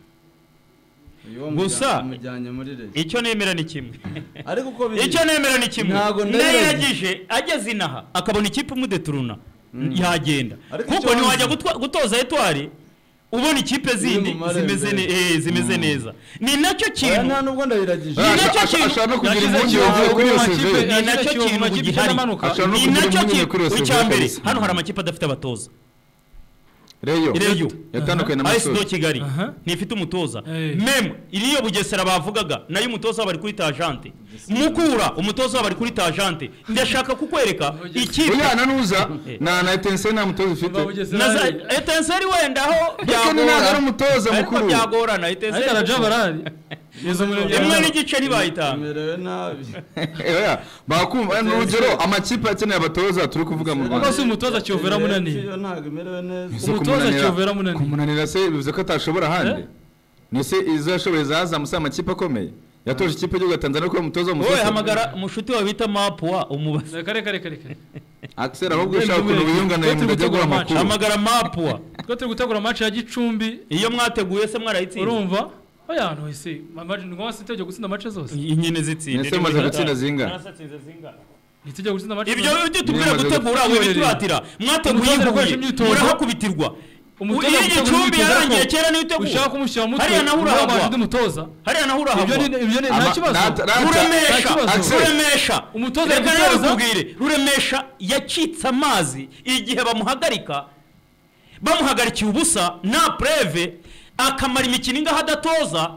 gusa mujyanye muri reje icyo nemera ni kimwe ariko uko biri icyo nemera ni kimwe ndayiragije ageze inaha akabona ikipe umudeturuna yagenda kuko ni wajya gutoza Etoile ubona ikipe zindi zimeze ne eh zimeze neza ni nacyo kintu nta nubwo ndabiragije ni nacyo kintu ashaka kugira impungenge uvuye kuri iyo seve ni nacyo kintu gihari ni nacyo kintu cyambere hano hari amakipe adafite abatoza Reyo Reyo yatandukanye na Masozi Kigali nifite umutoza meme iriyo Bugesera bavugaga nayo umutoza bari kuri Tajante Mukura umutoza bari kuri Tajante ndashaka kukwereka ikipe oya nanuza na na Etincelle na mutoza ufite na Etincelle wenda aho byagora ari umutoza mukuru byagorana Etincelle arajabarari yezo murenge imwe n'igice nibayita merewe nabi oya bakumva n'urugero amakipe akeneye abatoza turi kuvuga mu Rwanda bose umutoza cyovera munani ntago merewe neza umutoza cyovera munani kumunanira se bivuze ko atashobora hande nise izo yashoboye zaza musa amakipe akomeye yatoje ikipe y'u Tanzania ko umutoza umusozi oye hamagara mushuti wa bita Mapwa umubaza kare kare kare kare Axel ahubwo ushaka kuntu wiyungana mu ndajya gura makuru hamagara Mapwa twa turi gutegura match ya Gicumbi iyo mwateguye se mwarayitsinze urumva oya no ese match ngo sitege gutsinda match zose inyene zitsinde nese maze gutsinda zinga itije gutsinda match ibyo byo tubwira gutegura we bituratira mwateguye muraho kubitirwa umutoza Gicumbi yarangiye kera ni utegura ushaka kumushyira mutwe hariya nahura hagwa umutoza hariya nahura hagwa ibyo ibyo nta kibazo ruremesha ruremesha umutoza gutoza ruremesha yacitse amazi igihe bamuhagarika bamuhagarikiye ubusa na preve akamara imikino ingaho adatoza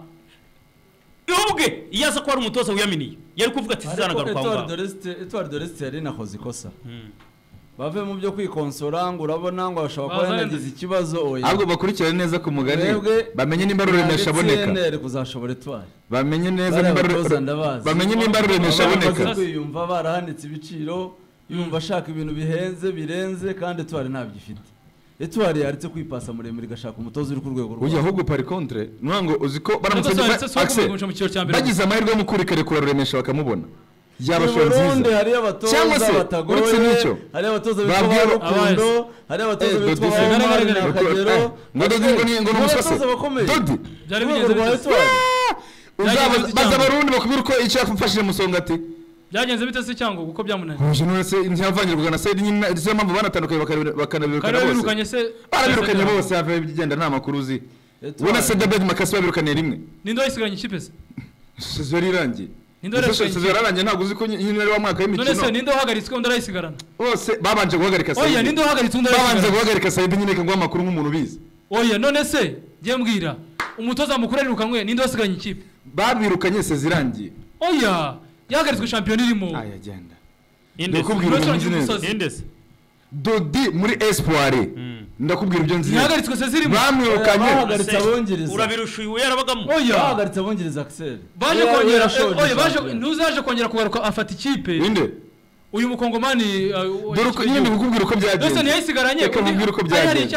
ubwe yaza ko ari umutoza wiyaminiye yari kuvuga ati zizanagaruka aho Etoile de l'Est yari nakoze ikosa bave mu byo kwikonsora ngo urabona ngo bashobora kuba yanagize ikibazo oya ahubwo bakurikirane neza ku mugani bamenye nimba ruremesha aboneka nere kuzashobora Etoile bamenye neza nimba bamenye nimba ruremesha aboneka yumva barahanitse ibiciro yumva ashaka ibintu bihenze birenze kandi Etoile ntabyo ifite Etoile yaritse kwipasa muremure gashaka umutoza uri ku rwego rwo uya ahubwo par contre nwango uziko baramusabye bagize amahirwe mu kurikare kura ruremesha bakamubona yabashora nziza hari abatoza batagoye hari abatoza bitwa Rukundo hari abatoza bitwa Akagero ngo dodi ngo ni ngo n'umusase dodi byari bigenze baza abarundi bakubwira uko icyo yafashije musonga ati byagenze bite se cyangwa uko byamunaniye je none se ntiyavangirwa na Said nyine nizo mpamvu banatandukanye bakanabirukana bose barabirukanye se barabirukanye bose have bigenda nta makuru uzi ubona se David Makasi babirukanye rimwe nindo yisigaranye ikipe se sezo rirangiye nindo sezo yarangiye ntabwo uzi ko nyine ari wa mwaka w'imikino none se nindo hagaritswe undi arayisigarana bose babanje guhagarika Said oya nindo hagaritswe undi arayisigarana babanje guhagarika Said nyine ngo amakuru nk'umuntu bizi oya none se je mbwira umutoza mukuru arirukanwe nindo yasigaranye ikipe babirukanye se zirangiye oya yagaritswe champion irimo aya genda ndakubwira indese Dodi muri Espoir ndakubwira ibyo nzi yagaritswe se zirimo bamwirukanye bahagaritse abongereza urabirusha uyu yarabagamo oya bahagaritse abongereza Axel baje kongera oya baje ntuzaje kongera kugaruka afata ikipe inde uyu mukongomani dore nyine ndakubwira uko byagenze ndetse ntiyisigaranye ndakubwira uko byagenze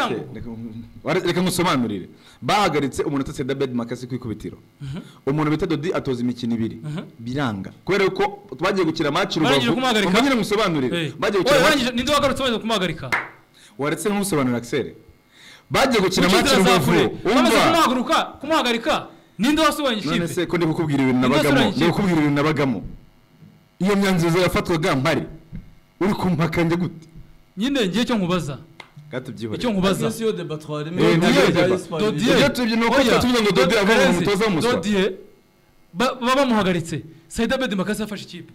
reka ngusobanurire bahagaritse umuntu utse David Makasi kwikubitiro umuntu bita Dodi atoza imikino ibiri biranga kubera ko twagiye gukira match Rubavu umanyine musobanurire bagiye gukira match ninde wagarutse baje kumuhagarika waretse nk'umusobanurira Axel bagiye gukina match Rubavu umva kumuhaguruka kumuhagarika ninde wasubanye ikipe none se ko ndi kukubwira ibintu nabagamo ndi kukubwira ibintu nabagamo iyo myanzuzo yafatwaga mpari uri kumpakanje gute nyine ngiye cyo nkubaza gatubyiho icyo nkubaza Monsieur de Batware Dodier tubye nuko tuvuga ngo Dodier ava mu mutoza w'umuswa Dodier baba bamuhagaritse Said Abed Makasi afashe ikipe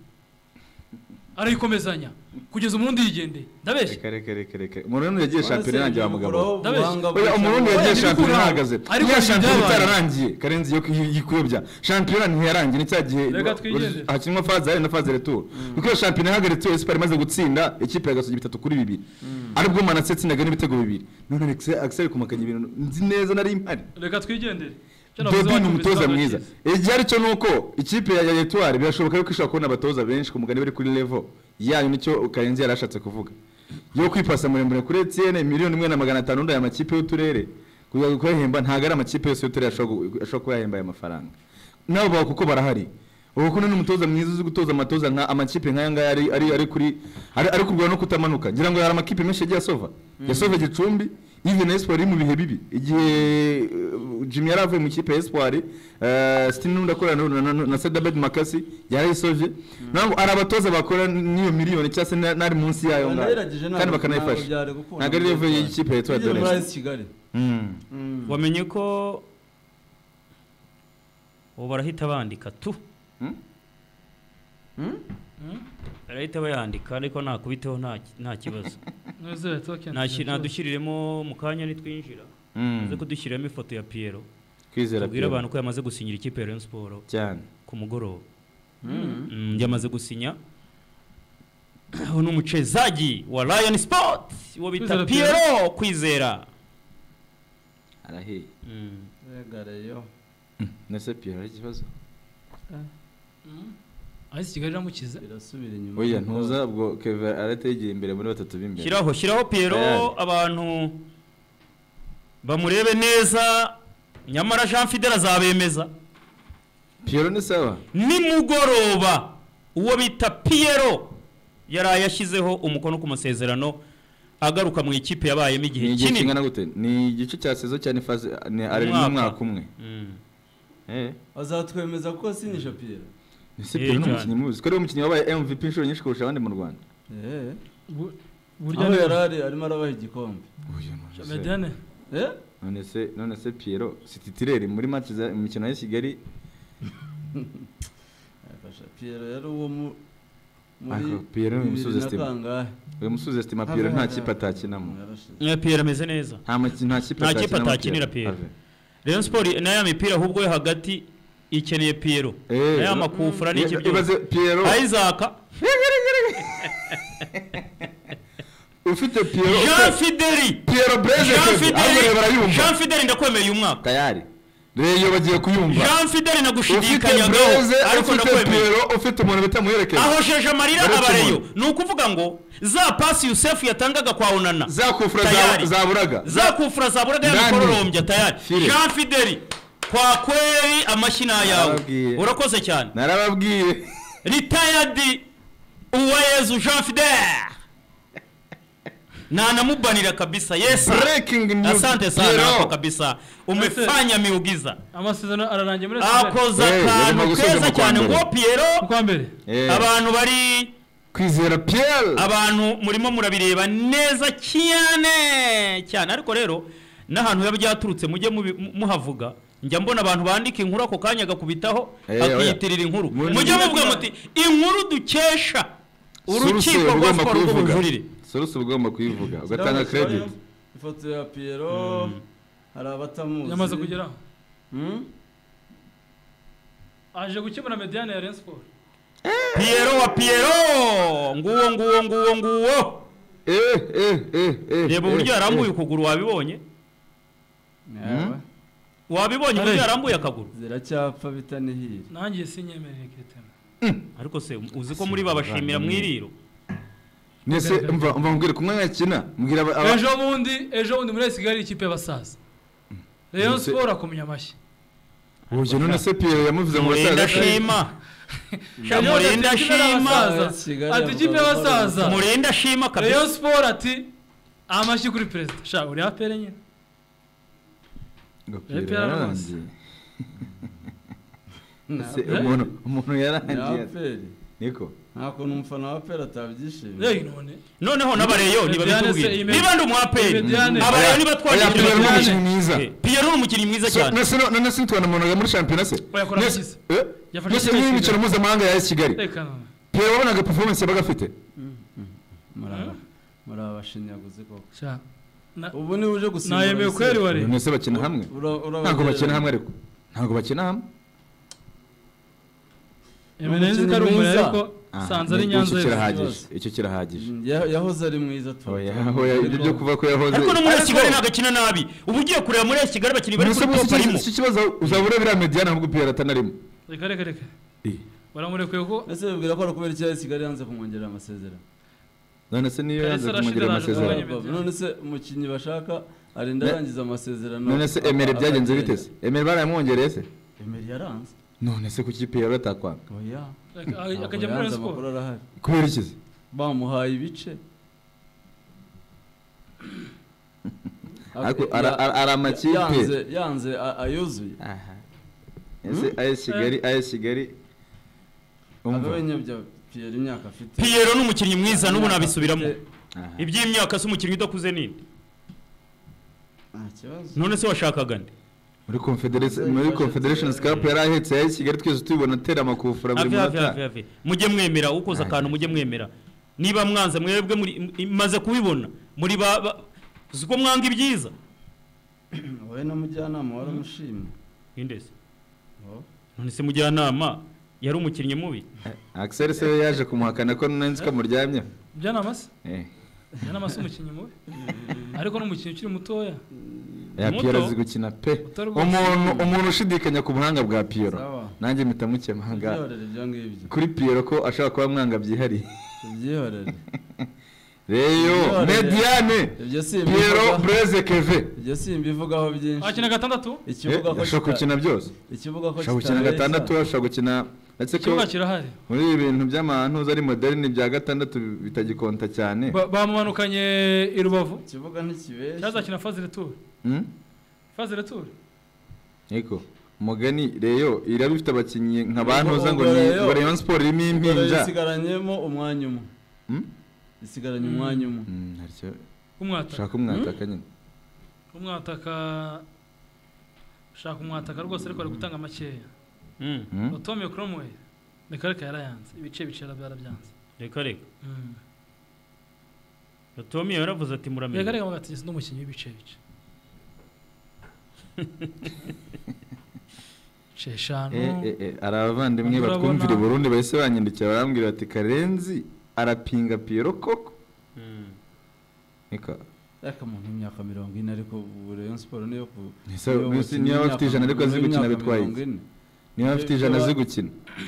arayikomezanya kugeza umurundi yigende ndabeshe reka reka reka umurundi yagiye champion yanjye wa mugabo ndabeshe oya umurundi yagiye champion ahagaze ya champion itararangiye karenzi yo yikuyobya champion ntiyarangiye nicyagihe hakinwa faze na faze retour kuko champion ihagaritse Espoir imaze gutsinda ikipe yagasoje bitatu kuri bibiri aribwo manase tsindaga n'ibitego bibiri none Axel kumakanya ibintu nzi neza nari impari reka twigendere Dodi ni umutoza mwiza icyari cyo nuko ikipe ya Etoile birashoboka yuko ishobora kubona abatoza benshi ku mugani bari kuri level yayo nicyo Karenzi yarashatse kuvuga yo kwipasa muremure kuri Etienne miliyoni imwe na magana atanu ndaya amakipe y'uturere kugira ngo kwehemba ntago ari amakipe yose y'uturere ashobora kuyahemba aya mafaranga nabo ba kuko barahari ubu kuno n'umutoza mwiza uzi gutoza amatoza nka amakipe nkaya ngaya ari ari ari kuri ari ari kurwana no kutamanuka ngira ngo yari amakipe menshi yagiye asova yasova Gicumbi even Espoir mu bihe bibi igihe Jimmy yaravuye mu kipe Espoir eh Stine ndakorana na Said Abed Makasi yarayisoje nango arabatoza bakora niyo miliyoni cyase nari munsi yayo ngaho kandi bakanayifasha ntago ari level y'ikipe ya Etoile de Kigali wamenye ko ubu barahita bandika tu barahita bayandika ariko nakubiteho nta kibazo nadushyiriremo mu kanya nitwinjira maze kudushyiriramo ifoto ya Piero tubwire abantu ko yamaze gusinyira ikipe ya Rayon Sport cyane ku mugoroba yamaze gusinya aho n'umucezaji wa Lion Sport wo bita Piero Kwizera arahiye regareyo nese Piero ikibazo Azi Kigali ramukiza irasubira inyuma oya ntuza ubwo Kevin arategeye imbere muri batatu b'imbere shiraho shiraho Piero abantu bamurebe neza nyamara Jean Fidel azabemeza Piero ni sawa ni mugoroba uwo bita Piero yaraye yashyizeho umukono ku masezerano agaruka mu ikipe yabayemo igihe kinini kingana gute ni igice cya sezo cyane faze ari mu mwaka umwe eh azatwemeza ko sinyisha Piero Ese Piero n'umukinnyi muzi ko ari umukinnyi wabaye M V P inshuro nyinshi kurusha abandi mu Rwanda eh burya yarari arimo arabaha igikombe Mediane eh none se none se Piero si titulaire muri match za imikino ya Kigali afasha Piero yari uwo mu muri Piero umusuze stima uwo musuze stima Piero nta kipe atakinamo ya Piero ameze neza nta nta kipe nta kipe atakinira Piero Rayon Sport nayo mipira ahubwo hagati ikeneye Piero nayo makufura n'iki byose Piero Isaac ufite Piero Jean Fideli Piero Breze Jean Fideli ndakwemeye umwaka tayari reyo bagiye kuyumva Jean Fideli nagushidikanyagaho ariko ndakwemeye Piero ufite umuntu bita muherekeza aho sheje amarira abareyo nukuvuga ngo za pasi Yusuf yatangaga kwa Onana za kufura za buraga za kufura za buraga y'akororombya tayari Jean Fideli kwa kweli amashina yawe urakoze cyane narababwiye retired Uwayezu Jean Fidel nanamubanira kabisa. Yes breaking news asante sana hapo kabisa umefanya miugiza amasezerano ararangiye muri akoza akantu keza cyane ngo Piero kwa mbere abantu bari kwizera Pierre abantu murimo murabireba neza cyane cyane ariko rero n'ahantu yabyaturutse mujye muhavuga njya mbona abantu bandika inkuru ako kanya gakubitaho akiyitirira inkuru mujye muvuga muti inkuru dukesha urukiko rwa siporo rw'ubujurire Sorusi ugomba kuyivuga ugatanga credit. Ifoto ya Piero hari abatamuzi yamaze kugeraho aje gukemura mediane ya Rayon Sport. Piero wa Piero nguwo nguwo nguwo nguwo eh eh eh eh reba uburyo yarambuye ukuguru wabibonye wabibonye uburyo yarambuye akaguru ziracyapfa bitanihira nangiye sinyemereye Ketema ariko se uzi ko muri babashimira mwiriro nese umva umva mbwira kumwe yakina mbwira ejo bundi ejo bundi muri Kigali ikipe y'abasaza Rayon Sport akomenya amashyi uje none se Pierre yamuvuze ngo basaza ndashima Murinda shima ati ikipe y'abasaza Murinda shima kabisa Rayon Sport ati amashyi kuri president sha uri apere nyine Pierre nase umuntu umuntu yarangiye niko ntako numufana wa Pera atabyishimiye eh none noneho nabareyo niba bitubwiye niba ndi umwaperi abareyo niba twagiye Pierre ni umukinnyi mwiza cyane nase none sintwana umuntu muri championnat se nase nase ni imikino mpuzamahanga ya Kigali Pierre wabonaga performance yabaga afite muraba muraba bashinyaguze koko sha ubu ni uje gusimba nayemeye kweri wari nase bakina hamwe ntago bakina hamwe ariko ntago bakina hamwe Emenezi karumwe ariko sanza ari Nyanza kirahagije icyo kirahagije yahoze ari mwiza to yaho ibyo kuva ko yahoze ariko no muri Kigali nagakina nabi ubu ugiye kureba muri Kigali bakiri bari kuri top arimo iki kibazo uzabura bira mediana ahubwo Pierre atanarimo reka reka reka eh baramurekuye ko ese bibwira ko kubera icyo Kigali yanze kumwongerera amasezerano none se niyo yanze kumwongerera amasezerano none se umukinnyi bashaka arinda arangiza amasezerano none se Emery byagenze bite se Emery baramwongereye se Emery yaranze none se kuki Pierre atakwanga oya akajya muri Rayon Sport kubera ikizi bamuhaye ibice ariko ara amakipe yanze yanze ayuzuye aha ese A S Kigali A S Kigali umva bya Pierre imyaka afite Pierre ni umukinnyi mwiza n'ubu nabisubiramo iby'imyaka se umukinnyi udakuze ninde none se washakaga nde muri confederation muri confederation cup yarahetse ya Kigali twese tubibona tera makufura buri munota mujye mwemera ukoza akantu mujye mwemera niba mwanze mwebwe muri maze kubibona muri ba ziko mwanga ibyiza wowe na mujyanama waramushimye indese none se mujyanama yari umukinnyi mubi Axel se yaje kumuhakana ko nanzi ko muryamye mujyanama se eh mujyanama se umukinnyi mubi ariko n'umukinnyi ukiri mutoya ya Pierre azi gukina pe umuntu umuntu ushidikanya ku buhanga bwa Pierre nanjye mitamukemanga kuri Pierre ko ashaka kuba mwanga byihari byihorere Reyo Mediane Pierre Blaise Keve ibyo simbivugaho byinshi akina gatandatu ikibuga ko ashaka gukina byose ikibuga ko ashaka gukina gatandatu ashaka gukina ndetse ko muri ibintu by'amantu zari moderne bya gatandatu bitagikonta cyane bamumanukanye i Rubavu ikibuga ntikibeshe cyazakina phase retour hmm phase retour yego mugani Reyo irabifite abakinyi nk'abantu ngo ni Rayon Sport irimo impinja isigaranyemo umwanya umwe hmm isigaranye umwanya umwe haricyo umwataka shaka umwataka nyine umwataka shaka umwataka rwose ariko ari gutanga makeya mm Otomio Cromwell reka reka yarayanze ibice bicera byarabyanze reka reka mm Otomio yaravuze ati muramenye reka reka mugatigeze n'umukinnyi w'ibice bice Sheshano eh eh arabavandimwe batwumvira Burundi bahise banyindikira barambwira ati Karenzi arapinga Pierre koko nika reka muntu imyaka mirongo ine ariko Rayon Sport niyo ku niyo bafite ijana ariko azi gukina bitwaye niyo bafite ijana azi gukina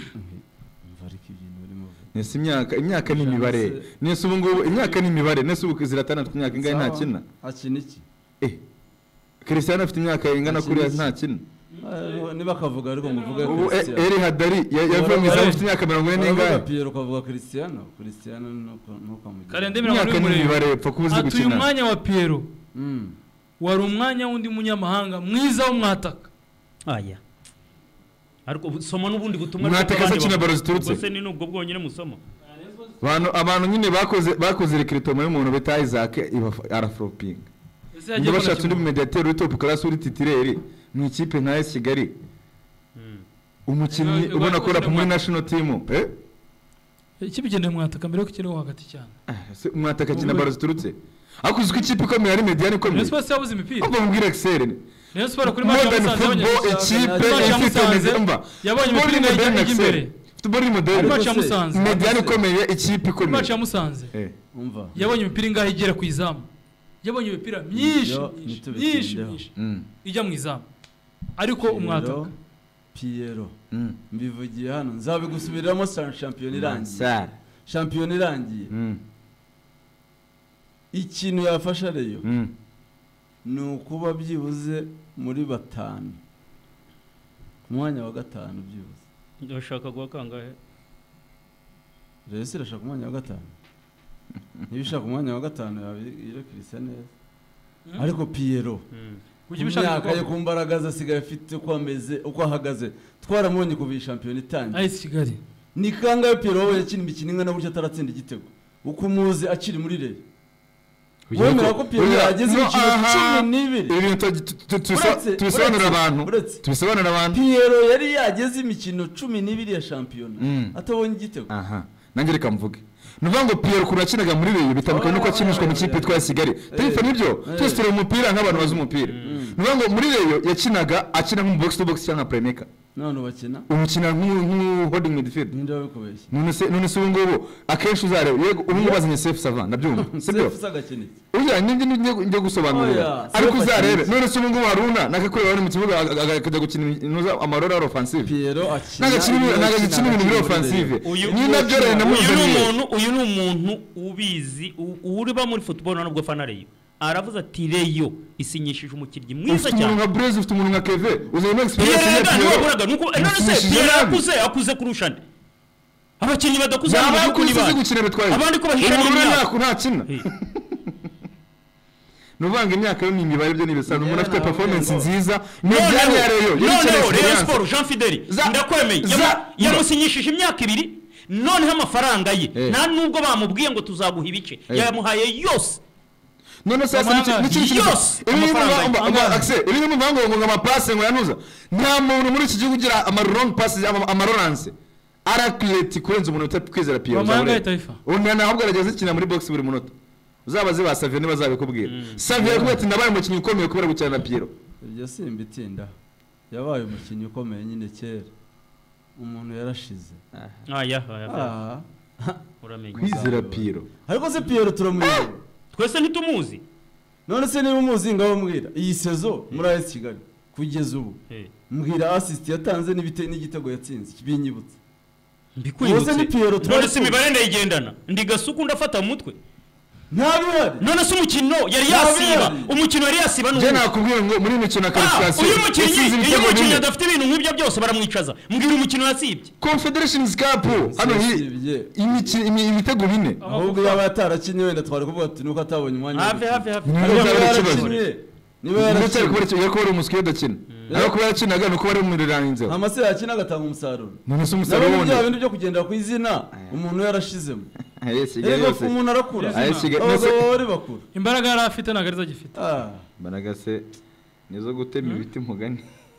nese imyaka imyaka ni imibare nese ubu ngubu imyaka ni imibare nese ubu ziratana ku myaka ingahe nta kina akina iki eh Cristiano afite imyaka ingana kuri nta kina niba akavuga ariko muvuga ubu Cristiano Eri Hadari yavuye mu izamu ufite imyaka mirongo ine n'ingahe Pierre ukavuga Cristiano Cristiano nuko amugira Karende mirongo ine n'imibare epfo kubuzi atuye gukina umwanya wa Pierre wari umwanya wundi munyamahanga mwiza w'umwataka aya ariko soma n'ubundi butumwa mwataka se kina baro ziturutse bose ni nubwo bwonyine musoma abantu abantu nyine bakoze bakoze recruitment y'umuntu bita Isaac arafroping Niba bashatse undi mediateur uri top class uri titulaire mu ikipe nka S Kigali umukinnyi ubona ko rap muri national team eh ikipe igende mwataka mbere ko kiriho hagati cyane mwataka kina baro ziturutse ariko uziko ikipe ikomeye ari mediane ikomeye Sport yabuze imipira abo mbwira Excel Rayon Sport kuri match yamusanze ikipe ifite mezemba yabonye imipira ijya imbere football model match yamusanze mediane ikomeye ikipe ikomeye match yamusanze eh umva yabonye imipira ingahe igera ku izamu yabonye imipira myinshi myinshi ijya mu izamu ariko umwataka Pierre mbivugiye hano nzabigusubiramo champion irangiye champion irangiye ikintu yafasha reyo ni ukuba byibuze muri batanu ku mwanya wa gatanu byibuze ndashaka guha kangahe rero se irashaka umwanya wa gatanu niba ishaka umwanya wa gatanu yabirekirisa neza ariko Pierre imyaka ye ku mbaraga zasigaye afite uko ameze uko ahagaze twaramubonye kuva iyi shampiyona itangiye A S Kigali ni kangahe Pierre wowe yakina imikino ingana na buryo ataratsinda igitego uko umuzi akiri muri reyo wemera ko Pierre yageze imikino cumi n'ibiri tubisobanurira abantu tubisobanurira abantu Pierre yari yageze imikino cumi n'ibiri ya shampiyona atabonye igitego aha nange reka mvuge nuvuga ngo Pierre kuri akinaga muri reyo bitandukanye nuko akinishwa mu kipe twa Kigali tarifa nibyo twese turi umupira nk'abantu bazi umupira nuvuga ngo muri reyo yakinaga akina mu box to box cyangwa playmaker none bakina umukina nk'u holding midfield ninde wabikubeshye none se none se ubu ngubu akenshi uzareba yego ubu ngubu bazanye safe savant nabyumva sibyo safe sagakinitse uya nindi njye gusobanurira ariko uzarebe none se ubu ngubu Haruna nakakure bari mu kibuga akajya gukina amarora offensive Pierre akina nagakina nagakina ibintu biri offensive ni nabyo rero namuzaniye uyu ni umuntu ubizi uri ba muri football nubwo fana reyo aravuze ati reyo isinyishije umukinnyi mwiza cyane umuntu nka Blaise ufite umuntu nka Keve uzanye experience ye Pierre nuko none se Pierre akuze akuze kurusha nde abakinnyi badakuze abandi ba abandi ko bahishanye imyaka nta kina nuvanga imyaka yo ni imibare byo nibesana umuntu afite performance nziza mediane ya reyo Rayon Sport Jean Fideli ndakwemeye yamusinyishije imyaka ibiri noneho amafaranga ye nta nubwo bamubwiye ngo tuzaguha ibice yamuhaye yose none sasa n'ikindi yose amafaranga access iri mu mvango ngo ama passe ngo yanuza nta muntu muri iki gihugu ugira ama wrong passes ama rolance arakleti kurenza umuntu utakwizera Pierre undi ntabwo arageze ikina muri box buri munota uzabaze ba Savio niba zabikubwira Savio yakubwiye ati ndabaye umukinnyi ukomeye kubera gukina na Pierre iryo simba itinda yabaye umukinnyi ukomeye nyine kera umuntu yarashize aya aya uramenye kwizera Pierre ariko se Pierre turamuyobora twese ntitumuzi none se niba umuzi ngaho mbwira iyi sezo muri A S Kigali kugeza ubu mbwira assist yatanze n'ibite n'igitego yatsinze kibinyibutse mbikwibutse none se imibare ndayigendana ndi gasuku ndafata mu mutwe ntabihari none se umukino yari yasiba umukino yari yasiba n'ubu je nakubwiye ngo muri imikino qualification uyu mukinnyi iyo mukinnyi adafite ibintu nk'ibyo byose baramwicaza mbwira umukino yasibye Confederations Cup hano imikino ibitego bine ahubwo yaba yatarakinye wenda twari kuvuga ati nuko atabonye umwanya hafi hafi hafi niba yarakinye kubera ko ari umuskiyo udakina ariko kuba yakinaga nuko bari mu riranze amase yakina agatanga umusaruro none se umusaruro wone nabindi byo kugendera ku izina umuntu yarashizemo ego umuntu arakura abagore bakura imbaraga yari afite ntago arizo gifite imbaraga se nizo gutema ibiti mugani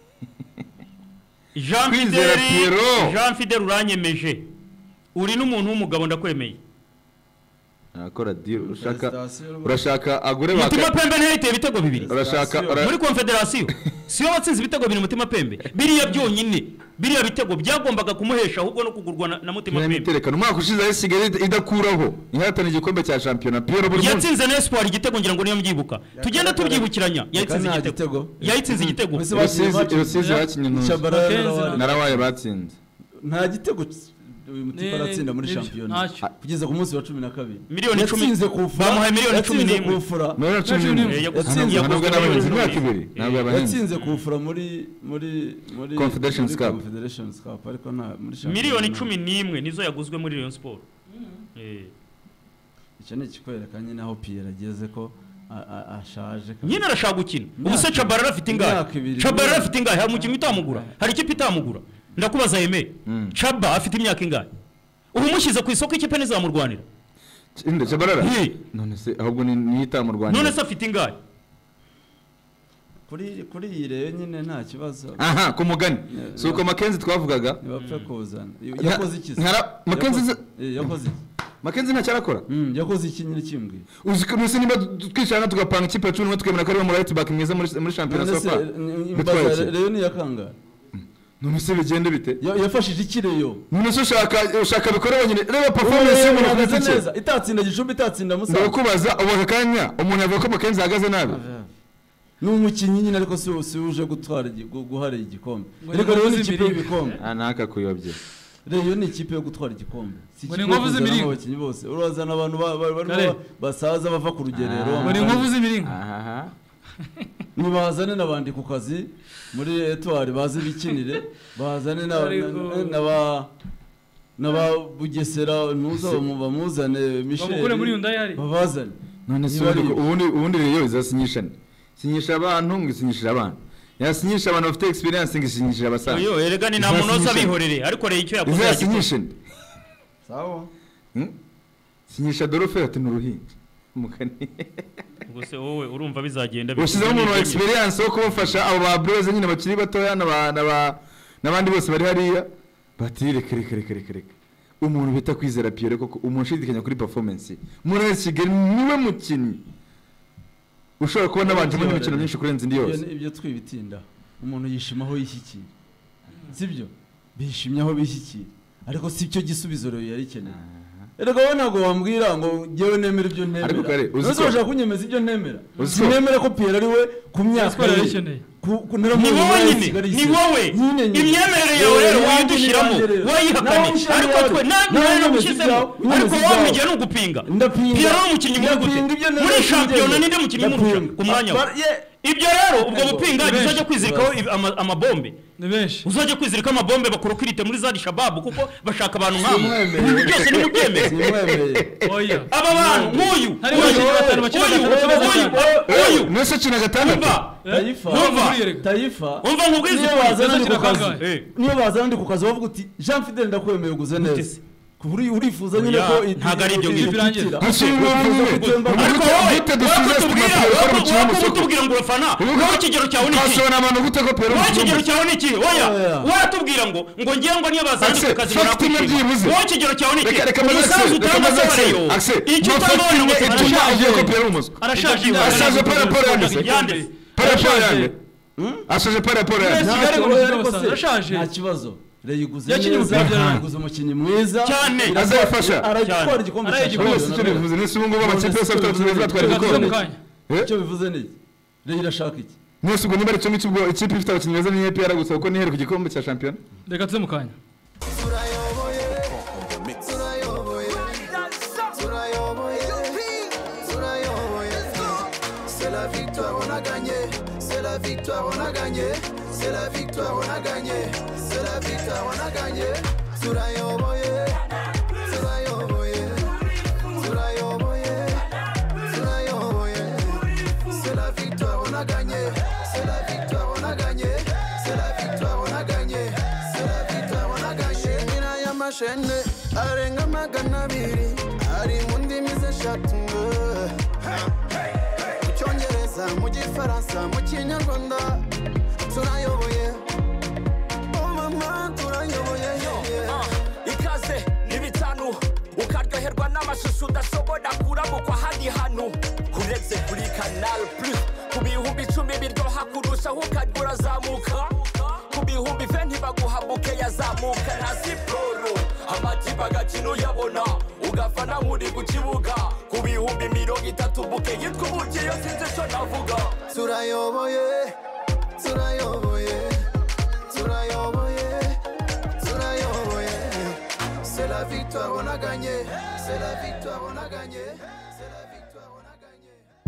Jean Fidel Jean Fidel uranyemeje uri n'umuntu w'umugabo ndakwemeye akora deal urashaka urashaka agure baka Mutima Pembe ntihite ibitego bibiri urashaka muri Confederation siyo batsinze ibitego bibiri Mutima Pembe biriya byonyine biriya bitego byagombaga kumuhesha ahubwo no kugurwa na Mutima Pembe niterekana umwaka ushize A S Kigali idakuraho ihatana igikombe cya champion Pierre buri munsi yatsinze na Espoir igitego ngira ngo niyo mbyibuka tugenda tubyibukiranya yatsinze igitego yatsinze igitego Rusizi Rusizi yakinye narawaye batsinze nta gitego uyu mutipe aratsinda muri shampiyona kugeza ku munsi wa cumi na kabiri miliyoni icumi yatsinze kufura bamuhaye miliyoni cumi n'imwe yatsinze kufura muri muri muri Confederations Cup Confederations Cup ariko nta muri shampiyona miliyoni cumi n'imwe nizo yaguzwe muri Rayon Sport eh icyo ni ikikwereka nyine aho Pierre ageze ko ashaje nyine arashaka gukina ubu se Chabarara afite ingahe Chabarara afite ingahe hari umukinnyi utamugura hari ikipe itamugura ndakubaza Yeme Chaba afite imyaka ingahe ubu mushyize ku isoko ikipe nizamurwanira inde Chabarara none se ahubwo ni itamurwanira none se afite ingahe kuri kuri iyi rero nyine nta kibazo aha ku mugani so uko Mackenzie twavugaga ntibapfa kuzana yakoze iki Mackenzie yakoze Mackenzie ntacyo arakora yakoze iki nyine kimbwe uzi ko nuse niba twicarana tugapanga ikipe ya cumi n'umwe twemera ko ari mu right back mwiza muri muri champions sofa rero ni yakanga none se bigende bite yafashije ikireyo none se ushaka ushaka bikore wenyine reba performance y'umuntu ahagaze neza itatsinda gicumbi itatsinda musa ndakubaza ubaka kanya umuntu yavuga ko Mackenzie ahagaze nabi ni umukinnyi nyine ariko si uje gutwara guhara igikombe ariko rero ni ikipe y'ibikombe naka kuyobye rero ni ikipe yo gutwara igikombe si ikipe y'abakinnyi abakinnyi bose urazana abantu barimo basaza bava ku rugerero muri inkovu z'imiringa aha nibazane nabandi ku kazi muri etwari baze bikinire bazane n'aba n'aba Bugesera nuza bamuzane Michel babazane none se ubundi ubundi rero izasinyishana sinyisha abantu ngisinyishira abantu yasinyisha abantu bafite experience ngisinyishira abasaza oyo erega ni namunoza bihorere ariko rero icyo yakoze yasinyisha sawa sinyisha Dorofe ati nuruhinja mukani ubwo se wowe urumva bizagenda ushizeho umuntu wa experience wo kubafasha abo ba Blaze nyine bakiri batoya n'aba n'abandi bose bari hariya batire kere kere kere kere umuntu bita kwizera Pierre koko umuntu shidikanya kuri performance muri Kigali niwe mukinnyi ushobora kubona abanje mu mikino myinshi kurenza indi yose ibyo twibitinda umuntu yishimaho yishyikira sibyo bishimye aho bishyikira ariko si cyo gisubizo rero yari keneye erega wowe ntabwo wambwira ngo ngewe nemera ibyo ntemera ariko kare uzashaka kunyemeza ibyo ntemera nemera ko Pierre ari we ku myaka ye ni wowe nyine ni wowe imyemerere yawe rero wayidushyiramo wayihakane ariko twe ntabwo gushyizemo ariko wowe mugiye no gupinga Pierre ni umukinnyi muri gute muri shampiyona ninde mukinnyi murusha ku mwanya we ibyo rero ubwo bupinga bizajya kwizirikaho amabombe ni benshi uzajya kwizirika amabombe bakurukirite muri za Shababu kuko bashaka abantu nk'abo ibintu byose ni mubyemere oya aba bantu nk'uyu hari abakinnyi batanu bakina uyu mwese kina gatandatu Taifa Taifa umva nkubwize niyo bazana ndi ku kazi niyo bazana ndi ku kazi bavuga uti Jean Fidel ndakwemeye uguze neza kuburi urifuza nyine ko ntago ari ibyo birangira ariko wowe utubwira ngo urafana wowe ikigero cyawe ni iki wowe ikigero cyawe ni iki oya waratubwira ngo ngo ngiye ngo niyo bazanye ku kazi barakwishima wowe ikigero cyawe ni iki umusanzu utanga z'abareyo icyo utanga wari ngo arashaje arashaje paraporo yanditse paraporo yanditse ashaje paraporo yanditse arashaje nta kibazo Reyiguze neza yaraguze umukinnyi mwiza cyane azafasha aratwara igikombe cyo bivuze nese ubu ngubu amakipe yose afite abakinnyi batwara igikombe icyo bivuze ni Rey irashaka iki nese ubwo niba ari cyo cy'ubwo ikipe ifite abakinnyi beza ni E P R gusa uko nihere ku gikombe cya shampiyona reka tuze mu kanya la victoire, on a gagné. C'est la victoire, on a gagné. C'est la victoire, on a gagné. Surayo boye, Surayo boye, Surayo boye, Surayo boye. C'est la victoire, on a gagné. C'est la victoire, on a gagné. C'est la victoire, on a gagné. C'est la victoire, on a gagné. Mina ya mashene, arenga magana abiri, ari mundi mize eshatu. Mu gifaransa mu kinyarwanda turayoboye oh mama turayoboye ikaze ni bitanu ukaryoherwa n'amashusho udashobora kuramukwa ahandi hantu uretse kuri Canal Plus ku bihumbi icumi biryoha kurushaho ukajya urazamuka ku bihumbi venti baguha buke yazamuka na siporo amakipe agakina uyabona ugafana nk'uri ku kibuga ku bihumbi mirongo itatu buke yitwa ubugiye sinzi icyo navuga turayoboye turayoboye turayoboye turayoboye victoire on a gagné, c'est la victoire on a gagné, c'est la victoire on a gagné.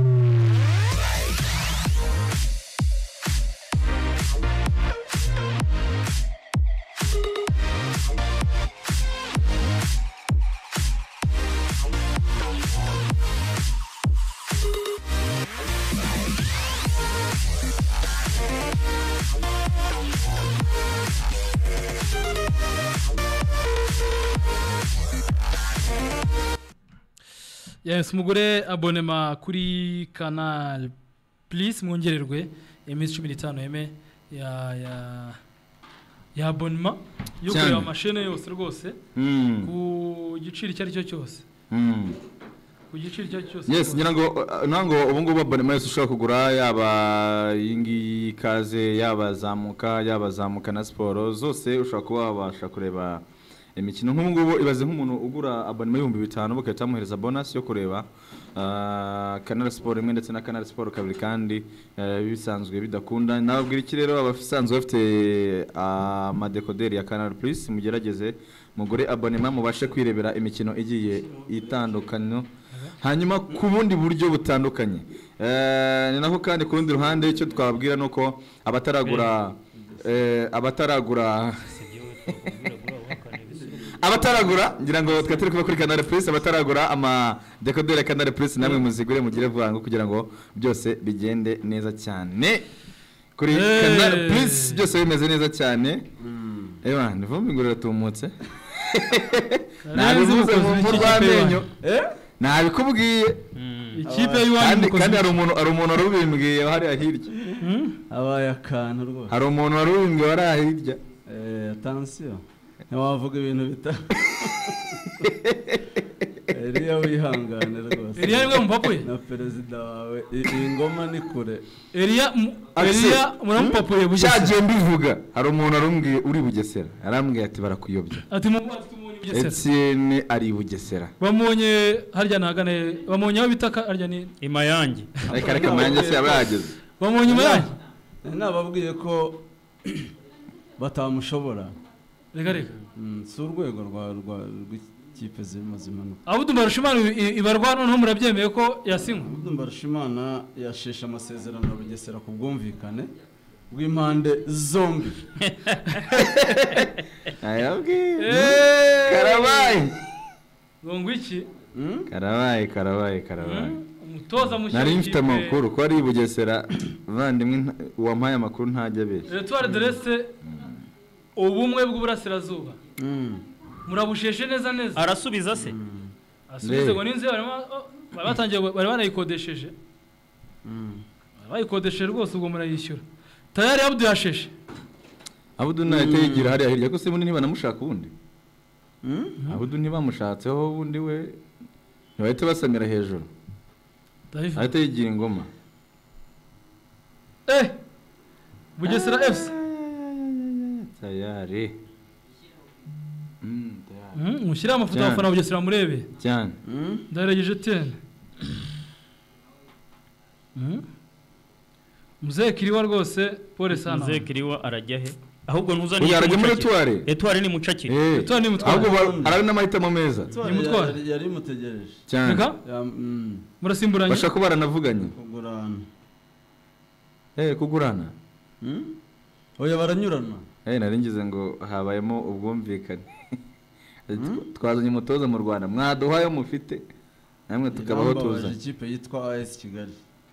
Yes, mugure abonema kuri Canal Plus mwongererwe iminsi cumi n'itanu yeme ya ya ya abonema yo kureba amashene yose rwose ku giciro cyari cyo cyose. Ku giciro cyari cyose. Yes, ngira ngo nango ubu ngubu abonema yose ushaka kugura yaba ingi kaze yaba zamuka yaba zamuka na sport zose ushaka kuba wabasha kureba imikino nk'ubu ngubu ibaze nk'umuntu ugura abonema y'ibihumbi bitanu bakahita bamuhereza bonus yo kureba Canal Sport imwe ndetse na Canal Sport kabiri kandi bisanzwe bidakunda nababwira iki rero abasanzwe bafite amadekoderi ya Canal Plus mugerageze mugure abonema mubashe kwirebera imikino igiye itandukanye hanyuma ku bundi buryo butandukanye ni naho kandi ku rundi ruhande icyo twababwira nuko abataragura abataragura abataragura ngira ngo twatire kuba kuri Canal Plus abataragura ama decoder Canal Plus namwe muzigure mugire vuga kugira ngo byose bigende neza cyane kuri Canal Plus byose bimeze neza cyane ewa ndivumbi ngurira tumutse nabivuze mu rwamenyo eh nabikubwiye ikipe y'uwanyu kandi hari umuntu hari umuntu warubimbwiye hari ahirya abaye akantu rwose hari umuntu warubimbwiye wari ahirya eh attention ntiwavuga ibintu bita Eliya wihangane rwose Eliya yebwe mupapuye na perezida wawe iyi ngoma ni kure Eliya Eliya muramupapuye bugesera cyagiye mbivuga hari umuntu arumbwiye uri bugesera arambwiye ati barakuyobya ati mu tumunye bugesera Etienne ari bugesera bamonye harya nagane bamonye aho bitaka harya ni Imayange ariko ariko Imayange se yabageze bamonye Imayange nababwiye ko batamushobora rega rega si urwego rwa rw'ikipe zirimo zimanuka Abudu Mbarushimana ibarwa noneho murabyemeye ko yasinywe Abudu Mbarushimana yashesha amasezerano na Bugesera ku bwumvikane bw'impande zombi ayabwiye karabaye ngo iki karabaye karabaye karabaye umutoza mushya nari mfite amakuru ko ari Bugesera vandimwe wampaye amakuru ntajya be Etoile de l'Est ubumwe bw'uburasirazuba murabusheshe neza neza arasubiza se asubize ngo ninze barimo batangiye bari banayikodesheje bayikodesheje rwose ubwo murayishyura tayari Abudu yasheshe Abudu nahita yigira hariya hirya ko se bundi ntibanamushaka ubundi Abudu ntibamushatseho ubundi we ntibahita basamira hejuru ahita yigira ingoma eh Bugesera F C tayari mm tayari mushyira amafoto y'abafana Bugesera murebe cyane ndaregeje tene mm Mzee Kiriwa rwose pole sana Mzee Kiriwa arajya he ahubwo ntuzani yarajya muri Etoile Etoile ni mucaki Etoile ni mutware ahubwo arari n'amahitamo meza ni mutware yari mutegereje cyane reka murasimburanye bashaka ko baranavuganye kugurana eh kugurana oya baranyurana eh nari ngize ngo habayemo ubwumvikane twazanye umutoza mu Rwanda mwaduhaye mufite namwe tukabaho tuza ikipe yitwa A S Kigali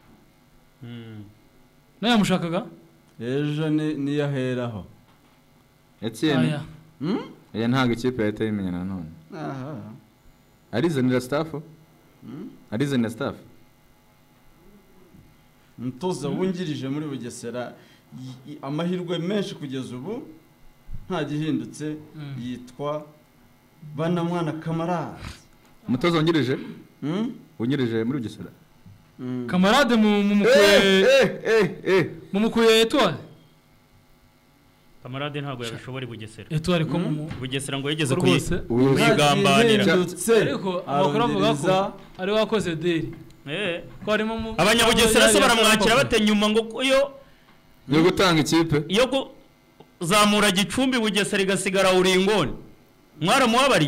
naye mushakaga ejo ni niyaheraho Etienne hm ya ntago ikipe yahita yimenya nanone aha arizanira staff hm arizanira staff umutoza wungirije muri Bugesera amahirwe menshi kugeza ubu nta gihindutse yitwa Banamwana Kamarade umutoza wungirije hm wungirije muri Bugesera Kamarade mu mukuye eh eh eh mu mukuye Etoile Kamarade ntago yabishobora Bugesera Etoile ko mu Bugesera ngo yigeze kuyigambanira ariko amakuru avuga ko ari wakoze deri eh ko harimo mu abanyabugesera se baramwakira bate nyuma ngo yo yo gutanga ikipe yo zamura Gicumbi Bugesera igasigara uringoni mwaramuhabariye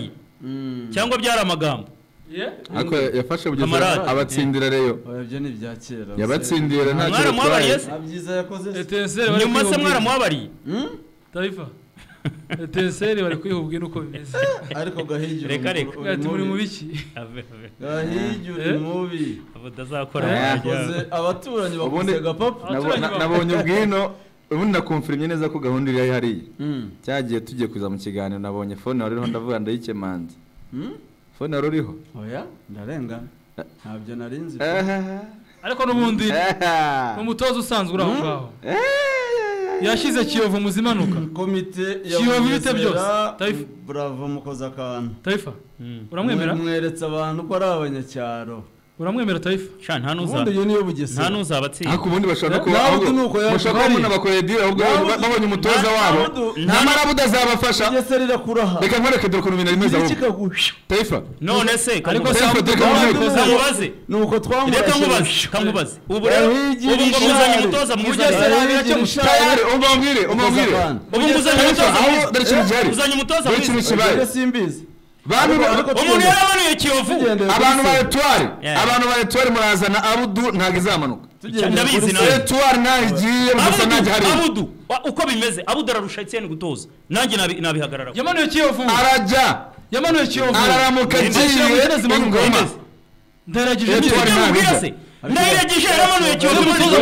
cyangwa byari amagambo ariko yafashe Bugesera abatsindira Reyo ibyo ni ibya kera yabatsindira nta mwara mwabariye se abyiza yakoze nyuma se mwara mwabariye Taifa Etenseri bari kwihubwira uko bimeze ariko gahijura reka reka ati muri mu biki gahijura mubi abadazakora yakoze abaturanyi bakusega papa nabonye ubwino ubundi nakumfirimye neza ko gahunda iri hariya cyagiye tugiye kuza mu kiganiro nabonye phone wari uriho ndavuga ndayikemanze phone wari uriho oya ndarengana ntabyo narinzi ariko nubundi umutoza usanzwe uraho ngaho yashize Kiyovu muzimanuka komite ya Kiyovu bite byose Taifa bravo mukoza akantu Taifa uramwemera mweretse abantu ko ari abanyacyaro uramwemera Taifa sha nta nuza ubundi yo niyo Bugesera nta nuza abatsinda ariko ubundi bashobora ko bashobora kubona bakoreye deal ahubwo babonye umutoza wabo namara budazabafasha Bugesera irakuraha reka nkwereke dore ukuntu bintu bimeze ahubwo Taifa none se ariko samubaze nuko twamurashe reka nkubaze kamubaze ubu rero ubu ngo muzanye umutoza mwiza tayari umbambwire umbambwire ubu muzanye umutoza aho dore kintu cyari muzanye umutoza dore kintu kibaye simbizi umuntu yarabanuye Kiyovu abantu ba Etoile abantu ba Etoile murazana Abudu ntago izamanuka ndabizi nawe Etoile nagiye gusa naje hari Abudu uko bimeze Abudu ararusha Etienne gutoza nanjye nabihagarara yamanuye Kiyovu arajya yamanuye Kiyovu araramuka giye ingoma ndaragije Etoile nabize ndayiragije yaramanuye Kiyovu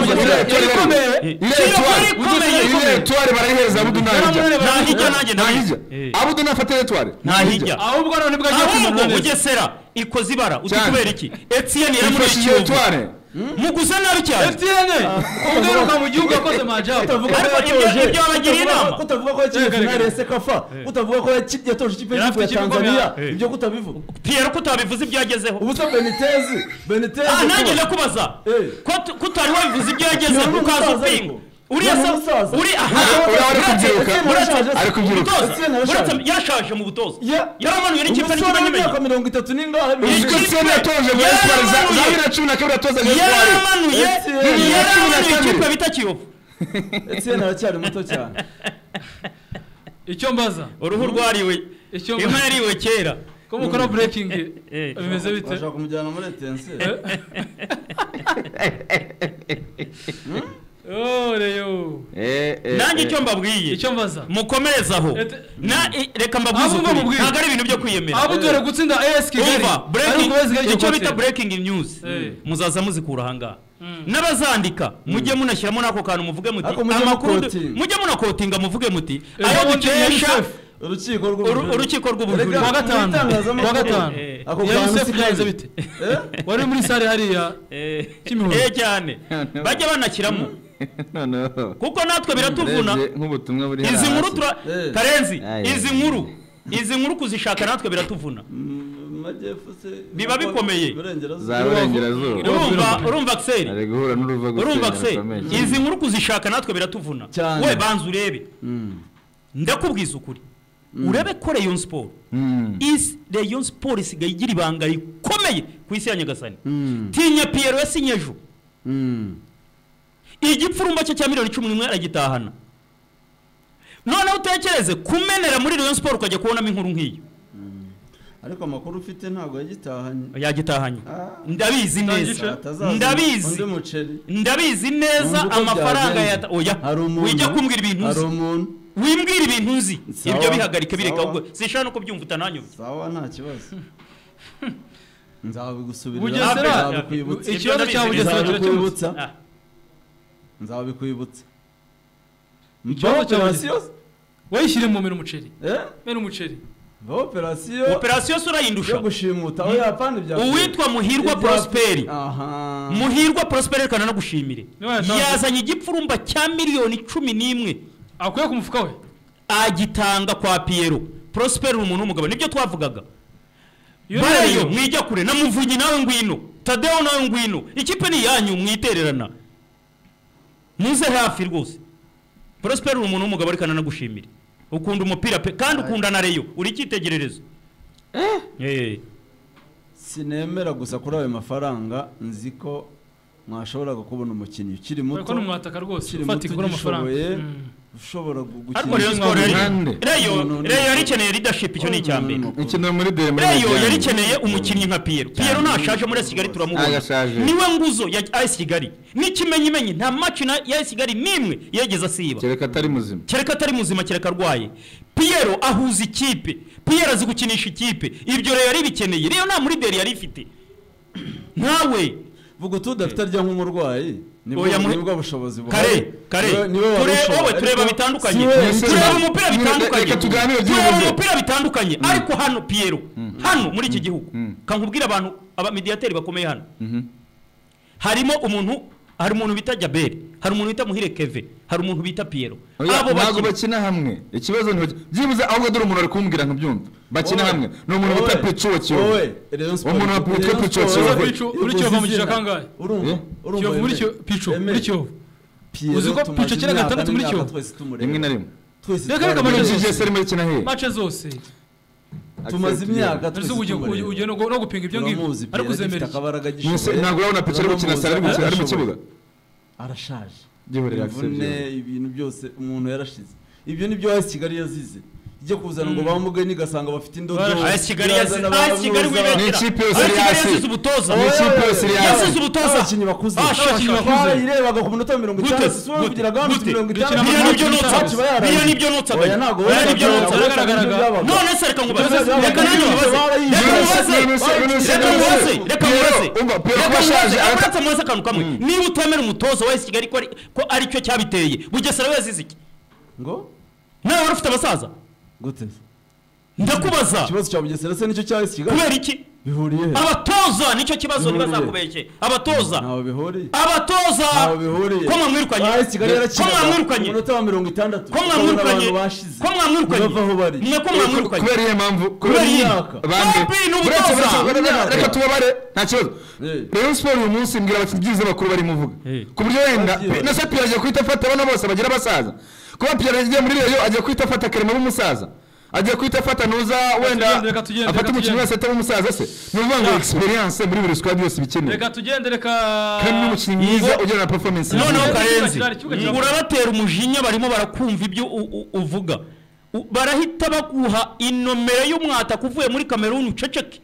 ile Etoile barayihereza Abudu nahijya nahijya nanjye nahijya Abudu nafata Etoile nahijya ahubwo none bwo agiye kumubona Bugesera ikoze ibara utukubera iki Etienne yaramuye Kiyovu mugusa nabi cyane Etienne ugaruka mu gihugu akoze majabo utavuga ko yatoje ibyo abagira inama utavuga ko yakiye finale Sekafa utavuga ko yatoje ikipe ya Tanzania ibyo kutabivuga Pierre kutabivuze ibyagezeho ubuso Benitez Benitez ah nanjye ndakubaza ko kutari wabivuze ibyagezeho ukaza upinga uriya uri aha ari kubyiruka ari kubyiruka yarashaje mu butoza yaramanuye n'ikipe n'ikipe mirongo itatu n'ingahe ikipe yatoje muri Espoir za bibiri na cumi na kabiri yatoza muri Espoir yaramanuye yaramanuye ikipe bita Kiyovu Etienne aracyari muto cyane icyo mbaza uruhu rwariwe inka yariwe kera ko mukora breaking bimeze bite bashaka kumujyana muri Etincelle Oh reyo eh eh nanjye icyo mbabwiye icyo mbaza mukomerezaho na reka mbabwize ukuri ntago ari ibintu byo kwiyemera abo dore gutsinda A S Kigali icyo bita breaking news muzaza muzikura hanga n'abazandika mujye munashyiramo nako kantu muvuge muti amakuru mujye munakotinga muvuge muti ayo dukesha urukiko rw'ubujurire urukiko rw'ubujurire wa gatanu wa gatanu ako kantu kaze bite wari muri sare hariya Kimihurura eh cyane bajya banakiramo kuko natwe biratuvuna nk'ubutumwa buri izi nkuru tura Karenzi izi nkuru izi nkuru kuzishaka natwe biratuvuna biba bikomeye zaburengerazuba urumva urumva Axel ari guhura n'uruva urumva Axel izi nkuru kuzishaka natwe biratuvuna we banza urebe ndakubwiza ukuri urebe ko Rayon Sport is Rayon Sport isigaye igira ibanga rikomeye ku isi ya Nyagasani tinya Pierre yasinyejo igipfurumba cye cya miliyoni cumi n'imwe aragitahana noneho utekereze kumenera muri Rayon Sport ukajya kubonamo inkuru nk'iyo ariko amakuru ufite ntago yagitahanye yagitahanye ndabizi neza ndabizi ndabizi neza amafaranga ya oya wijya kumbwira ibintu uzi wimbwira ibintu uzi ibyo bihagarika bireka ubwo sishana uko byumva utananyuze sawa nta kibazo nzabigusubirira Bugesera ikibazo cya Bugesera kiracyumutsa nzabikwibutsa ikibazo cya Bugesera wayishyire mu mera umuceri eh mera umuceri operation operation sura yindusha gushimuta aho yapande bya uwitwa Muhirwa Prosperi aha Muhirwa Prosperi kana no gushimire yazanye igipfurumba cya miliyoni cumi n'imwe akuye ku mufuka we agitanga kwa Piero Prosperi umuntu w'umugabo nibyo twavugaga bayo mwijya kure namuvunyi nawe ngwino Tadeo nawe ngwino ikipe ni yanyu mwitererana muze hafi rwose Prosperi umuntu w'umugabo ari kana no gushimire ukunda umupira pe kandi ukunda na Rayon uri cyitegererezo eh eh sinemera gusa kuri ayo mafaranga nziko mwashobora kubona umukinnyi ukiri muto ko numwataka rwose ufatika kuri amafaranga ushobora ariko Rayon Sport Rayon Rayon yari ikeneye leadership icyo ni icyambere ikintu muri dere muri Rayon yari ikeneye umukinnyi nka Pierre Pierre ntashaje muri Kigali turamubona niwe nguzo ya A S Kigali n'ikimenyi menyi nta match na ya A S Kigali nimwe yegeza siba kereka atari muzima kereka atari muzima kereka arwaye Pierre ahuza ikipe Pierre azi gukinisha ikipe ibyo rero yari bikeneye rero nta muri dere yari ifite nawe vuga tudafite arya nk'umurwayi nibwo bushobozi kare kare wowe tureba bitandukanye tureba umupira bitandukanye tureba umupira bitandukanye ariko hano Pierre hano muri iki gihugu kankubwira abantu aba mediateri bakomeye hano harimo umuntu hari umuntu bita Jabel hari umuntu bita Muhire Keve hari umuntu bita Pierre abo bakina hamwe ikibazo ni byibuze ahubwo dore umuntu ari kumbwira nkabyumva bakina hamwe no umuntu bita Pichu cyo umuntu wa Pichu Pichu cyo uri cyo bamugisha kangahe urumva urumva muri cyo Pichu muri cyo uzi ko Pichu kera gatandatu muri cyo rimwe na rimwe twese reka reka match zose zari muri kina he match zose tumaze imyaka twese uje no gupinga ibyo ngibyo ari kuzemera ntabwo urabona Pichu ari gukina sare ari mu kibuga arashaje giborera accepte ibintu byose umuntu yarashize ibyo nibyo A S Kigali yazize ije kuzana ngo bamuge nigasanga bafite indodo A S Kigali yazize A S Kigali wibetera ikipe yose yazize ubutoza ikipe yose yazize ubutoza abakinnyi bakuze abakinnyi bakuze irebaga ku minota mirongo itanu siwe kugira gahunda mirongo itanu biya nibyo notsa biya nibyo notsa oya nago biya nibyo notsa none se reka ngubaze reka nanjye ngubaze reka ngubaze reka ngubaze reka ngubaze abatse mwese akantu kamwe niba utemera umutoza wa A S Kigali ko ari cyo cyabiteye Bugesera we yazize iki ngo nawe warufite abasaza gute ndakubaza ikibazo cya Bugesera se nicyo cyari Kigali kubera iki bihuriye he abatoza nicyo kibazo ntibazakubeshye abatoza naho bihuriye abatoza naho bihuriye ko mwamwirukanye ko mwamwirukanye umunota wa mirongo itandatu ko mwamwirukanye ko mwamwirukanye bavaho bari mwe ko mwamwirukanye kubera iyo mpamvu kubera iyi bande n'ubutoza reka tubabare nta kibazo Rayon Sport uyu munsi mbwira abakigize bakuru bari muvuga ku buryo wenda na se Pierre agiye kwita afata abana bose bagira basaza kuba Pierre agiye muri Rayon agiye kwita afata Kerema b'umusaza agiye kwita afata nuza wenda afata umukinnyi wese ataba umusaza se nuvuga ngo experience muri buri squad yose bikenewe reka tugende reka kandi n'umukinnyi mwiza ugera na performance noneho Karenzi urabatera umujinya barimo barakumva ibyo uvuga barahita baguha inomero y'umwata kuvuye muri Cameroon uceceke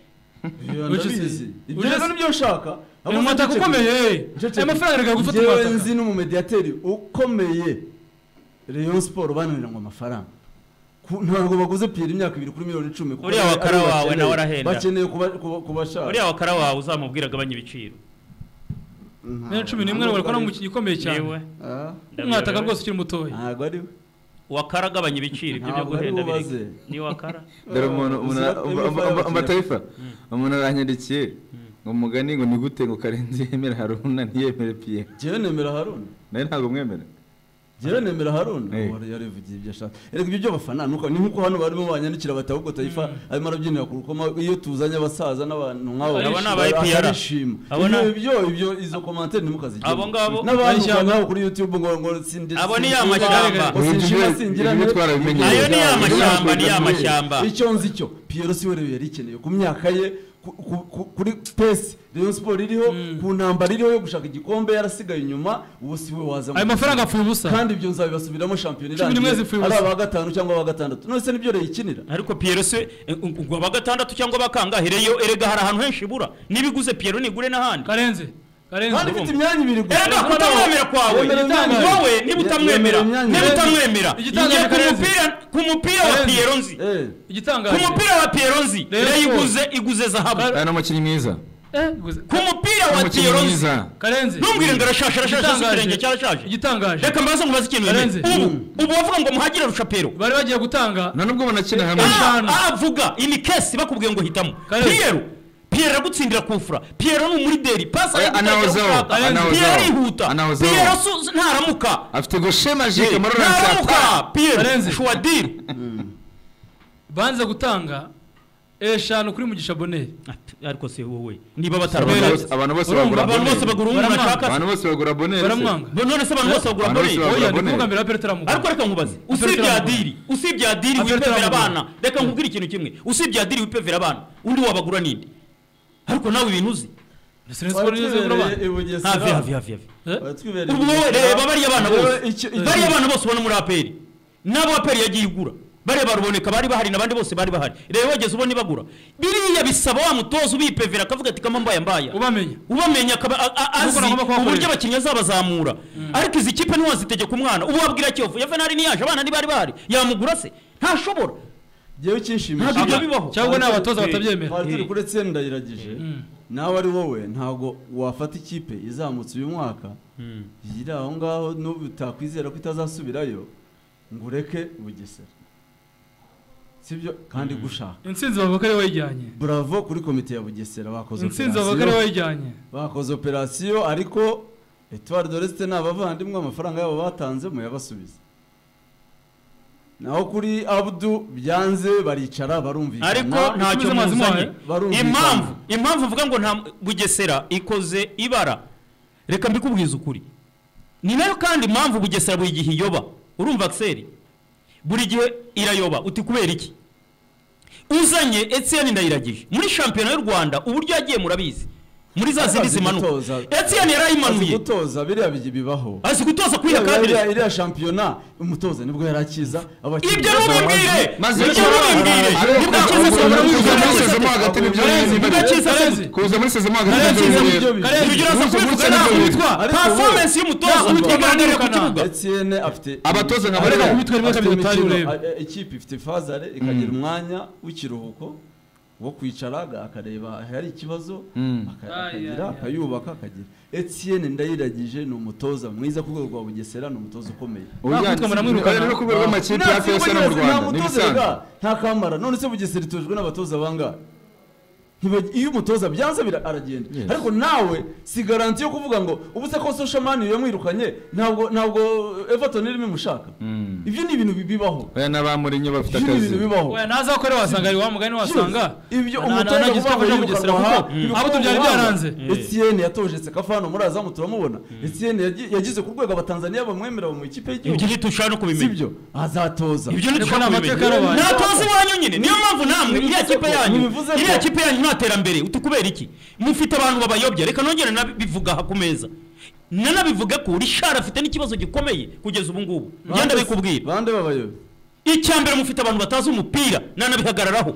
ibyo nibyo nshaka umwata ukomeye amafaranga reka gufata umwata yewe nzi n'umumediateri ukomeye Rayon Sport bananira ngo amafaranga ntabwo baguze Pierre imyaka ibiri kuri miliyoni icumi uriya wakara wawe nawe arahenda bakeneye kubashaka uriya wakara wawe uzamubwira agabanya ibiciro miliyoni cumi n'imwe nabwo ko umukinnyi ukomeye cyane umwataka rwose ukiri mutoya ntabwo ari we wakara agabanya ibiciro ibyo byo guhenda bireke ni wakara dore umuntu amataifa umuntu aranyandikiye ngo mugani ngo ni gute ngo Karenzi yemera Haruna ntiyemere Pierre jewe nemera Haruna naye ntabwo mwemera jewe nemera Haruna wari yarivugiye ibyo ashaka erega ibyo bafana nuko ni nkuko hano barimo banyandikira batahubwo taifa arimo arabyinira ku rukoma iyo tuzanye abasaza n'abantu nk'abo abo ni aba P R abona ibyo ibyo izo commentaire ni mukazigira abo ngabo n'abandi cyangwa kuri YouTube ngo ngo sindi abo ni yamashyamba sinjima singira ayo ni yamashyamba ni yamashyamba icyo nzi cyo Pierre si we yari ikeneye ku myaka ye kuri pesi Rayon Sport iriho ku ntambara iriho yo gushaka igikombe yarasigaye inyuma ubu si we waza ayo mafaranga apfuye ubusa kandi ibyo nzabibasubiramo shampiyona irangiye ari aba gatanu cyangwa aba gatandatu none se nibyo reyikinira ariko Pierre se ngo aba gatandatu cyangwa bakangahireyo erega hari ahantu henshi ibura nibiguze Pierre nigure n'ahandi Karenze kandi ufite imyanya ibiri gusa erega kutamwemera kwawe wowe niba utamwemera niba utamwemera igiye ku mupira ku mupira wa Pierre nzi igitangaje ku mupira wa Pierre nzi yiguze iguze zahabu ari umukinnyi mwiza ku mupira wa Pierre nzi Karenze ntumbwire ngo arashasha arashasha ikirenge cyarashaje igitangaje reka mbaze mubaze ikintu ubu ubu bavuga ngo muhagire rushapero bari bagiye gutanga na nubwo banakina hamwe avuga ini case bakubwiye ngo hitamo Pierre Pierre agutsindira kufura Pierre ni muri deri pasa anahozaho Pierre yihuta Pierre ntaramuka afite gauche magique muri ntaramuka Pierre choisir banze gutanga eshanu kuri Mugisha Bonheur ariko se wowe niba batarabona abantu bose bagura abantu bose bagura umuntu ashaka abantu bose bagura Bonheur baramwanga none se abantu bose bagura Bonheur oya ni kuvuga mbere Peter Taramuga ariko reka nkubaze usibye adiri usibye adiri wipevera abana reka nkubwire ikintu kimwe usibye adiri wipevera abana undi wabagura ninde ariko nawe ibintu uzi hafi hafi hafi ubwo reba bariya bana bose bariya bana bose ubona muri aperi nabo aperi yagiye igura bariya baruboneka bari bahari nabandi bose bari bahari rero wageze ubona ibagura biriya bisaba wa mutoza ubipevera akavuga ati kama mbaya mbaya ubamenya ubamenya azi uburyo abakinnyi azabazamura ariko izi kipe ntiwazitegeka umwana ubu wabwira Kiyovu Juvenal niyaje abana ntibari bahari yamugura se ntashobora jewe cyinshimishije cyangwa n'abatoza batabyemera turi kuri tsinda ndayiragije nawe ari wowe ntago wafata ikipe izamutse uyu mwaka yira aho ngaho n'ubu utakwizera ko itazasubirayo ngo ureke Bugesera sibyo kandi gushaka intsinzi bavuga ari wayijyanye bravo kuri komite ya Bugesera bakoze intsinzi bavuga ari wayijyanye bakoze operation ariko Etoile de l'Est n'abavandimwe amafaranga yabo batanze mu yabasubiza naho kuri Abdu byanze baricara barumvikana ariko ntacyo muzanye impamvu impamvu uvuga ngo nta Bugesera ikoze ibara reka mbikubwiza ukuri ni nayo kandi impamvu Bugesera buri gihe iyoba urumva Axel buri gihe irayoba uti kubera iki uzanye Etienne Ndayiragije muri championnat y'u Rwanda uburyo yagiye murabizi muri za zindi zimanuka Etienne yarayimanuye gutoza biriya bigi bibaho azi gutoza kwiha kabiri iriya championnat umutoza nibwo yarakiza abakinnyi ibyo nubimbire maze ibyo nubimbire nibwo kiza sezemo hagati n'ibyo kuza muri sezemo hagati n'ibyo bigira za kuvuga naho witwa performance y'umutoza iganire ku kibuga Etienne afite abatoza nka bareka kubitwa rimwe kabiri utari ureba ikipe ifite phase ikagira umwanya w'ikiruhuko wo kwicara akareba hari ikibazo akagira akayubaka akagira Etienne Ndayiragije ni umutoza mwiza ku rwego rwa Bugesera ni umutoza ukomeye kwitwa muramwirukana rero ku rwego rw'amakipe ya F S no mu Rwanda nibisanzwe nta kamara none se Bugesera itojwe n'abatoza banga iyo umutoza byanze aragenda ariko nawe si garanti yo kuvuga ngo ubu se ko social mani yamwirukanye ntabwo ntabwo Everton irimo mushaka ibyo ni ibintu bibaho oya n'abamurinyo bafite akazi oya naza ko rero wasanga ari wa mugani wasanga ibyo umutoza kuvuga ngo Bugesera kuko abo tubyari byaranze Etienne yatoje Sekafano muri azamu turamubona Etienne yagize ku rwego abatanzania bamwemera mu ikipe y'igihugu ibyo nitushaka kubimenya sibyo azatoza ibyo nitushaka kubimenya natoza iwanyu nyine niyo mpamvu namwe iriya kipe yanyu iriya kipe yanyu naterambere utukubera iki mufite abantu babayobya reka nongere nabivuga hakumeza nanabivuga ko Richard afite n'ikibazo gikomeye kugeza ubu ngubu ngenda bikubwira bande babayobya icyambere mufite abantu batazi umupira nanabihagararaho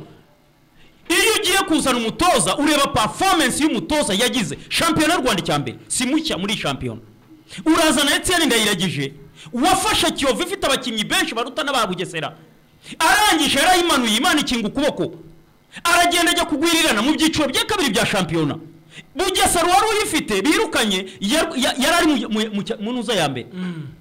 iyo ugiye kuzana umutoza ureba performance y'umutoza yagize championnat y'u Rwanda cyambere si mucya muri championnat urazana Etienne Ndayiragije wafasha Kiyovu ifite abakinnyi benshi baruta n'aba Bugesera arangije yarayimanuye Imana ikinga ukuboko aragenda ajya kugwirirana mu byiciro bya kabiri bya championnat Bugesera wari uyifite birukanye yari ari mu nuza ya mbere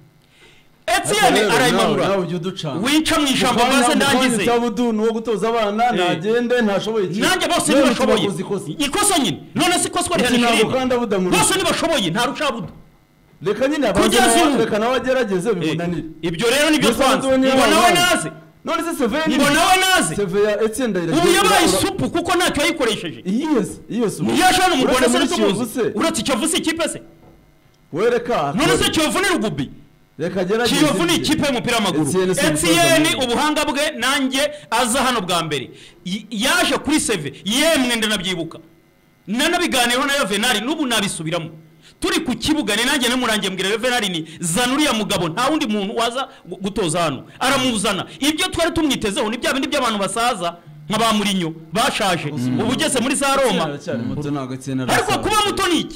Etienne arayimanura wica mu ijambo maze ndangize Tabudu no gutoza abana nagende ntashoboye iki nanjye bose ntibashoboye ikosa nyine none se koswa rihanishije bose ntibashoboye nta rucabudu reka nyine abanze reka nawe agerageze bibonanire ibyo rero nibyo twanze ngo nawe naze none se Seveni ngo nawe naze Severa Etienne Ndayiragije ubu yabaye isupu kuko ntacyo yayikoresheje yes yes yashana mu Rwanda se tumuzi uretse Kiyovu si ikipe se wereka none se Kiyovu ni rugubi reka gerageze Kiyovu ni ikipe y'umupira w'amaguru Etienne ubuhanga bwe nanjye aza hano bwa mbere yaje kuri seve yemwe ndanabyibuka nanabiganiyeho na Juvenal n'ubu nabisubiramo turi ku kibuga ni nanjye namurangiye mbwira Juvenal ni zanuriya mugabo nta wundi muntu waza gutoza hano aramuzana ibyo twari tumwitezeho ni bya bindi by'abantu basaza nk'aba Murinyo bashaje ubugeze muri za Roma ariko kuba muto niki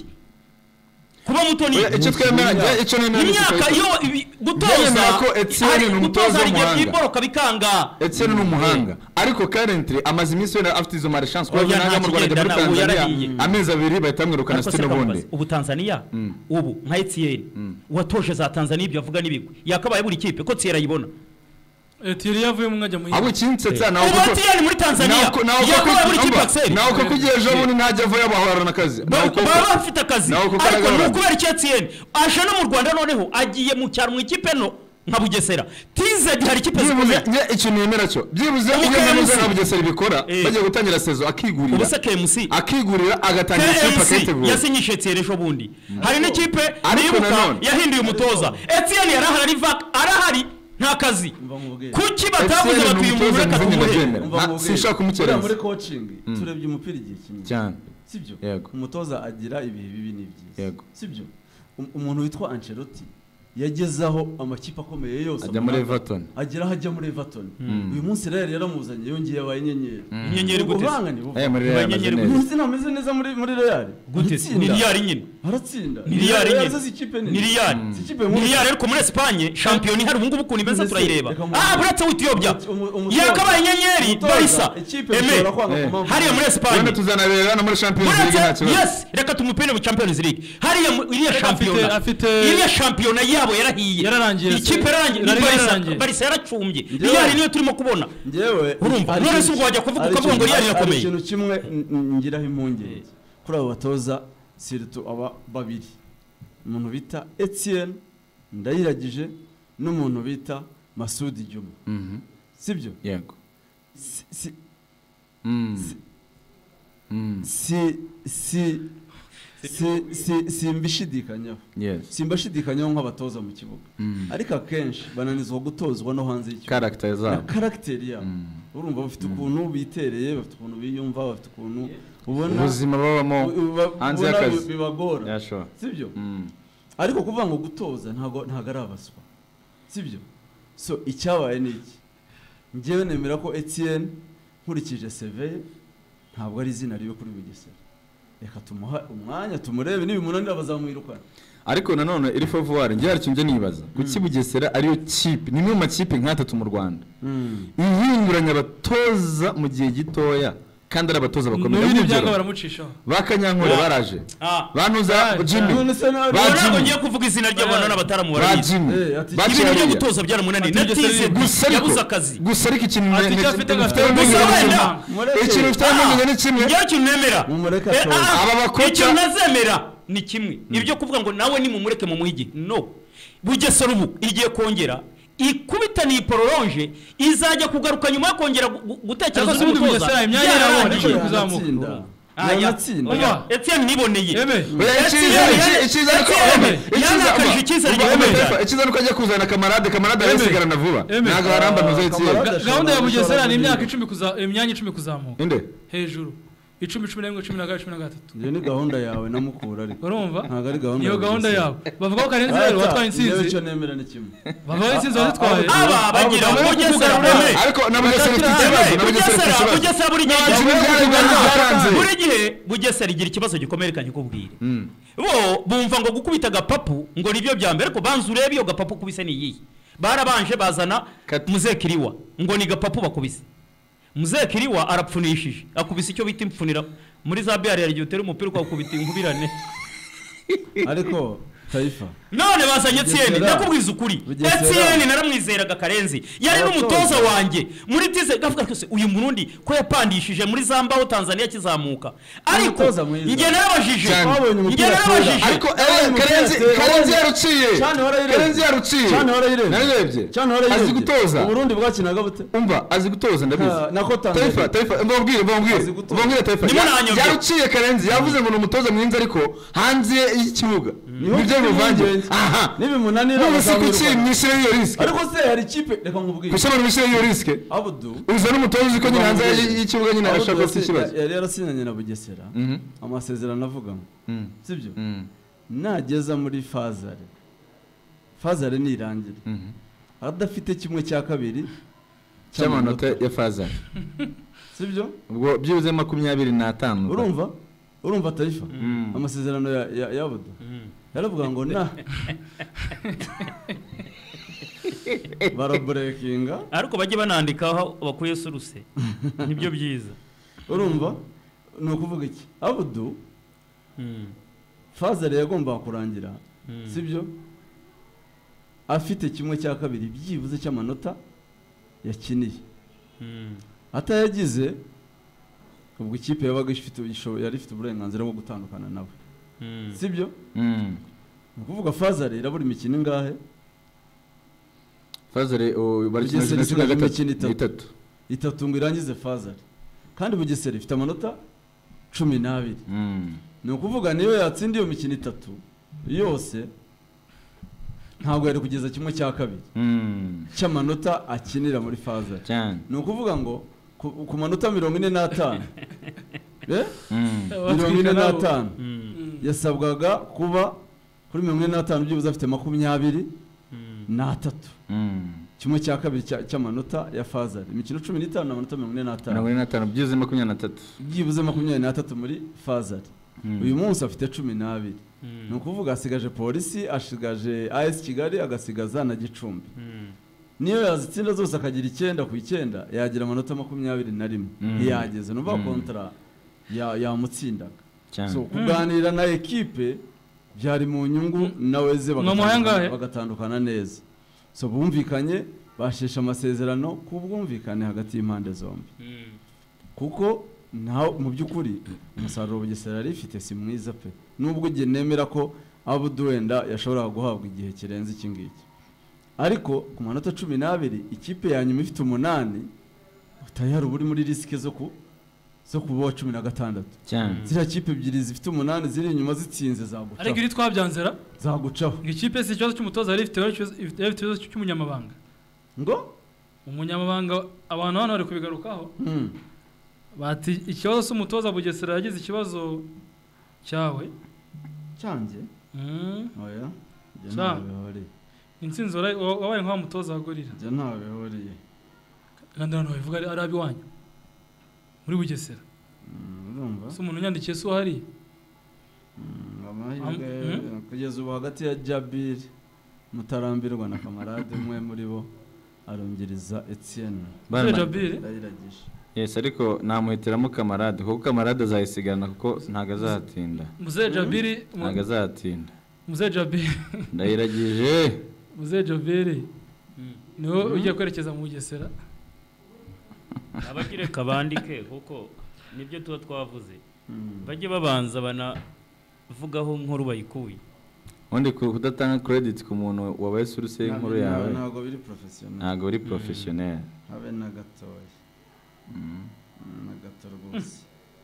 kuba muto ni icyo twemeranya icyo nemera imyaka yo gutoza ko Etienne ni umutoza w'umuhanga iboroka bikanga Etienne ni umuhanga ariko currently amaze iminsi yona afite izo mari chance kwa naga mu Rwanda muri Tanzania amezi abiri batamwirukana Steve Bonde ubu Tanzania ubu nka Etienne watoje za Tanzania ibyo avuga nibigwe yakabaye buri kipe ko tsera yibona Etienne yavuye mu mwajya mu abo kinsetsa nawo ko Etienne muri Tanzania yakabaye buri kipe Axel nawo ko kugeje ubu ntajya avuye abahorana akazi baba bafite akazi ariko nukubera iki Etienne aje no mu Rwanda noneho agiye mu cyaro mu ikipe no nka Bugesera tize hari ikipe zikomeye icyo nemera cyo byibuze iyo namuze nka Bugesera bikora bagiye gutangira sezo akigurira ubuse K M C akigurira agatangira ikipe akiteguye yasinyishe Etienne ejo bundi hari n'ikipe nibuka yahinduye umutoza Etienne yarahari Rivac arahari nta kazi kuki batavuze batuye umuntu reka tumuhe sinshaka kumukereza muri coaching turebye umupira igihe kimwe cyane sibyo Yego. umutoza agira ibihe bibi n'ibyiza Yego. sibyo Um- umuntu witwa Ancelotti yagezaho amakipe akomeye yose ajya muri Everton agera aho ajya muri Everton uyu munsi rero yaramuzanye yongeye abaye inyenyeri inyenyeri gute ubangane eh muri Real inyenyeri ameze umunsi nameze neza muri muri Real gute ni Real nyine aratsinda ni Real nyine si ikipe ni Real si ikipe ni Real ariko muri Espagne champion hari ubungubu ukuntu imeze Mbese, turayireba reka mu- ah buretse witiyobya Umu- umutoza- yakabaye inyenyeri umutoza, Barca ikipe eme ishobora kwanga Eh. kumava. hariya muri Rwanda Espagne tuzanabera no muri Champions League nta buretse kibazo yes reka tumupende mu Champions League hariya mu- iriya Reka champion afite- afite- iriya champion yabo yarahiye Yararangiye se. ikipe yararangiye Yari Barca yararangiye. Barca yaracumbye Njyewe- Real niyo turimo kubona Njyewe Urumva, hari none ikintu- se ubwo wajya kuvuga hari ukavuga ngo ikintu- Real hari irakomeye. ikintu kimwe n- n- ngiraho impungenge kuri abo batoza siritu aba babiri umuntu bita Etienne Ndayiragije n'umuntu bita Masudi Juma Mhm. sibyo yego si si Mm. Mm. si si si si simbishidikanyaho yes simbashidikanyaho nk'abatoza mu kibuga Mm. ariko akenshi bananizwa gutozwa no hanze y'ikibuga character na zabo karagiteri yabo Mm. urumva bafite ukuntu bitereye bafite ukuntu biyumva bafite ukuntu ubona ubuzima babamo u- uba- hanze ubona y'akazi. bi- bibagora yeah sure sibyo Mm. ariko kuvuga ngo gutoza ntago ntago ari abaswa sibyo so icyabaye ni iki njyewe nemera ko Etienne nkurikije C V ye ntabwo ari izina ribe kuri Bugesera reka tumuha umwanya tumurebe nibimunanira bazamwirukana ariko nanone iri favuwari njye hari ikintu njye nibaza kuki Bugesera ariyo kipe ni imwe mu makipe nk'atatu mu Rwanda ihinduranya abatoza mu gihe gitoya kandi ari abatoza bakomeye n'ibindi Urugero, byanga baramucishaho bakanyankore baraje ah banuza Jimmy none se nawe Ba ntabwo Jimmy. ngiye kuvuga izina ry'abantu n'abataramu ba barabizi Jimmy Eh, ati- baciye ibintu byo hariya. gutoza byaramunaniye Ati Bugesera natize gusa ariko yabuze akazi gusa ariko ikintu Ati ne- icyo ne- afite ne- gafite dufite gusa ubumenyi ni wenda kimwe. Mureke. ikintu ufite ubumenyi ni kimwe njyewe ikintu nemera Mumureke Eh, atoze. ah, Aba bakoca- ikintu nazemera ni kimwe ibyo kuvuga ngo nawe nimumureke mu muhigi no Bugesera ubu igiye kongera ikubita ni pororonje izajya kugaruka nyuma yo kongera gu- gu- gutekereza Ariko si ubundi Bugesera imyanya irabona, ariko iri kuzamuka. Yanatsinda. Ah, ya- Yanatsinda. Oya, Etienne niboneye Eme. Oya, icyiza Etienne- icyiza ariko Etienne icyiza yanakarije icyizere Eme, gikomeye Eme, icyiza nuko ajya kuzana kamarade kamarade arasigarana vuba Eme. ntabwo haramba nuze Ah, ikiye Kamarade. Ga- gahunda ya Bishobora Bugesera ni guhindura. imyaka icumi kuza imyanya icumi kuzamuka inde hejuru icumi cumi n'imwe cumi na kabiri cumi na gatatu iyo ni gahunda yawe namukura ariko urumva ntabwo ari gahunda niyo ya gahunda Bugesera. yabo bavuga ko Karenzi rero watwaye Njyewe intsinzi icyo nemera ni kimwe bavuga ko intsinzi wazitwaye aba bagira Aba- Bugesera Aba- Eme. ariko na Bugesera ifite ikibazo na Bugesera ifite Bugesera ikibazo Bugesera buri gihe Nta kimwe byari byaranze. buri gihe Bugesera igira ikibazo gikomeye reka nkikubwire Mm. bo bumva ngo gukubita agapapu ngo nibyo bya mbere ariko banza urebe iyo gapapu kubise ni iyihe barabanje bazana Kati. muzekiriwa ngo ni gapapu bakubise muzekiriwa arapfunishije akubise icyo bita impfunira muri za biyari yari utera umupira ukawukubita inkubirane ariko Taifa none bazanye Etienne Bugesera. ndakubwiza ukuri Bugesera. Etienne naramwizeraga Karenzi yari Abatoza. n'umutoza wanjye muri tize gavuga kose uyu Murundi ko yapandishije muri Zambaho Tanzania kizamuka ariko Umutoza mwiza. njye narabajije Cyane. Twabonye njye umupira narabajije atera. ariko Yabaye eh, umupira Karenzi atera. Karenzi yaruciye Cyane warayirebye. Karenzi yaruciye Cyane warayirebye. narayirebye cyane warayirebye azi gutoza Uburundi bwakinaga bute umva azi gutoza ndabizi Na- nako Tanzania. Taifa Taifa mbabwire mbabwire Azi gutoza. mbabwire Taifa Ndimo Ya- nanyobye. yaruciye Karenzi yavuze ngo ni umutoza mwiza ariko hanze y'ikibuga Niho nibyo mfite bivanze impungenge. aha nibimunanira none se kuki bazamwirukana. mwishyire iyo risk ariko se hari ikipe reka nkubwire kuki abantu mwishyire iyo risk Abudu uza n'umutoza uzi ko nyine hanze y'ikibuga nyine Abudu arashaka yasi- afite ikibazo yari yarasinyanye na Bugesera Mhm. amasezerano avuga ngo Mm. sibyo Mm. nageza muri fazare fazare nirangira Mhm. adafite kimwe cya kabiri cy'amanota ya Fazal sibyo ubwo byibuze makumyabiri n'atanu urumva urumva Taifa Mm. amasezerano ya ya ya Abudu yaravuga ngo na baraburekinga ariko bajye banandikaho bakuye suruse nibyo byiza urumva ni ukuvuga iki Abudu fazare yagombaga kurangira sibyo afite kimwe cya kabiri byibuze cy'amanota yakiniye atayagize ubwo ikipe yabaga ifite yari ifite uburenganzira bwo gutandukana nawe sibyo Mm. ni ukuvuga fazare irabura imikino ingahe Fazal bari Bugesera kimwe cumi na isigaje gatatu imikino itatu. itatu itatu ngo irangize fazare kandi Bugesera ifite amanota cumi n'abiri Mm. ni ukuvuga niyo yatsinda iyo mikino itatu yose ntabwo yari kugeza kimwe cya kabiri Mm. cy'amanota akinira muri fazare cyane ni ukuvuga ngo ku ku manota mirongo ine n'atanu mirongo ine n'atanu yasabwaga kuba kuri mirongo ine n'atanu byibuze afite makumyabiri n'atatu kimwe cya kabiri cy'amanota ya fazari imikino cumi n'itanu n'amanota mirongo ine n'atanu mirongo ine n'atanu byibuze makumyabiri n'atatu byibuze makumyabiri n'atatu muri fazari uyu munsi afite cumi n'abiri ni ukuvuga asigaje polisi ashigaje A S Kigali agasigaza na Gicumbi niyo yazitsinda zose akagira icyenda ku icyenda yagira amanota makumyabiri na rimwe ntiyageze numva kontra yamutsindaga so kuganira na ekipe byari mu nyungu nawe ze bagatandukana neza so bumvikanye bashesha amasezerano ku bwumvikane hagati y'impande zombi kuko mu by'ukuri umusaruro Bugesera yari ifite si mwiza pe nubwo igihe nemera ko Abdou wenda yashoboraga guhabwa igihe kirenze iki ngiki ariko ku manota cumi n'abiri ikipe ya nyuma ifite umunani utayari uri muri risike zo ku zo kuba cumi na gatandatu ziriya kipe ebyiri zifite umunani ziri inyuma zitsinze zagucaho ariko iri twabyanzera zagucaho ngo ikipe si ikibazo cy'umutoza yari ifite yari ifite ikibazo cy'umunyamabanga ngo umunyamabanga abantu hano bari kubigarukaho bati ikibazo cy'umutoza Bugesera yagize ikibazo cyawe cyanjye oya cyane intsinzi wabaye nk'aho umutoza wagurira njye ntawe bihuriye kandi hano babivuga ari abiwanyu muri Bugesera urumva si umuntu unyandikiye si uhari kugeza ubu hagati ya Jabir Mutarambirwa na kamarade umwe muri bo arongeriza Etienne Jabir ndayiragije yes ariko namuhitiramo kamarade kuko kamarade azayisigana kuko ntago azatinda Muze Jabir ntago azatinda Muze Jabir ndayiragije Muze Jabir niho ugiye kwerekeza mu Bugesera abagire kabandike kuko nibyo tuba twavuze bajye babanza banavugaho nkuru bayikuye undi kudatanga credit ku muntu wabaye suruse inkuru yawe ntago biri professional ntago biri professional habe na gatoya na gato rwose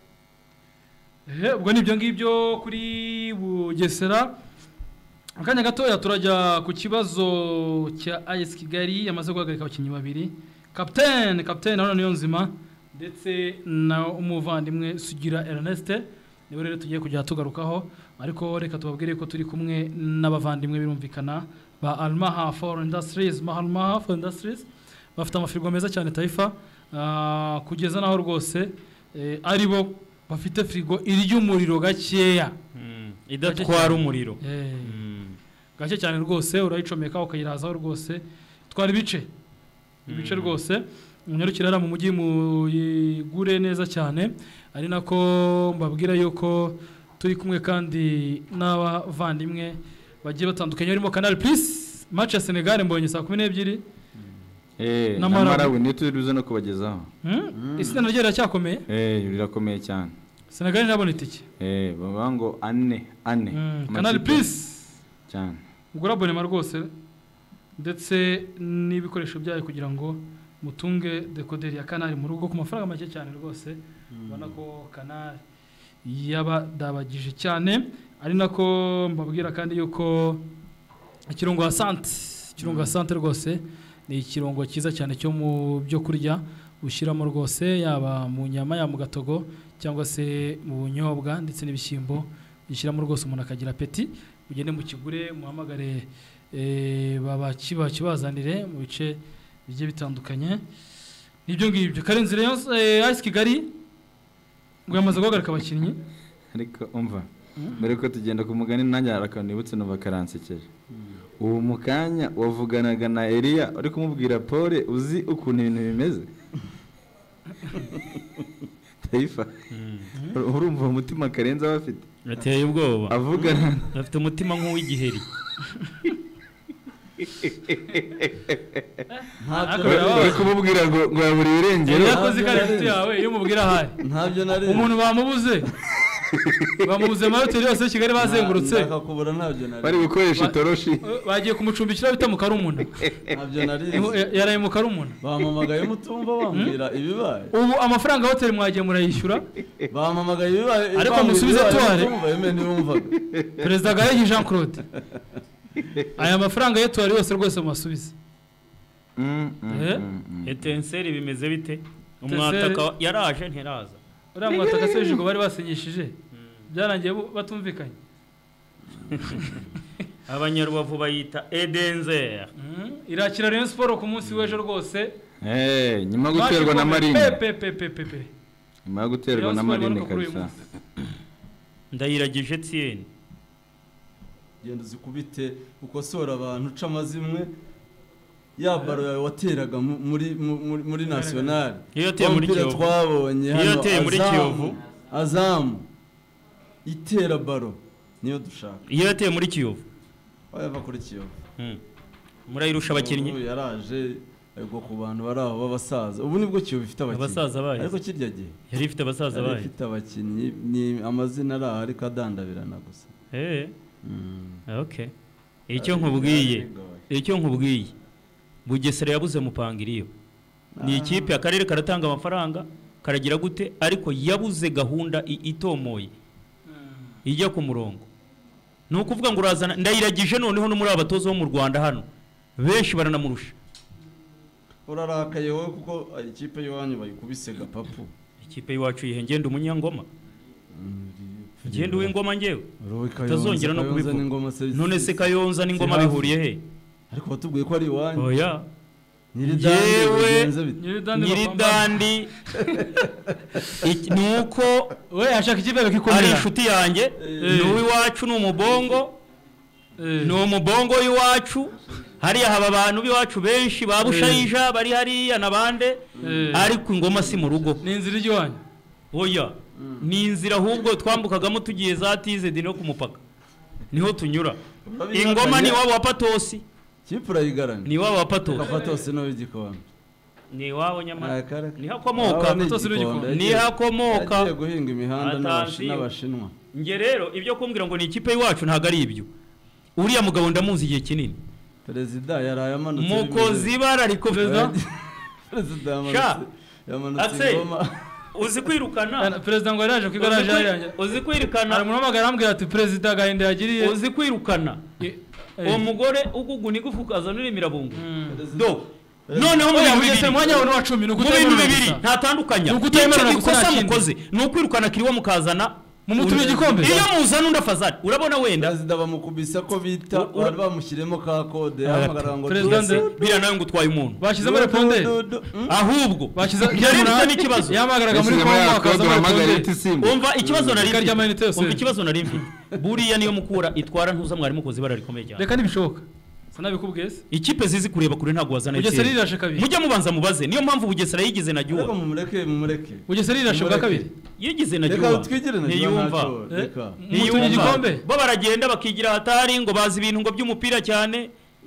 eh ubwo nibyo ngibyo kuri Bugesera akanya gatoya turajya ku kibazo cya A S Kigali yamaze guhagarika abakinnyi babiri Captain Captain hano niyo nzima ndetse na umuvandimwe Sugira Ernest niwe rero tugiye kujya tugarukaho ariko reka tubabwire ko turi kumwe n'abavandimwe birumvikana ba Almaha for Industries Almaha for Industries bafite amafirigo meza cyane Taifa uh, kugeza naho rwose eh, ari bo bafite frigo iry'umuriro gakeya mm. idatwara umuriro eh. mm. gake cyane rwose urayicomeka ukayirazaho rwose twara ibice ibice rwose unyarukira mu mujyi mu igure neza cyane ari nako mbabwira yuko turi kumwe kandi n'abavandimwe bagiye batandukanye barimo Canal Plus match ya Senegal mbonye saa kumi n'ebyiri eh na Malawi ni turuze no kubagezaho hmm isi naryo racyakomeye eh rirakomeye cyane Senegal nabona itike eh babango ane ane Canal Plus cyane ugura abonema rwose ndetse n'ibikoresho byayo kugira ngo mutunge decoder ya Canal mu rugo ku mafaranga make cyane rwose ubona ko Canal yabadabagije cyane ari nako mbabwira kandi yuko ikirungo Asante ikirungo Asante rwose ni ikirungo cyiza cyane cyo mu byo kurya ushyiramo rwose yaba mu nyama ya mu gatogo cyangwa se mu bunyobwa ndetse n'ibishyimbo ushyiramo rwose umuntu akagira apeti ugende mu kigure muhamagare eh baba kiba kibazanire mu bice bigiye bitandukanye nibyo ngibyo Karenzi Rayon A S Kigali ngo yamaze guhagarika abakinnyi ariko umva mbere ko tugenda ku mugani nanjye arakanibutse no bakaransekeje ubu mukanya wavuganaga na Elia uri kumubwira Paul uzi ukuntu ibintu bimeze Taifa urumva umutima Karenzi abafite ateye ubwoba avugana afite umutima nk'uw'igiheri uri kumubwira ngo ngo yaburi irengero yakoze Karenzi yawe iyo umubwira ahari ntabyo nari umuntu bamubuze bamubuze mahoteli yose Kigali bazengurutse akakubura ntabyo nari bari gukoresha itoroshi bagiye kumucumbikira bita mu Karumuna ntabyo nari yaraye mu Karumuna bamamagaye mutumva bambwira ibibaye ubu amafaranga hoteli mwagiye murayishyura bamamagaye ibibaye ariko musubize tware Perezida Gaye Jean Claude aya mafaranga ye twari yose rwose masubize Etenseri bimeze bite umwataka yaraje ntiraza uriya mwataka se jigo bari basinyishije byarangiye batumvikanye abanyarubavu bayita Edenzer irakira Rayon Sport ku munsi w'ejo rwose eh nyuma yo guterwa na Marine pe pe pe pe pe nyuma yo guterwa na Marine kabisa ndayiragije Etienne genda zikubite ukosora abantu uca amazimwe ya baro yawe wateraga muri muri muri national iyo yateye muri Kiyovu twabonye hano iyo yateye muri Kiyovu Azamu itera baro niyo dushaka iyo yateye muri Kiyovu wayava kuri Kiyovu murayirusha abakinnyi yaraje ariko ku bantu bari aho b'abasaza ubu nibwo Kiyovu ifite abakinnyi abasaza bayo ariko kirya gihe yari ifite abasaza bayo ifite abakinnyi ni amazina ari ariko adandabirana gusa eh okay icyo nkubwiye icyo nkubwiye Bugesera yabuze mupangiriyo ni ikipe akarere karatanga amafaranga karagira gute ariko yabuze gahunda itomoye ijya ku murongo nukuvuga ngo urazana ndayiragije noneho no muri abatozo bo mu Rwanda hano benshi baranamurusha urarakaye wowe kuko ikipe y'wanyu bayikubise gapapu ikipe y'iwacu yihengenda umunyangoma ngende w'ingoma ngewe tazongera no kubivuga none se Kayonza n'ingoma bihuriye he ariko batubwiye ko ari iwanyu oya yewe nyiridandi nuko we ashaka ikipe bakikomera ari inshuti yanjye n'uwi wacu n'umubongo n'umubongo w'iwacu hariya haba abantu b'iwacu benshi babushayija bari hariya nabande ariko ingoma si mu rugo ni inzira ijyanye oya ni inzira ahubwo twambukagamo tugiye za tizedi no ku mupaka niho tunyura ingoma ni wabo wa Patosi Kipura yigaranye ni wabo wa Patosi Patosi no w'igikombe ni wabo nyamara ni hakomoka Patosi n'igikombe ni hakomoka agiye guhinga imihanda n'abashinwa nge rero ibyo kumbwira ngo ni ikipe y'iwacu ntago ari ibyo uriya mugabo ndamuzi igihe kinini perezida yaraye amanutse mukozi barariko perezida perezida yamanutse ingoma uzi kwirukana perezida ngo yaraje ku igaraje yanjye uzi kwirukana ari muhamagara ambwira ati perezida gahinda yagiriye uzi kwirukana uwo mugore uguguna igufukaza n'imirabungu do noneho mu bintu bibiri mwanya wa cumi mu bintu bibiri ntatandukanya icyo gikosa mukoze ni ukwirukana kiriwo mukazana mu mutumye igikombe iyo muzana undafazari urabona wenda perezida bamukubisa ko bita bari bamushyiremo ka code yahamagara ngo perezida bira nawe ngo utwaye umuntu bashyizemo reponde ahubwo bashyize yarifite n'ikibazo yahamagaraga muri kongo akazamo reponde umva ikibazo nari umva ikibazo nari mfite buriya niyo mukura itwara ntuza mwari mukoze ibara rikomeye cyane reka nibishoboka sanabikubwiye se ikipe zizi kureba kure ntago wazana Bugesera rirashe kabiri mujya mubanza mubaze niyo mpamvu Bugesera yigize na Juwa reka mumureke mumureke Bugesera rirashe bwa kabiri yigize na Juwa reka twigire na Juwa ntacyo reka mutunye igikombe bo baragenda bakigira hatari ngo bazi ibintu ngo by'umupira cyane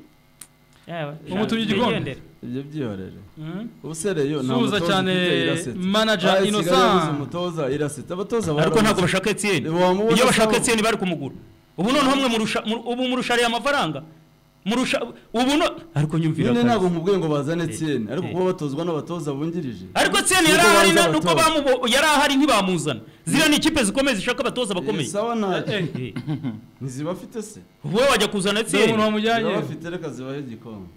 umutunye igikombe ibyo byihorere ubusereyo nta mutoza cyane manager Innocent umutoza iraseta abatoza ariko ntago bashaka Etienne iyo bashaka Etienne bari kumugura ubu none hamwe murusha ubu murusha ya amafaranga murusha ubu no ariko nyumvira kandi ntago nkubwiye ngo bazane Etienne ariko kuba batozwa n'abatoza bungirije ariko Etienne yari ahari nuko bamu yari ahari ntibamuzana zira ni ikipe zikomeye zishaka abatoza bakomeye sawa nta ntizibafite se wowe wajya kuzana Etienne umuntu wamujyanye bafite reka zibahe igikombe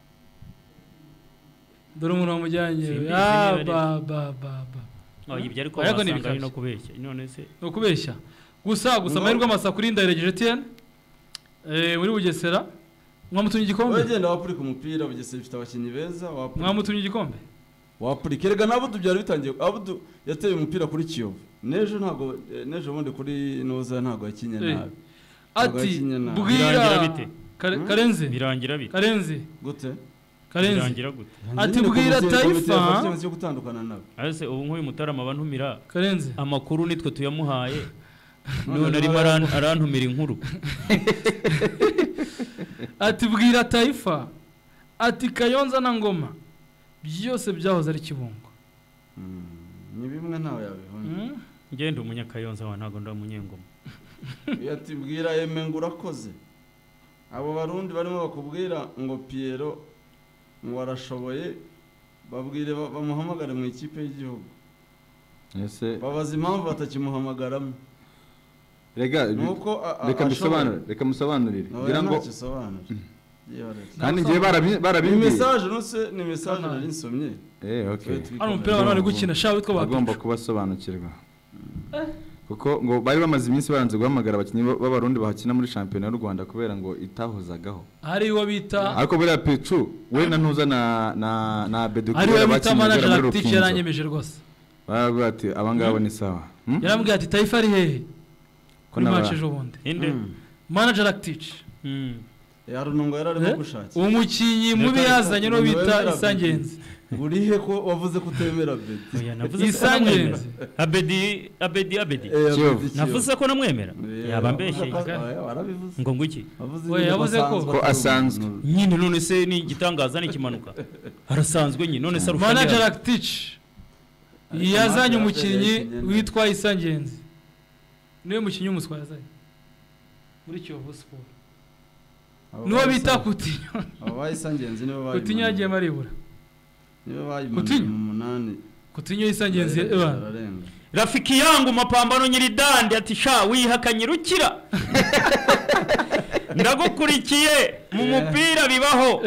dore umuntu wamujyanye ah ba ba ba ba oh ibyo ariko basanga no kubeshya none se no kubeshya gusa gusa amahirwe amasa kuri ndayiregeje Etienne eh muri Bugesera mwamutunye igikombe wagenda wapurika umupira Bugesera ifite abakinnyi beza mwamutunye igikombe wapurika rega nabudu byari bitangiye abudu yateye umupira kuri Kiyovu nejo ntago nejo bonde kuri Noza ntago yakinye nabi ati bwira Karenzi birangira bite Karenzi gute Karenzi birangira gute ati bwira Taifa cyo gutandukana nawe ase ubu nk'uyu mutarama abantumira Karenzi amakuru nitwe tuyamuhaye none ari arantumira inkuru ati bwira Taifa ati Kayonza na Ngoma byose byahoze ari Kibungo ni bimwe ntawe yabihonye ngende umunyakayonza wa ntago ndo umunyengoma ati bwira Eme ngo urakoze abo barundi barimo bakubwira ngo Piero ngo arashoboye babwire bamuhamagare mu ikipe y'igihugu ese babaza impamvu batakimuhamagaramo rega reka bisobanure reka musobanurire ngira ngo kandi ngiye barabimbi message nose ni message nari nsomye eh okay hano umupira bari gukina sha witwa bagomba kubasobanukirwa kuko ngo bari bamaze iminsi baranze guhamagara abakinnyi b'abarundi bahakina muri shampiyona y'u Rwanda kubera ngo itahozagaho hari uwo bita ariko buriya Petru we na ntuza na na na Bedu hari uwo bita manager Rakitic yaranyemeje rwose baravuga ati abangabo ni sawa yarambwiye ati Taifa ari hehe kuri match ejo bundi inde manager Rakitic yarunungo yararimo gushaka umukinyi mubi yazanye no bita Isangenzi urihe ko wavuze kutemera Bedi Isangenzi Abedi Abedi Abedi navuze ko namwemera yaba mbeshye ngo ngwiki we yavuze ko ko asanzwe nyine none se ni gitangaza ni kimanuka harasanzwe nyine none se arufanya manager Rakitic yazanye umukinyi witwa Isangenzi niwe mukinyi umuswa yazanye muri Kiyovu Sport nuwo bita Kutinyo aba Isangenzi niwe bayi Kutinyo yagiye maribura niwe bayi mu munani Kutinyo Isangenzi eba rafiki yangu mapambano nyiridandi ati sha wihakanye rukira ndagukurikiye mu mupira bibaho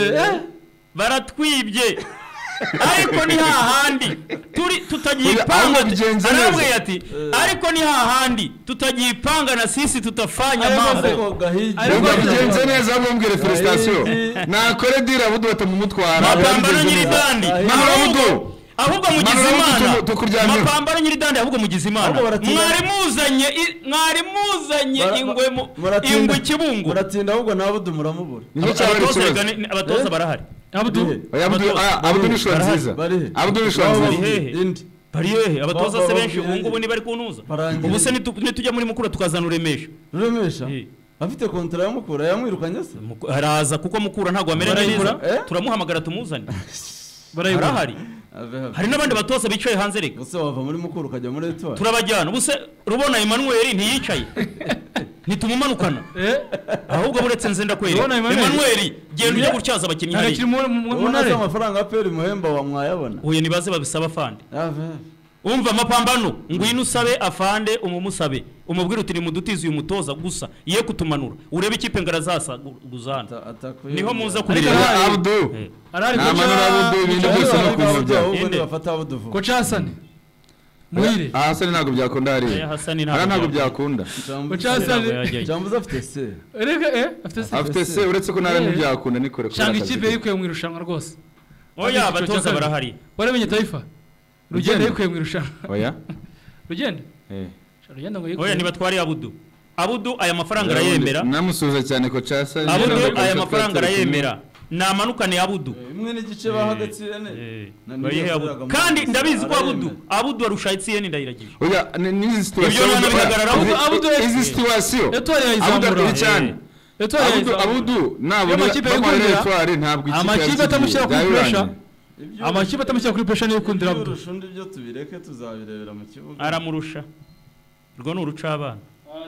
baratwibye ariko ni hahandi turi tutajipanga nawe ati ariko ni hahandi tutajipanga na sisi tutafanya mambo ariko bigenze neza mumbwire felicitation nakore dira budu batamumutwara mapambano nyiridandi mahoro ahubwo mugize imana mapambano nyiridandi ahubwo mugize imana mwari muzanye mwari muzanye ingwe mu ingwe kibungu muratinda ahubwo nabudu muramubura abatoza barahari Abdu Abdu ni shwanziza Abdu ni shwanziza indi bari hehe abatoza se benshi ubu ngubu ni bari kunuza ubu se nitujya muri mukura tukazana uremesha uremesha afite kontra ya mukura yamwirukanye se haraza kuko mukura ntago amereye neza turamuhamagara tumuzane barahari hari nabandi batoza bicaye hanze reka bose bava muri mukura ukajya muri etwa turabajyana ubuse rubona Emmanuel ntiyicaye nitumumanukana ahubwo buretse nzenda kweri Emmanuel genda ujye gutyaza abakinnyi hari munare amafaranga aperi muhemba wa mwayabona uye nibaze babisaba afande umva amapambano ngwino usabe afande umumusabe umubwira uti nimudutize uyu mutoza gusa iye kutumanura urebe ikipe ngarazasa guzana niho muza kubireba Abdu arari kocha Abdu ibintu byose no kumujya ubundi bafata Abdu kocha Hassan Muhire Hassan ntago byakunda ari Hassan ntago byakunda kocha Hassan jambuza afite se rega eh afite se afite se uretse ko nari ntibyakunda nikore ko cyangwa ikipe yikuye mu irushanwa rwose oya abatoza barahari waramenye Taifa rugenda yikuye mu irushanwa oya rugenda eh rugenda ngo oya nibatwari Abudu Abudu aya mafaranga arayemera namusuza cyane ko Chasa Abudu aya mafaranga arayemera namanukane Abudu imwe n'igice bahagatsirene kandi ndabizi ko Abudu Abudu arusha itsiyene ndayiragije oya nizi situation Abudu izi situation etwari yizamura cyane Abudu Abudu nabo bamare etwari ntabwo ikipe amakipe atamushyira kuri pressure amakipe atamushyira kuri pressure niyo kundira Abudu urushunda ibyo tubireke tuzabirebera mu kibuga aramurusha rwo nuruca abana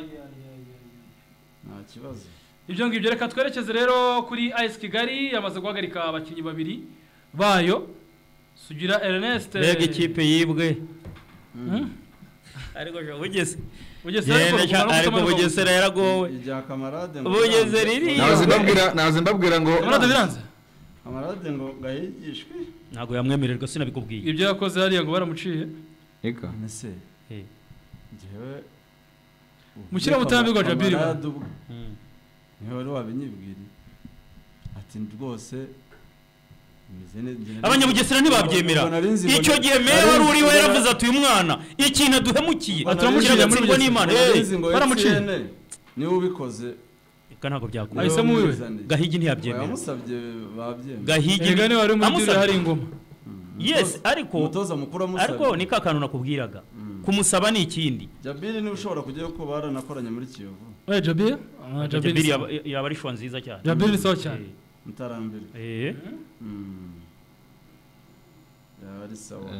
nta kibazo ibyo ngibyo reka twerekeze rero kuri A S Kigali yamaze guhagarika abakinnyi babiri bayo Sugira Ernest rega ikipe yibwe ariko jo bugeze bugeze ariko bugesera yaragowe ijya kamarade bugeze riri naze mbabwira naze mbabwira ngo kamarade biranze kamarade ngo gahigishwe ntago yamwemererwa sinabikubwiye ibyo yakoze hariya ngo baramuciye eka nese eh jewe mukira mutambirwa Jabiri niho wari wabinyibwira ati rwose abanyabugesera ntibabyemera icyo gihe meya wari uri we yaravuze ati uyu mwana ikintu aduhemukiye aturamuciye muri n'Imana baramuciye niwe ubikoze eka ntago byakunda ahise muwe Gahigi ntiyabyemera yamusabye babyemera Gahigi ega ni wari muri hari ingoma yes ariko umutoza mukuru amusabye ariko ni kakantu nakubwiraga kumusaba ni ikindi Jabiri ni ushobora kujyayo ko baranakoranye muri Kiyovu we Jabiri Jabiri yaba ari shwa nziza cyane Jabiri ni sawa cyane mutarambere eh yaba ari sawa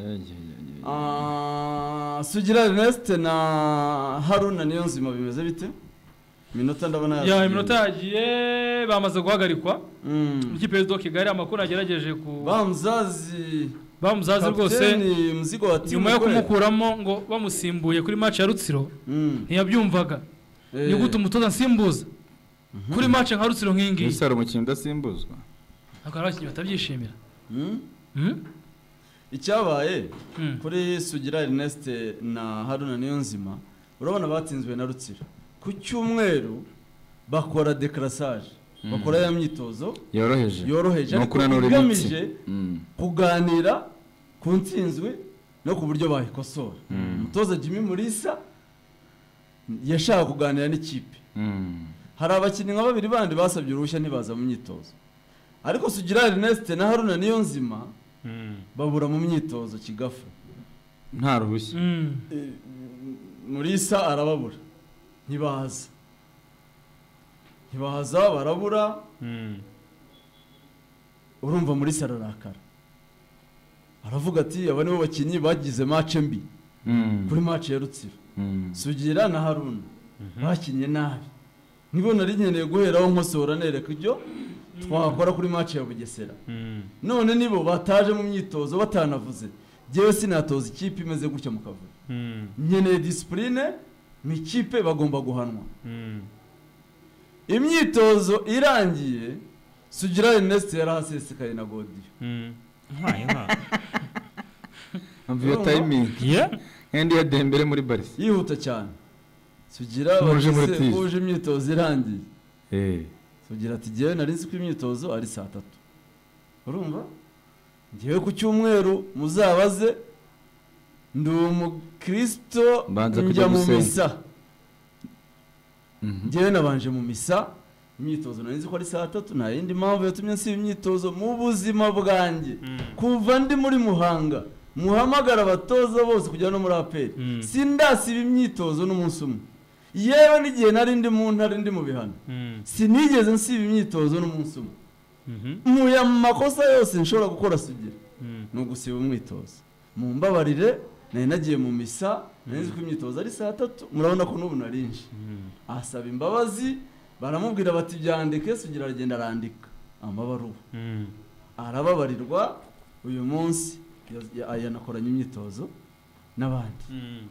ah Sugira Ernest na Haruna niyo nzima bimeze bite minota ndabona ya iminota yagiye bamaze guhagarikwa ikipe y'Izo Kigali amakuru agerageje ku bamzazi bamuzazi rwose mzigo wa timu nyuma yo kumukuramo ngo bamusimbuye kuri match ya Rutsiro ntiyabyumvaga ni gute umutoza nsimbuza kuri match nka Rutsiro nkingi Isaro umukinnyi udasimbuzwa akaba abakinnyi batabyishimira icyabaye kuri Sugira Ernest na Haruna Niyonzima urabona batsinzwe na Rutsiro ku cyumweru bakora decrassage bakora ya myitozo yoroheje yoroheje ariko igamije kuganira ku ntsinzwe no ku buryo bayikosora umutoza Jimmy Mulisa yashaka kuganira n'ikipe hari abakinnyi nka babiri bandi basabye uruhushya ntibaza mu myitozo ariko Sugira Ernest na Haruna Niyonzima babura mu myitozo kigafu nta ruhushya Mulisa arababura ntibaza ntibaza barabura urumva Mulisa ararakara aravuga ati aba nibo bakinnyi bagize match mbi kuri match ya Rutsiro Sugira na Haruna bakinnye nabi nibo nari nkeneye guheraho nkosora nereka ibyo twakora kuri match ya Bugesera none nibo bataje mu myitozo batanavuze jewe sinatoza ikipe imeze gutya mu kavuyo nkeneye discipline mu ikipe bagomba guhanwa imyitozo irangiye Sugira Ernest yarahasesekaye na Godiyo nkaye nka amviyo timing yeah kandi ya Dembele muri Barca yihuta cyane Sugira bagise uje imyitozo irangiye eh Sugira ati jewe nari nzi ko imyitozo ari saa tatu urumva ngewe ku cyumweru muzabaze ndi umukristo njya mu misa ngewe nabanje mu misa imyitozo nari nzi ko ari saa tatu nta yindi mpamvu yatumye nsiba imyitozo mu buzima bwanjye kuva ndi muri Muhanga muhamagara abatoza bose kujya no muri aperi sindasiba imyitozo n'umunsi umwe yewe n'igihe nari ndi mu ntare ndi mu bihano sinigeze nsiba imyitozo n'umunsi umwe mu ya makosa yose nshobora gukora Sugira no gusiba umwitozo mu mbabarire nari nagiye mu misa nzi ko imyitozo ari saa tatu murabona ko n'ubu narinje asaba imbabazi baramubwira bati byandike Sugira aragenda arandika amabaruwa arababarirwa uyu munsi yanakoranye imyitozo n'abandi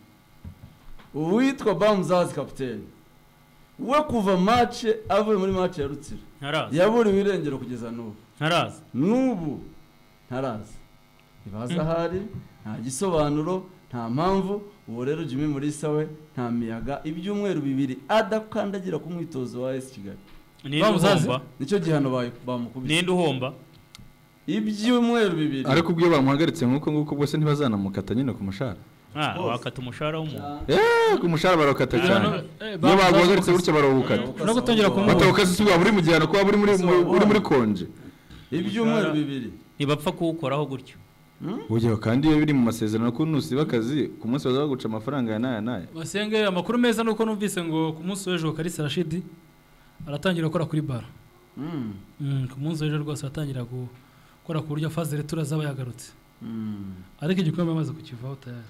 uwitwa Bamzazi kapiteni we kuva match avuye muri match ya Rutsiro yaburiwe irengero kugeza n'ubu ntaraza n'ubu ntaraza ibaza hari nta gisobanuro nta mpamvu uwo rero Jimmy Mulisa we nta miyaga ibyumweru bibiri adakandagira ku mwitozo wa A S Kigali Bamzazi nicyo gihano bamukubise ninde uhomba ibyumweru bibiri ariko ubwo bamuhagaritse nkuko nguko bwose ntibazanamukata nyine ku mushara ah wakata umushara w'umuntu eh ku mushara barakata cyane iyo baguhagaritse gutya barawukata no gutangira ku batawukaza suba buri mu gihano kuba buri muri buri muri konje ibyumweru bibiri ntibapfa kuwukoraho gutyo Ugiye kandi iyo biri mu masezerano ko nusiba akazi ku munsi bazaga guca amafaranga ya naya naya basenge amakuru meza nuko numvise ngo ku munsi w'ejo Kalisa Rashid aratangira gukora kuri bar mm ku munsi w'ejo rwose atangira gukora ku buryo fazere turazaba yagarutse ariko igikombe amaze kukivaho tayari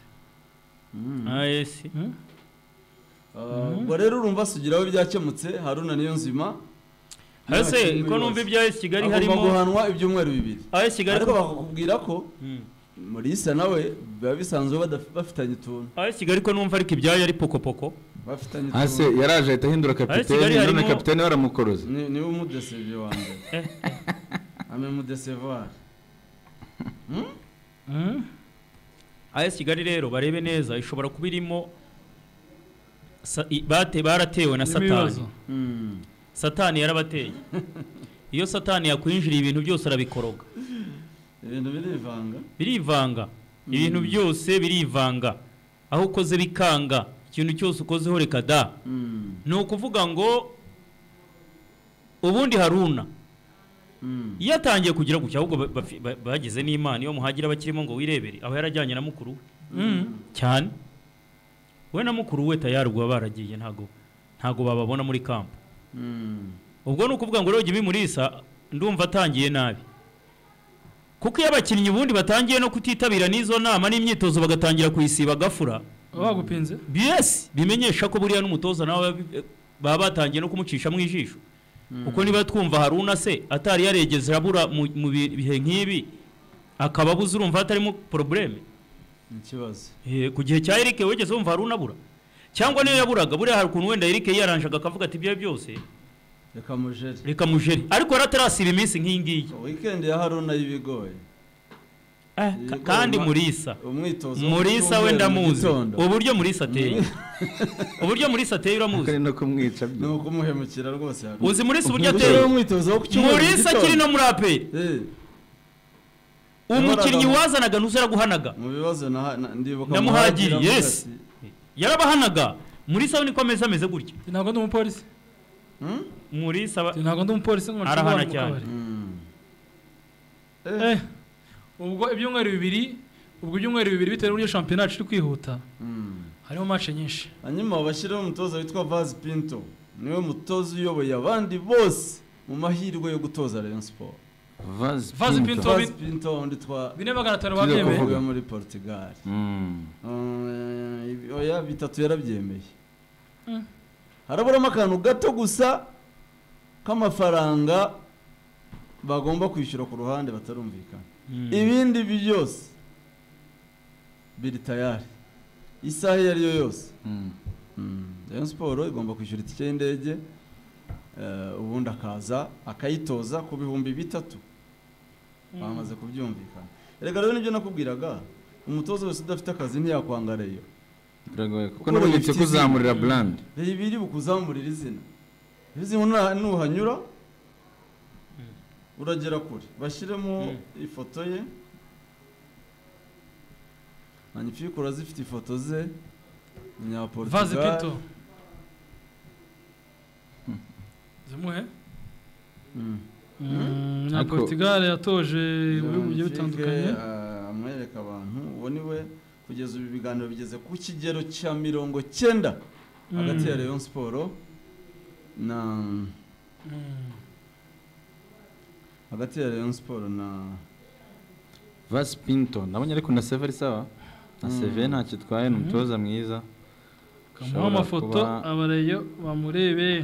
ayesi ubwo rero urumva Sugira we byakemutse Haruna Niyonzima hase ko numva ibya A S Kigali harimo guhanwa ibyumweru bibiri A S Kigali ariko bakakubwira ko Mulisa nawe biba bisanzwe bafitanye tuntu A S Kigali ko numva ariko ibyayo ari poko poko bafitanye tuntu hase yaraje ahita ahindura kapiteni none kapiteni baramukoroza ni ni umudesevye wanjye ame mudesevoir hmm A S Kigali rero barebe neza ishobora kuba irimo bate baratewe na Satani Satani yarabateye iyo Satani yakwinjiriye ibintu byose arabikoroga ibintu birivanga birivanga ibintu byose birivanga aho ukoze bikanga ikintu cyose ukozeho reka da ni ukuvuga ngo ubundi Haruna iyo atangiye kugira gutya ahubwo bageze n'Imana iyo muhagira bakirimo ngo wirebere aho yarajyanye na mukuru cyane we na mukuru we tayarugwa baragiye ntago ntago bababona muri kampo ubwo nukuvuga ngo rero Jimmy Mulisa ndumva atangiye nabi kuko iyo abakinnyi ubundi batangiye no kutitabira n'izo nama n'imyitozo bagatangira kuyisiba gafura bagupinze yes bimenyesha ko buriya n'umutoza nawe baba batangiye no kumucisha mu ijisho kuko niba twumva Haruna se atari yaregeze abura mu bihe nk'ibi akaba abuze urumva hatarimo probleme ikibazo eh ku gihe cya Eric wegeze umva Haruna abura cyangwa niyo yaburaga buriya hari ukuntu wenda Eric yaranjaga akavuga ati byo byose reka mujeri reka mujeri ariko yaratarasiba iminsi nk'ingiyi weekend ya Haruna yibigoye kandi Murisa umwitozo Murisa we ndamuzi uburyo Murisa ateye uburyo Murisa ateye uramuzi no kumwica no kumuhemukira rwose uzi Murisa uburyo ateye umwitozo wo kucyumva Murisa kiri no muri aperi umukinnyi wazanaga nuzera guhanaga mu bibazo ndibuka namuhagiri yes yarabahanaga Murisa niko ameze ameze gutyo ntabwo ndi umupolisi Murisa ntabwo ndi umupolisi arahana cyane eh ubwo ibyumweru bibiri ubwo ibyumweru bibiri bitewe n'uburyo shampiyona iri kwihuta harimo match nyinshi hanyuma bashyiraho umutoza witwa Vaz Pinto niwe mutoza uyoboye abandi bose mu mahirwe yo gutoza Rayon Sport Vaz Pinto Vaz Pinto nditwa bine magana atanu babyemeye muri Portugal oya bitatu yarabyemeye haraburamo akantu gato gusa k'amafaranga bagomba kwishyura ku ruhande batarumvikana ibindi byose biri tayari isaha iyo ari yo yose Rayon Sport igomba kwishyura itike y'indege ubundi akaza akayitoza ku bihumbi bitatu bamaze kubyumvikana erega rero nibyo nakubwiraga umutoza wese udafite akazi ntiyakwangareyo biragoye kuko n'ubugitse kuzamurira brand biri bukuzamurira izina izina nuhanyura uragera kure bashyiremo ifoto ye Magnifique urazifite ifoto ze nya Portugal Vaz Pinto zimuhe na Portugal yatoje muri buryo bitandukanye amwereka abantu uwo niwe kugeza ubu biganiro bigeze ku kigero cya mirongo cyenda hagati ya Rayon Sport na hagati ya Rayon Sport na Vaz Pinto nabonye ariko na Seve ari sawa na Seve nta kitwaye n'umutoza mwiza kamuha amafoto abareyo bamurebe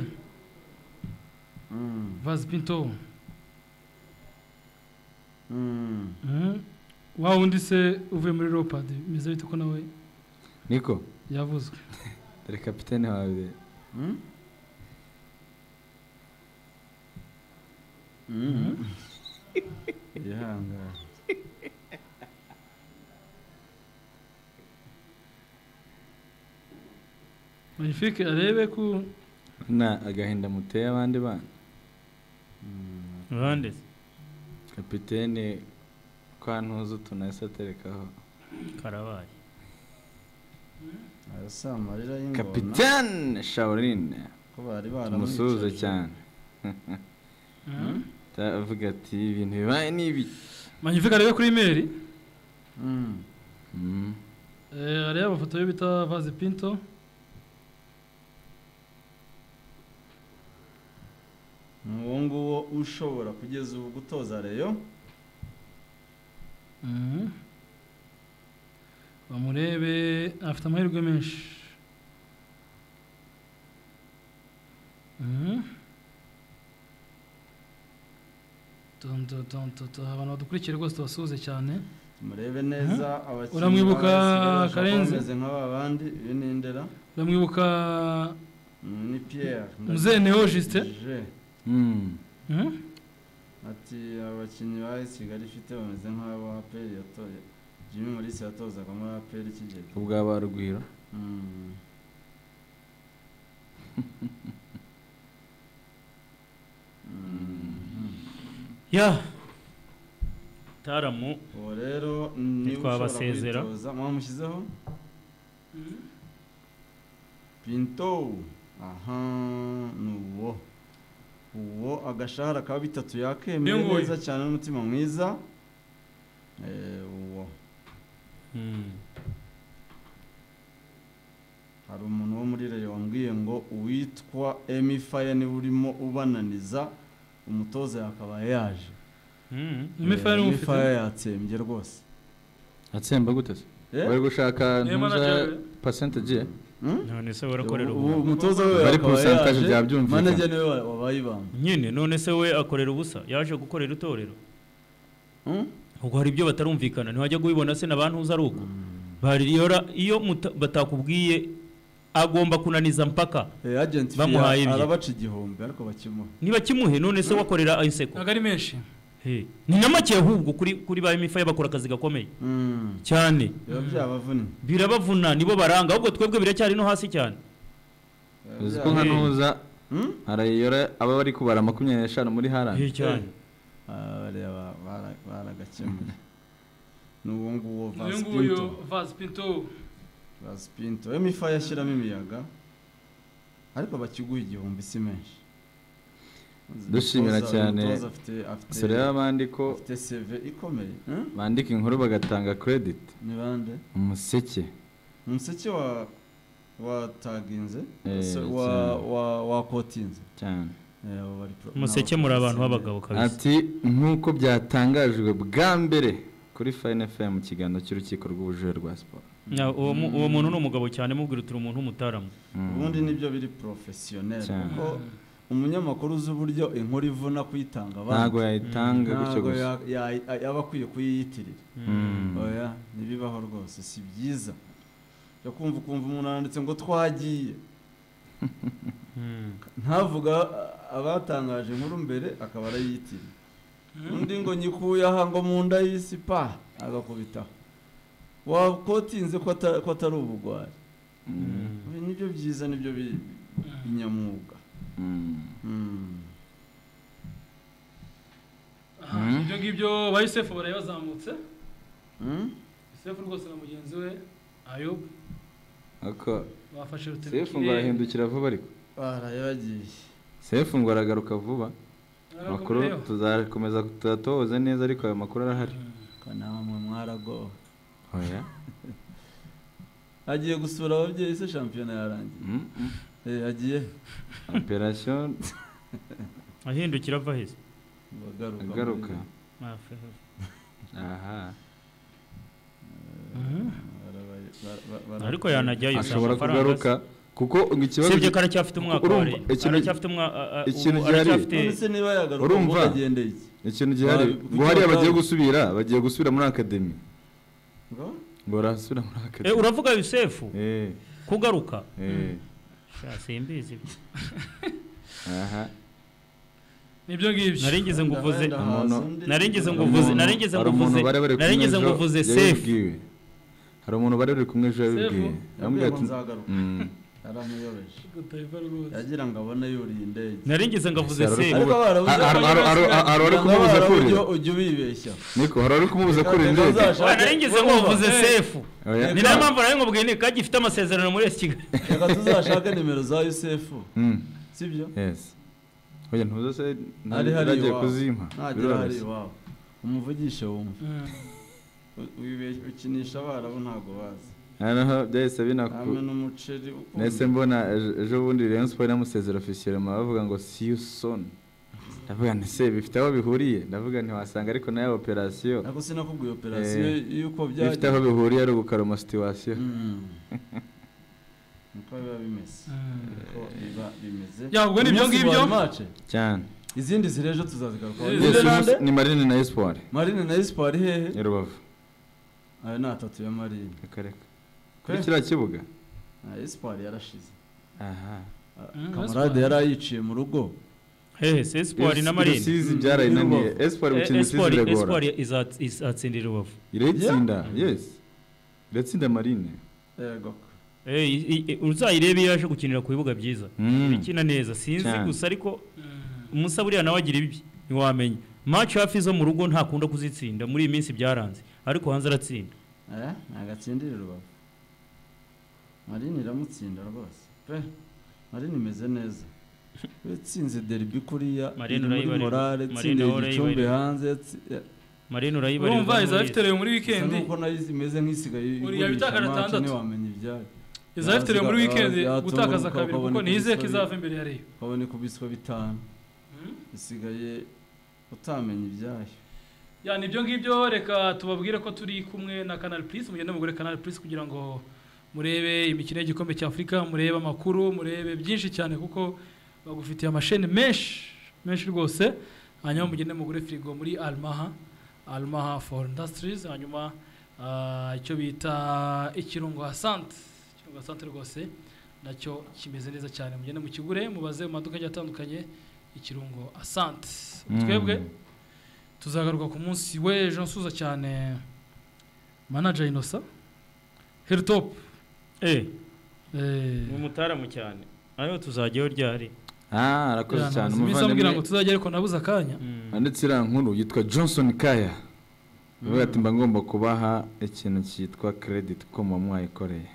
Vaz Pinto wa undi se uvuye muri Leopard meze bite ko nawe niko yavuzwe dore kapitene wawe yahanga Magnifique arebe ku na agahinda muteye abandi bana abandi kapitene kwa ntuzo tunase aterekaho karabaye asa amarira y'ingona kapitene Shaolin ko bari baramusuze cyane tavuga ati ibintu bibaye nibi Magnifique arebe kuri email mm mm eh areba amafoto yo bita Vaz Pinto uwo nguwo ushobora kugeza ubu gutoza Rayon bamurebe afite amahirwe menshi tonto tonto to abantu badukurikira rwose tubasuhuze cyane murebe neza abakinnyi uramwibuka Karenzi bameze nk'aba bandi binindera uramwibuka ni Pierre Muzeneho Justin ati abakinnyi ba Kigali ifite bameze nk'abo A P R yatoye Jimmy Mulisa yatozaga muri A P R kigeze ubwa barugwiro ya taramu uwo rero ni twabasezera mwamushyizeho Pinto aha nuwo uwo agashahara ka bitatu yakemeye neza cyane n'umutima mwiza eh uwo hari umuntu wo muri Rayon wambwiye ngo uwitwa Emi Fire ni urimo ubananiza umutoza yakaba yaje Emi Fire Emi Fire yatsembye rwose atsemba gute se bari gushaka ntuza percentage none se warakorera ubu umutoza we bari percentage byabyumvikana manager niwe wabayibamba nyine none se we akorera ubusa yaje gukorera itorero ubwo hari ibyo batarumvikana ntihajya kubibona se nabantu uza ari uko bariyora iyo batakubwiye agomba kunaniza mpaka bamuhaye ibyo arabaca igihombe ariko bakimuhe niba kimuhe none se wakorera inseko agari menshi he ni na make ahubwo kuri kuri ba emifa bakora akazi gakomeye cyane byabavuna birabavuna nibo baranga ahubwo twebwe biracyari no hasi cyane uziko nka nuza arayora aba bari kubara makumyabiri n'eshanu muri harandi cyane bareba baragakemuye n'uwo nguwo Vaz Pinto Vaz Pinto Vaz Pinto emifa yashyiramo imiyaga ariko bakiguha igihumbi si menshi dushimira cyane sureba abandi ko afite C V ikomeye bandika inkuru bagatanga credit ni bande umuseke umuseke wa wa taginze wa wa wa kotinze cyane umuseke muri abantu b'abagabo kabisa ati nkuko byatangajwe bwa mbere kuri Fine F M mu kiganiro cy'urukiko rw'ubujurire rwa siporo uwo muntu ni umugabo cyane mubwira utura umuntu w'umutaramu ubundi nibyo biri professionnel kuko umunyamakuru uzi uburyo inkuru ivuna kuyitanga abandi ntago yayitanga gutyo gusa yaba akwiye kuyiyitirira oya nibibaho rwose si byiza yo kumva kumva umuntu aranditse ngo twagiye ntavuga abatangaje inkuru mbere akaba arayitiriye undi ngo nyikuye aha ngo mu nda y'isi pa agakubitaho wakotinze ko atari ubugwari nibyo byiza nibyo binyamwuga ibyo ngibyo ba Yusefu baraye bazamutse Yusefu rwose na mugenzi we Ayub ako bafashe rutema Sefu ngo arahindukira vuba ariko baraye bagiye Sefu ngo aragaruka vuba makuru tuzakomeza tutatoze neza ariko ayo makuru arahari kana mwe mwarago oya agiye gusura ababyeyi se shampiyona yarangiye eh agiye operation ahindukira ava hese garuka aha ariko yanajyayo ashobora kugaruka kuko ikibazo sibyo kana cyafite umwaka wari aracyafite umwaka ikintu gihari se niba yagaruka ngo agendeye ikintu gihari ngo hari abagiye gusubira bagiye gusubira muri academy ngo ngo rasubira muri academy eh uravuga Yusefu eh kugaruka eh simbizi aha nibyo ngibyo naringize nguvuze naringize nguvuze naringize nguvuze naringize nguvuze Sefu hari umuntu bari bari kumwe ejo yabibwiye yambwiye ati aramuyobeje yagira ngo abone yuriye indege naringize ngavuze Sefu ariko hari kumubuza kuri ujye ubibeshya niko hari kumubuza kuri indege naringize nguvuze Sefu ni nayo mpamvu nayo ngubwiye ni kaje ifite amasezerano muri Kigali reka tuzashaka nimero za Yusefu sibyo yes oya ntuzo se ntagiye kuzimpa biroroshye umuvugishe wumva ukinisha abarabu ntago bazi hano byahise binaku nese mbona ejo bundi Rayon Sport namusezera officiellement bavuga ngo see you soon ndavuga nti se bifite aho bihuriye ndavuga nti wasanga ariko nayo operation nako sinakubwiye operation yuko byaje bifite aho bihuriye ari gukaroma situation niko biba bimeze ko biba bimeze yabwo nibyo ngibyo cyane izindi zirejo tuzazigaruka ni Marine na Espoir Marine na Espoir hehe i Rubavu ayo ni atatu ya Marine kareka kuri kiriya kibuga Espoir yarashize aha kamarade yarayiciye mu rugo hehe Espoir na Marine sizi byarayinaniye Espoir gukina sizi biregora Espoir izatsindira Rubavu iretsinda yes iretsinda Marine yego eh uzayirebe yaje gukinira ku bibuga byiza bikina neza sinzi gusa ariko umusa buriya nawe agira ibi ntiwamenya match hafi zo mu rugo ntakunda kuzitsinda muri iyi minsi byaranze ariko hanze aratsinda eh nagatsindira Rubavu Marine iramutsinda rwose pe Marine imeze neza utsinze derby kuriya Marine urayibare morale tsinde igicumbi hanze Marine urayibare urumva izafiterewe muri weekend nuko nayizi imeze nk'isigaye uri yabitakara tandatu wamenye ibyaye izafiterewe muri weekend gutakaza kabiri kuko nize ko izava imbere ya Rayon kabone kubiswa bitanu isigaye utamenya ibyayo ya nibyo ngibyo reka tubabwire ko turi kumwe na Canal Plus mugende mugure Canal Plus kugira ngo murebe imikino y'igikombe cya Afrika murebe amakuru murebe byinshi cyane kuko bagufitiye amasheni menshi menshi rwose hanyuma mugende mugure frigo muri Almaha Almaha for Industries hanyuma icyo bita ikirungo Asante ikirungo Asante rwose nacyo kimeze neza cyane mugende mu kigure mubaze mu maduka atandukanye ikirungo Asante twebwe tuzagaruka ku munsi w'ejo nsuza cyane manager Innocent Hilltop eh eh umutaramu cyane ayo tuzajyayo ryari ah arakoze cyane umuvandimwe ngo tuzajya ariko nabuza akanya anditse ira nkuru yitwa Johnson Kaya uvuga ati mba ngomba kubaha ikintu cyitwa credit ko mu mwayikoreye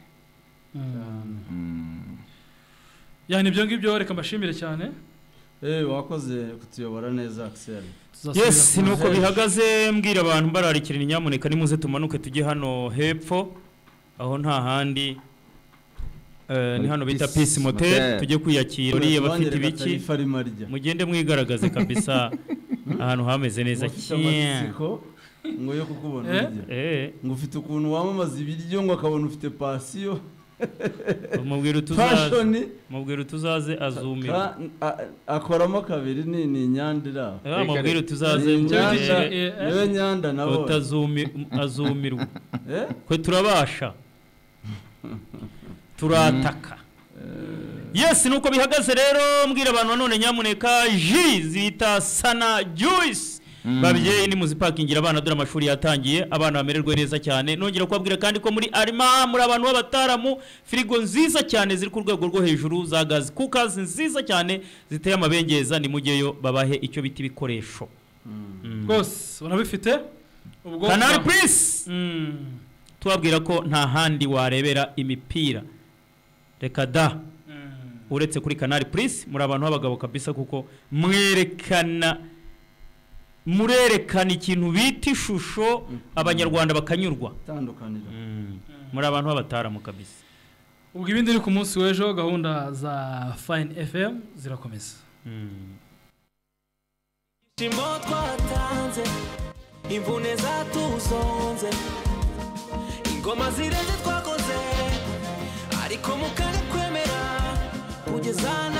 yani ibyo ngibyo reka mbashimire cyane eh wakoze kutuyobora neza Axel yes nuko bihagaze mbwira abantu bararikira inyamuneka nimuze tumanuke tujye hano hepfo aho nta handi eh ni hano bita Peace Motel tujye kwiyakira uriye bafite ibiki mugende mwigaragaze kabisa ahantu hameze neza cyane ngo yo kukubona eh ngo ufite ukuntu wamamaza ibiryo ngo akabona ufite passion mubwira tuzaze mubwira tuzaze azumira akoramo kabiri ni ni nyandira mubwira tuzaze yewe nyanda nabo utazumi azumirwa kwe turabasha turataka yes nuko bihagaze rero mbwira abantu none nyamuneka ji zita Sana Juice babyeyi ni muzipakingira abana dore amashuri yatangiye abana bamererwe neza cyane nongera kubabwira kandi ko muri Arima muri abantu b'abataramu firigo nziza cyane ziri ku rwego rwo hejuru za gas cookers nziza cyane ziteye amabengeza ni mugeyo babahe icyo biti bikoresho rwose urabifite ubwo Canal Plus tubabwira ko nta handi warebera imipira reka da uretse kuri Canal Plus muri abantu b'abagabo kabisa kuko mwerekana murerekana ikintu bita ishusho abanyarwanda bakanyurwa tandukanira muri abantu b'abataramu kabisa ubwo ibindi iri ku munsi w'ejo gahunda za Fine F M zirakomeza Shimo twatanze imvune zatuzonze ingoma zirenze twakoze ariko mukanga kwemera kugeza